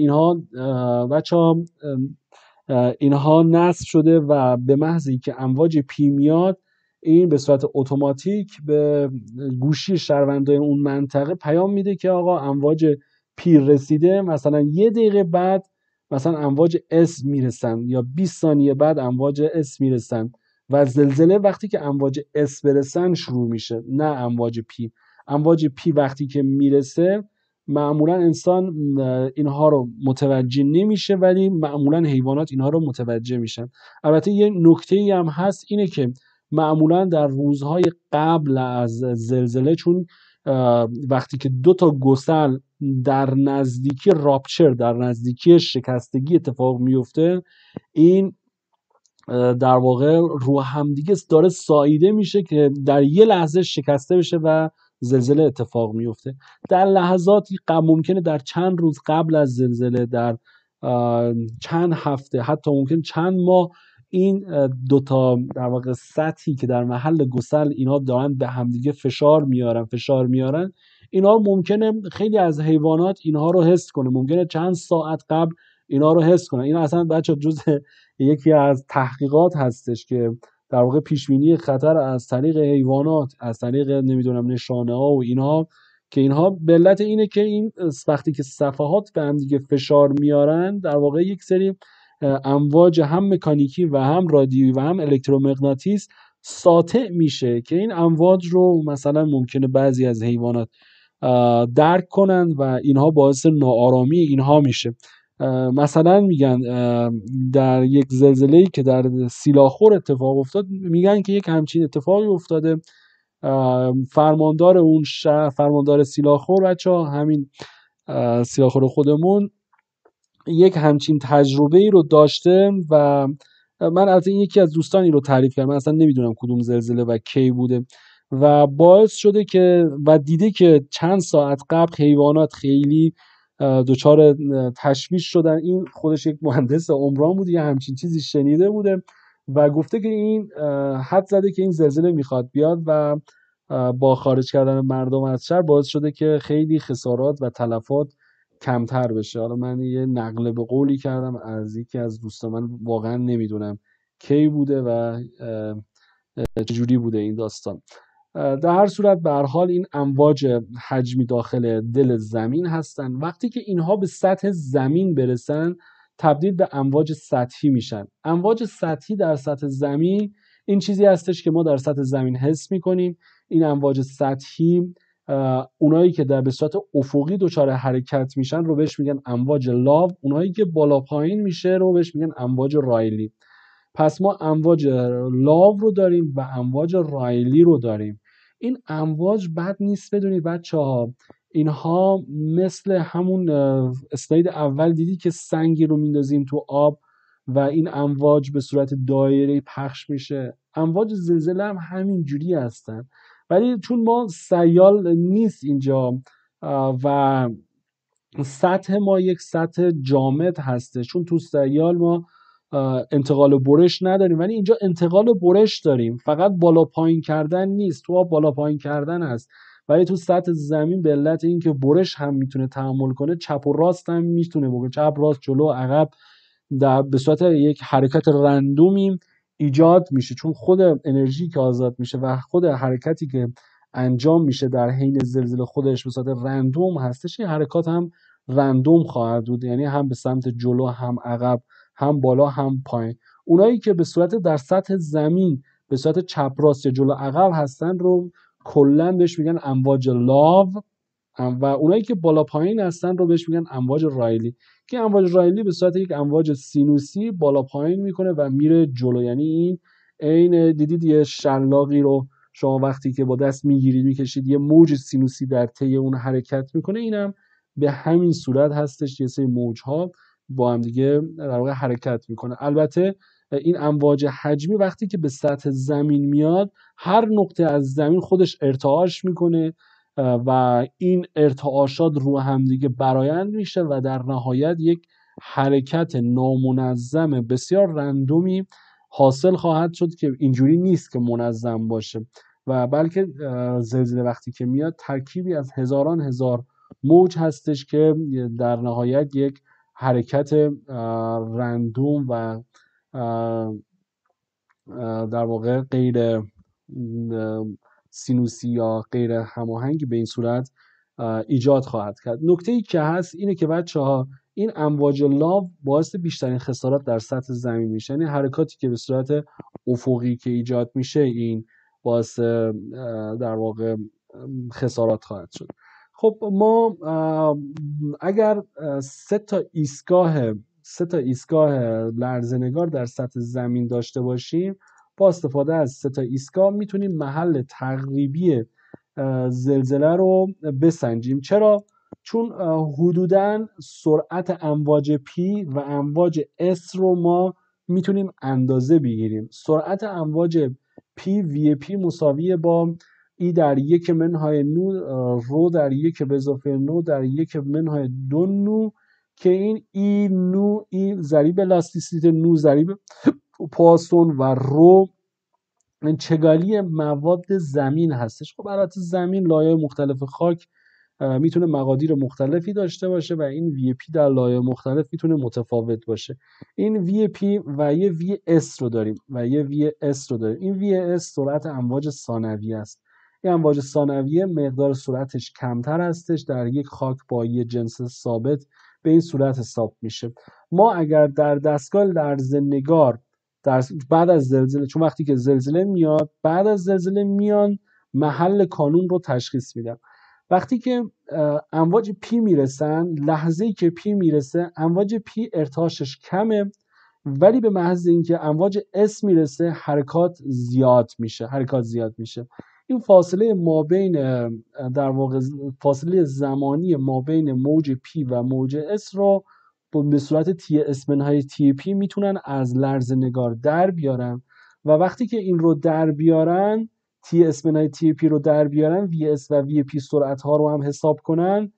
اینها نصب شده و به محضی که امواج پی میاد این به صورت اتوماتیک به گوشی شهروندان اون منطقه پیام میده که آقا امواج پی رسیده، مثلا 1 دقیقه بعد مثلا امواج اس میرسن یا 20 ثانیه بعد امواج اس میرسن و زلزله وقتی که امواج اس برسن شروع میشه، نه امواج پی. امواج پی وقتی که میرسه معمولا انسان اینها رو متوجه نمیشه ولی معمولا حیوانات اینها رو متوجه میشن. البته یه نکته‌ای هم هست، اینه که معمولا در روزهای قبل از زلزله، چون وقتی که 2 تا گسل در نزدیکی راپچر، در نزدیکی شکستگی اتفاق میفته، این در واقع رو همدیگه داره ساییده میشه که در یه لحظه شکسته بشه و زلزله اتفاق میفته. در لحظاتی ممکنه در چند روز قبل از زلزله، در چند هفته، حتی ممکن چند ماه، این 2 تا در واقع سطحی که در محل گسل اینا دارن به همدیگه فشار میارن، اینا ممکنه خیلی از حیوانات اینها رو حس کنه. ممکنه چند ساعت قبل اینا رو حس کنن. این اصلا بچه جز یکی از تحقیقات هستش که در واقع پیشبینی خطر از طریق حیوانات، از طریق نمیدونم نشانه ها و اینها، که اینها به علت اینه که این وقتی که صفحات به هم دیگه فشار میارن، در واقع یک سری امواج هم مکانیکی و هم رادیویی و هم الکترومغناطیس ساطع میشه که این امواج رو مثلا ممکنه بعضی از حیوانات درک کنن و اینها باعث ناآرامی اینها میشه. مثلا میگن در یک زلزله‌ای که در سیلاخور اتفاق افتاد، میگن که یک همچین اتفاقی افتاده. فرماندار اون شهر، فرماندار سیلاخور، بچه‌ها همین سیلاخور خودمون، یک همچین تجربه ای رو داشته و من از این یکی از دوستانی رو تعریف کردم، من اصلا نمیدونم کدوم زلزله و کی بوده و باعث شده که و دیده که چند ساعت قبل حیوانات خیلی دچار تشویش شدن. این خودش یک مهندس عمران بود، یه همچین چیزی شنیده بوده و گفته که این حد زده که این زلزله میخواد بیاد و با خارج کردن مردم از شهر باعث شده که خیلی خسارات و تلفات کمتر بشه. حالا من یه نقل به قولی کردم از یکی از دوستان، من واقعا نمیدونم کی بوده و چجوری بوده این داستان. در هر صورت به هر حال این امواج حجمی داخل دل زمین هستن. وقتی که اینها به سطح زمین برسن تبدیل به امواج سطحی میشن. امواج سطحی در سطح زمین این چیزی هستش که ما در سطح زمین حس میکنیم. این امواج سطحی اونایی که در به صورت افقی دچار حرکت میشن رو بهش میگن امواج لاو، اونایی که بالا پایین میشه رو بهش میگن امواج رایلی. پس ما امواج لاو رو داریم و امواج رایلی رو داریم. این امواج بد نیست بدونید بچه‌ها، اینها مثل همون اسلاید اول دیدی که سنگی رو میندازیم تو آب و این امواج به صورت دایره پخش میشه. امواج زلزله هم همین جوری هستن، ولی چون ما سیال نیست اینجا و سطح ما یک سطح جامد هسته، چون تو سیال ما انتقال برش نداریم، ولی اینجا انتقال برش داریم، فقط بالا پایین کردن نیست. تو بالا پایین کردن هست، ولی تو سطح زمین به علت اینکه برش هم میتونه تحمل کنه، چپ و راست هم میتونه بکنه، چپ راست جلو عقب در به صورت یک حرکت رندومی ایجاد میشه، چون خود انرژی که آزاد میشه و خود حرکتی که انجام میشه در حین زلزله خودش به صورت رندوم هستش. این حرکات هم رندوم خواهد بود، یعنی هم به سمت جلو هم عقب، هم بالا هم پایین. اونایی که به صورت در سطح زمین به صورت چپ راست یا جلو عقب هستن رو کلا بهش میگن امواج لاو و اونایی که بالا پایین هستن رو بهش میگن امواج رایلی، که امواج رایلی به صورت یک امواج سینوسی بالا پایین میکنه و میره جلو. یعنی این عین دیدید یه شلاقی رو شما وقتی که با دست میگیرید میکشید یه موج سینوسی در طی اون حرکت میکنه، اینم به همین صورت هستش، یه سری موج ها با هم دیگه در واقع حرکت میکنه. البته این امواج حجمی وقتی که به سطح زمین میاد، هر نقطه از زمین خودش ارتعاش میکنه و این ارتعاشات رو هم دیگه برآیند میشه و در نهایت یک حرکت نامنظم بسیار رندومی حاصل خواهد شد که اینجوری نیست که منظم باشه و بلکه زلزله وقتی که میاد ترکیبی از هزاران هزار موج هستش که در نهایت یک حرکت رندوم و در واقع غیر سینوسی یا غیر هماهنگی به این صورت ایجاد خواهد کرد. نکته ای که هست اینه که بچه‌ها این امواج لاو باعث بیشترین خسارات در سطح زمین میشه، یعنی حرکاتی که به صورت افقی که ایجاد میشه این باعث در واقع خسارات خواهد شد. خب ما اگر سه تا ایستگاه لرزه‌نگار در سطح زمین داشته باشیم، با استفاده از سه تا ایستگاه میتونیم محل تقریبی زلزله رو بسنجیم. چرا؟ چون حدوداً سرعت امواج پی و امواج اس رو ما میتونیم اندازه بگیریم. سرعت امواج پی وی پی مساویه با ای در 1 منهای نو رو در 1 به اضافه نو در 1 منهای 2 نو، که این ای نو ای ضریب الاستیسیته، نو ضریب پواسون و رو چگالی مواد زمین هستش. خب البته زمین لایه‌های مختلف خاک میتونه مقادیر مختلفی داشته باشه و این وی پی در لایه مختلف میتونه متفاوت باشه. این وی پی و یه وی اس رو داریم این وی اس سرعت امواج ثانویه است. این امواج ثانویه مقدار سرعتش کمتر هستش، در یک خاک با یه جنس ثابت به این صورت حساب میشه. ما اگر در دستگاه لرزه‌نگار بعد از زلزله، چون وقتی که زلزله میاد بعد از زلزله میان محل کانون رو تشخیص میدن. وقتی که امواج پی میرسن، لحظه‌ای که پی میرسه امواج پی ارتعاشش کمه، ولی به محض اینکه امواج اس میرسه حرکات زیاد میشه. این فاصله ما بین در واقع فاصله زمانی ما بین موج پی و موج اس رو به صورت تی اس منهای تی پی میتونن از لرزه‌نگار در بیارن و وقتی که این رو در بیارن، تی اس منهای تی پی رو در بیارن، وی اس و وی پی سرعت ها رو هم حساب کنن،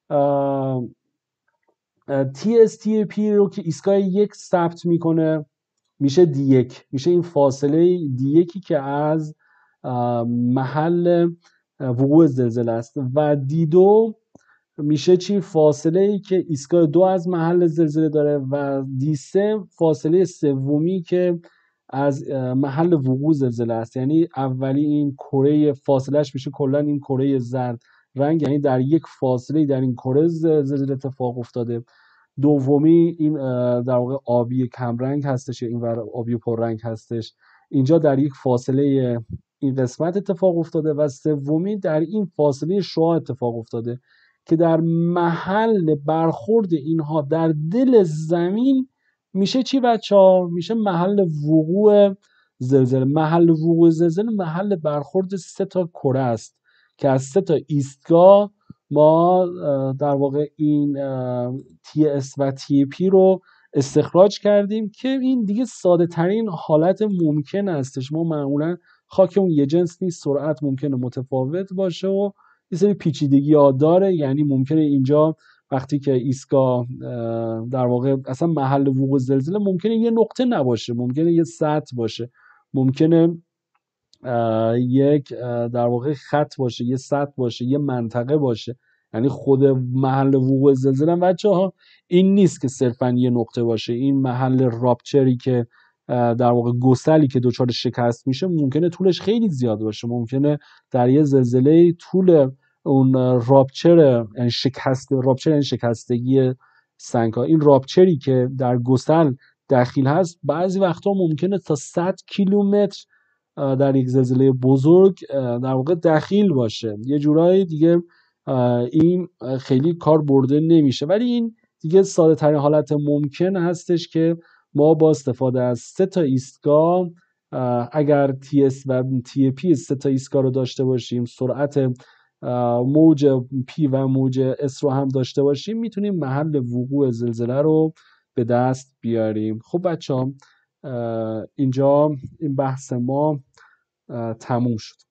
تی اس تی پی رو که ایستگاه یک ثبت میکنه میشه دی یک، میشه این فاصله دی یکی که از محل وقوع زلزله است و دی دو میشه چی؟ فاصله ای که ایستگاه دو از محل زلزله داره و دی سه فاصله سومی که از محل وقوع زلزله است. یعنی اولی این کره فاصلهش میشه کلا این کره زرد رنگ، یعنی در یک فاصله در این کره زلزله اتفاق افتاده. دومی این در واقع آبی کمرنگ هستش، این ور آبی پررنگ هستش، اینجا در یک فاصله این قسمت اتفاق افتاده و سومی در این فاصله شعاع اتفاق افتاده که در محل برخورد اینها در دل زمین میشه چی بچه‌ها؟ میشه محل وقوع زلزله. محل وقوع زلزله محل برخورد سه تا کره است که از سه تا ایستگاه ما در واقع این تی اس و تی پی رو استخراج کردیم که این دیگه ساده ترین حالت ممکن هستش. ما معمولا خاکمون یه جنس نیست، سرعت ممکنه متفاوت باشه و یه سری پیچیدگی ها داره. یعنی ممکنه اینجا وقتی که ایستگاه در واقع اصلا محل وقوع زلزله ممکنه یه نقطه نباشه، ممکنه یه سطح باشه، ممکنه یک در واقع خط باشه، یه سطح باشه، یه منطقه باشه. یعنی خود محل وقوع زلزله بچه‌ها این نیست که صرفا یه نقطه باشه. این محل راپچری که در واقع گسلی که دچار شکست میشه ممکنه طولش خیلی زیاد باشه. ممکنه در یه زلزله طول اون راپچر یعنی شکستگی سنگ ها، این راپچری که در گسل داخل هست بعضی وقتا ممکنه تا 100 کیلومتر در یک زلزله بزرگ در واقع دخیل باشه. یه جورایی دیگه این خیلی کار برده نمیشه، ولی این دیگه ساده ترین حالت ممکن هستش که ما با استفاده از سه تا ایستگاه، اگر تی اس و تی پی سه تا ایستگاه رو داشته باشیم، سرعت موج پی و موج اس رو هم داشته باشیم، میتونیم محل وقوع زلزله رو به دست بیاریم. خب بچه‌ها اینجا این بحث ما تموم شد.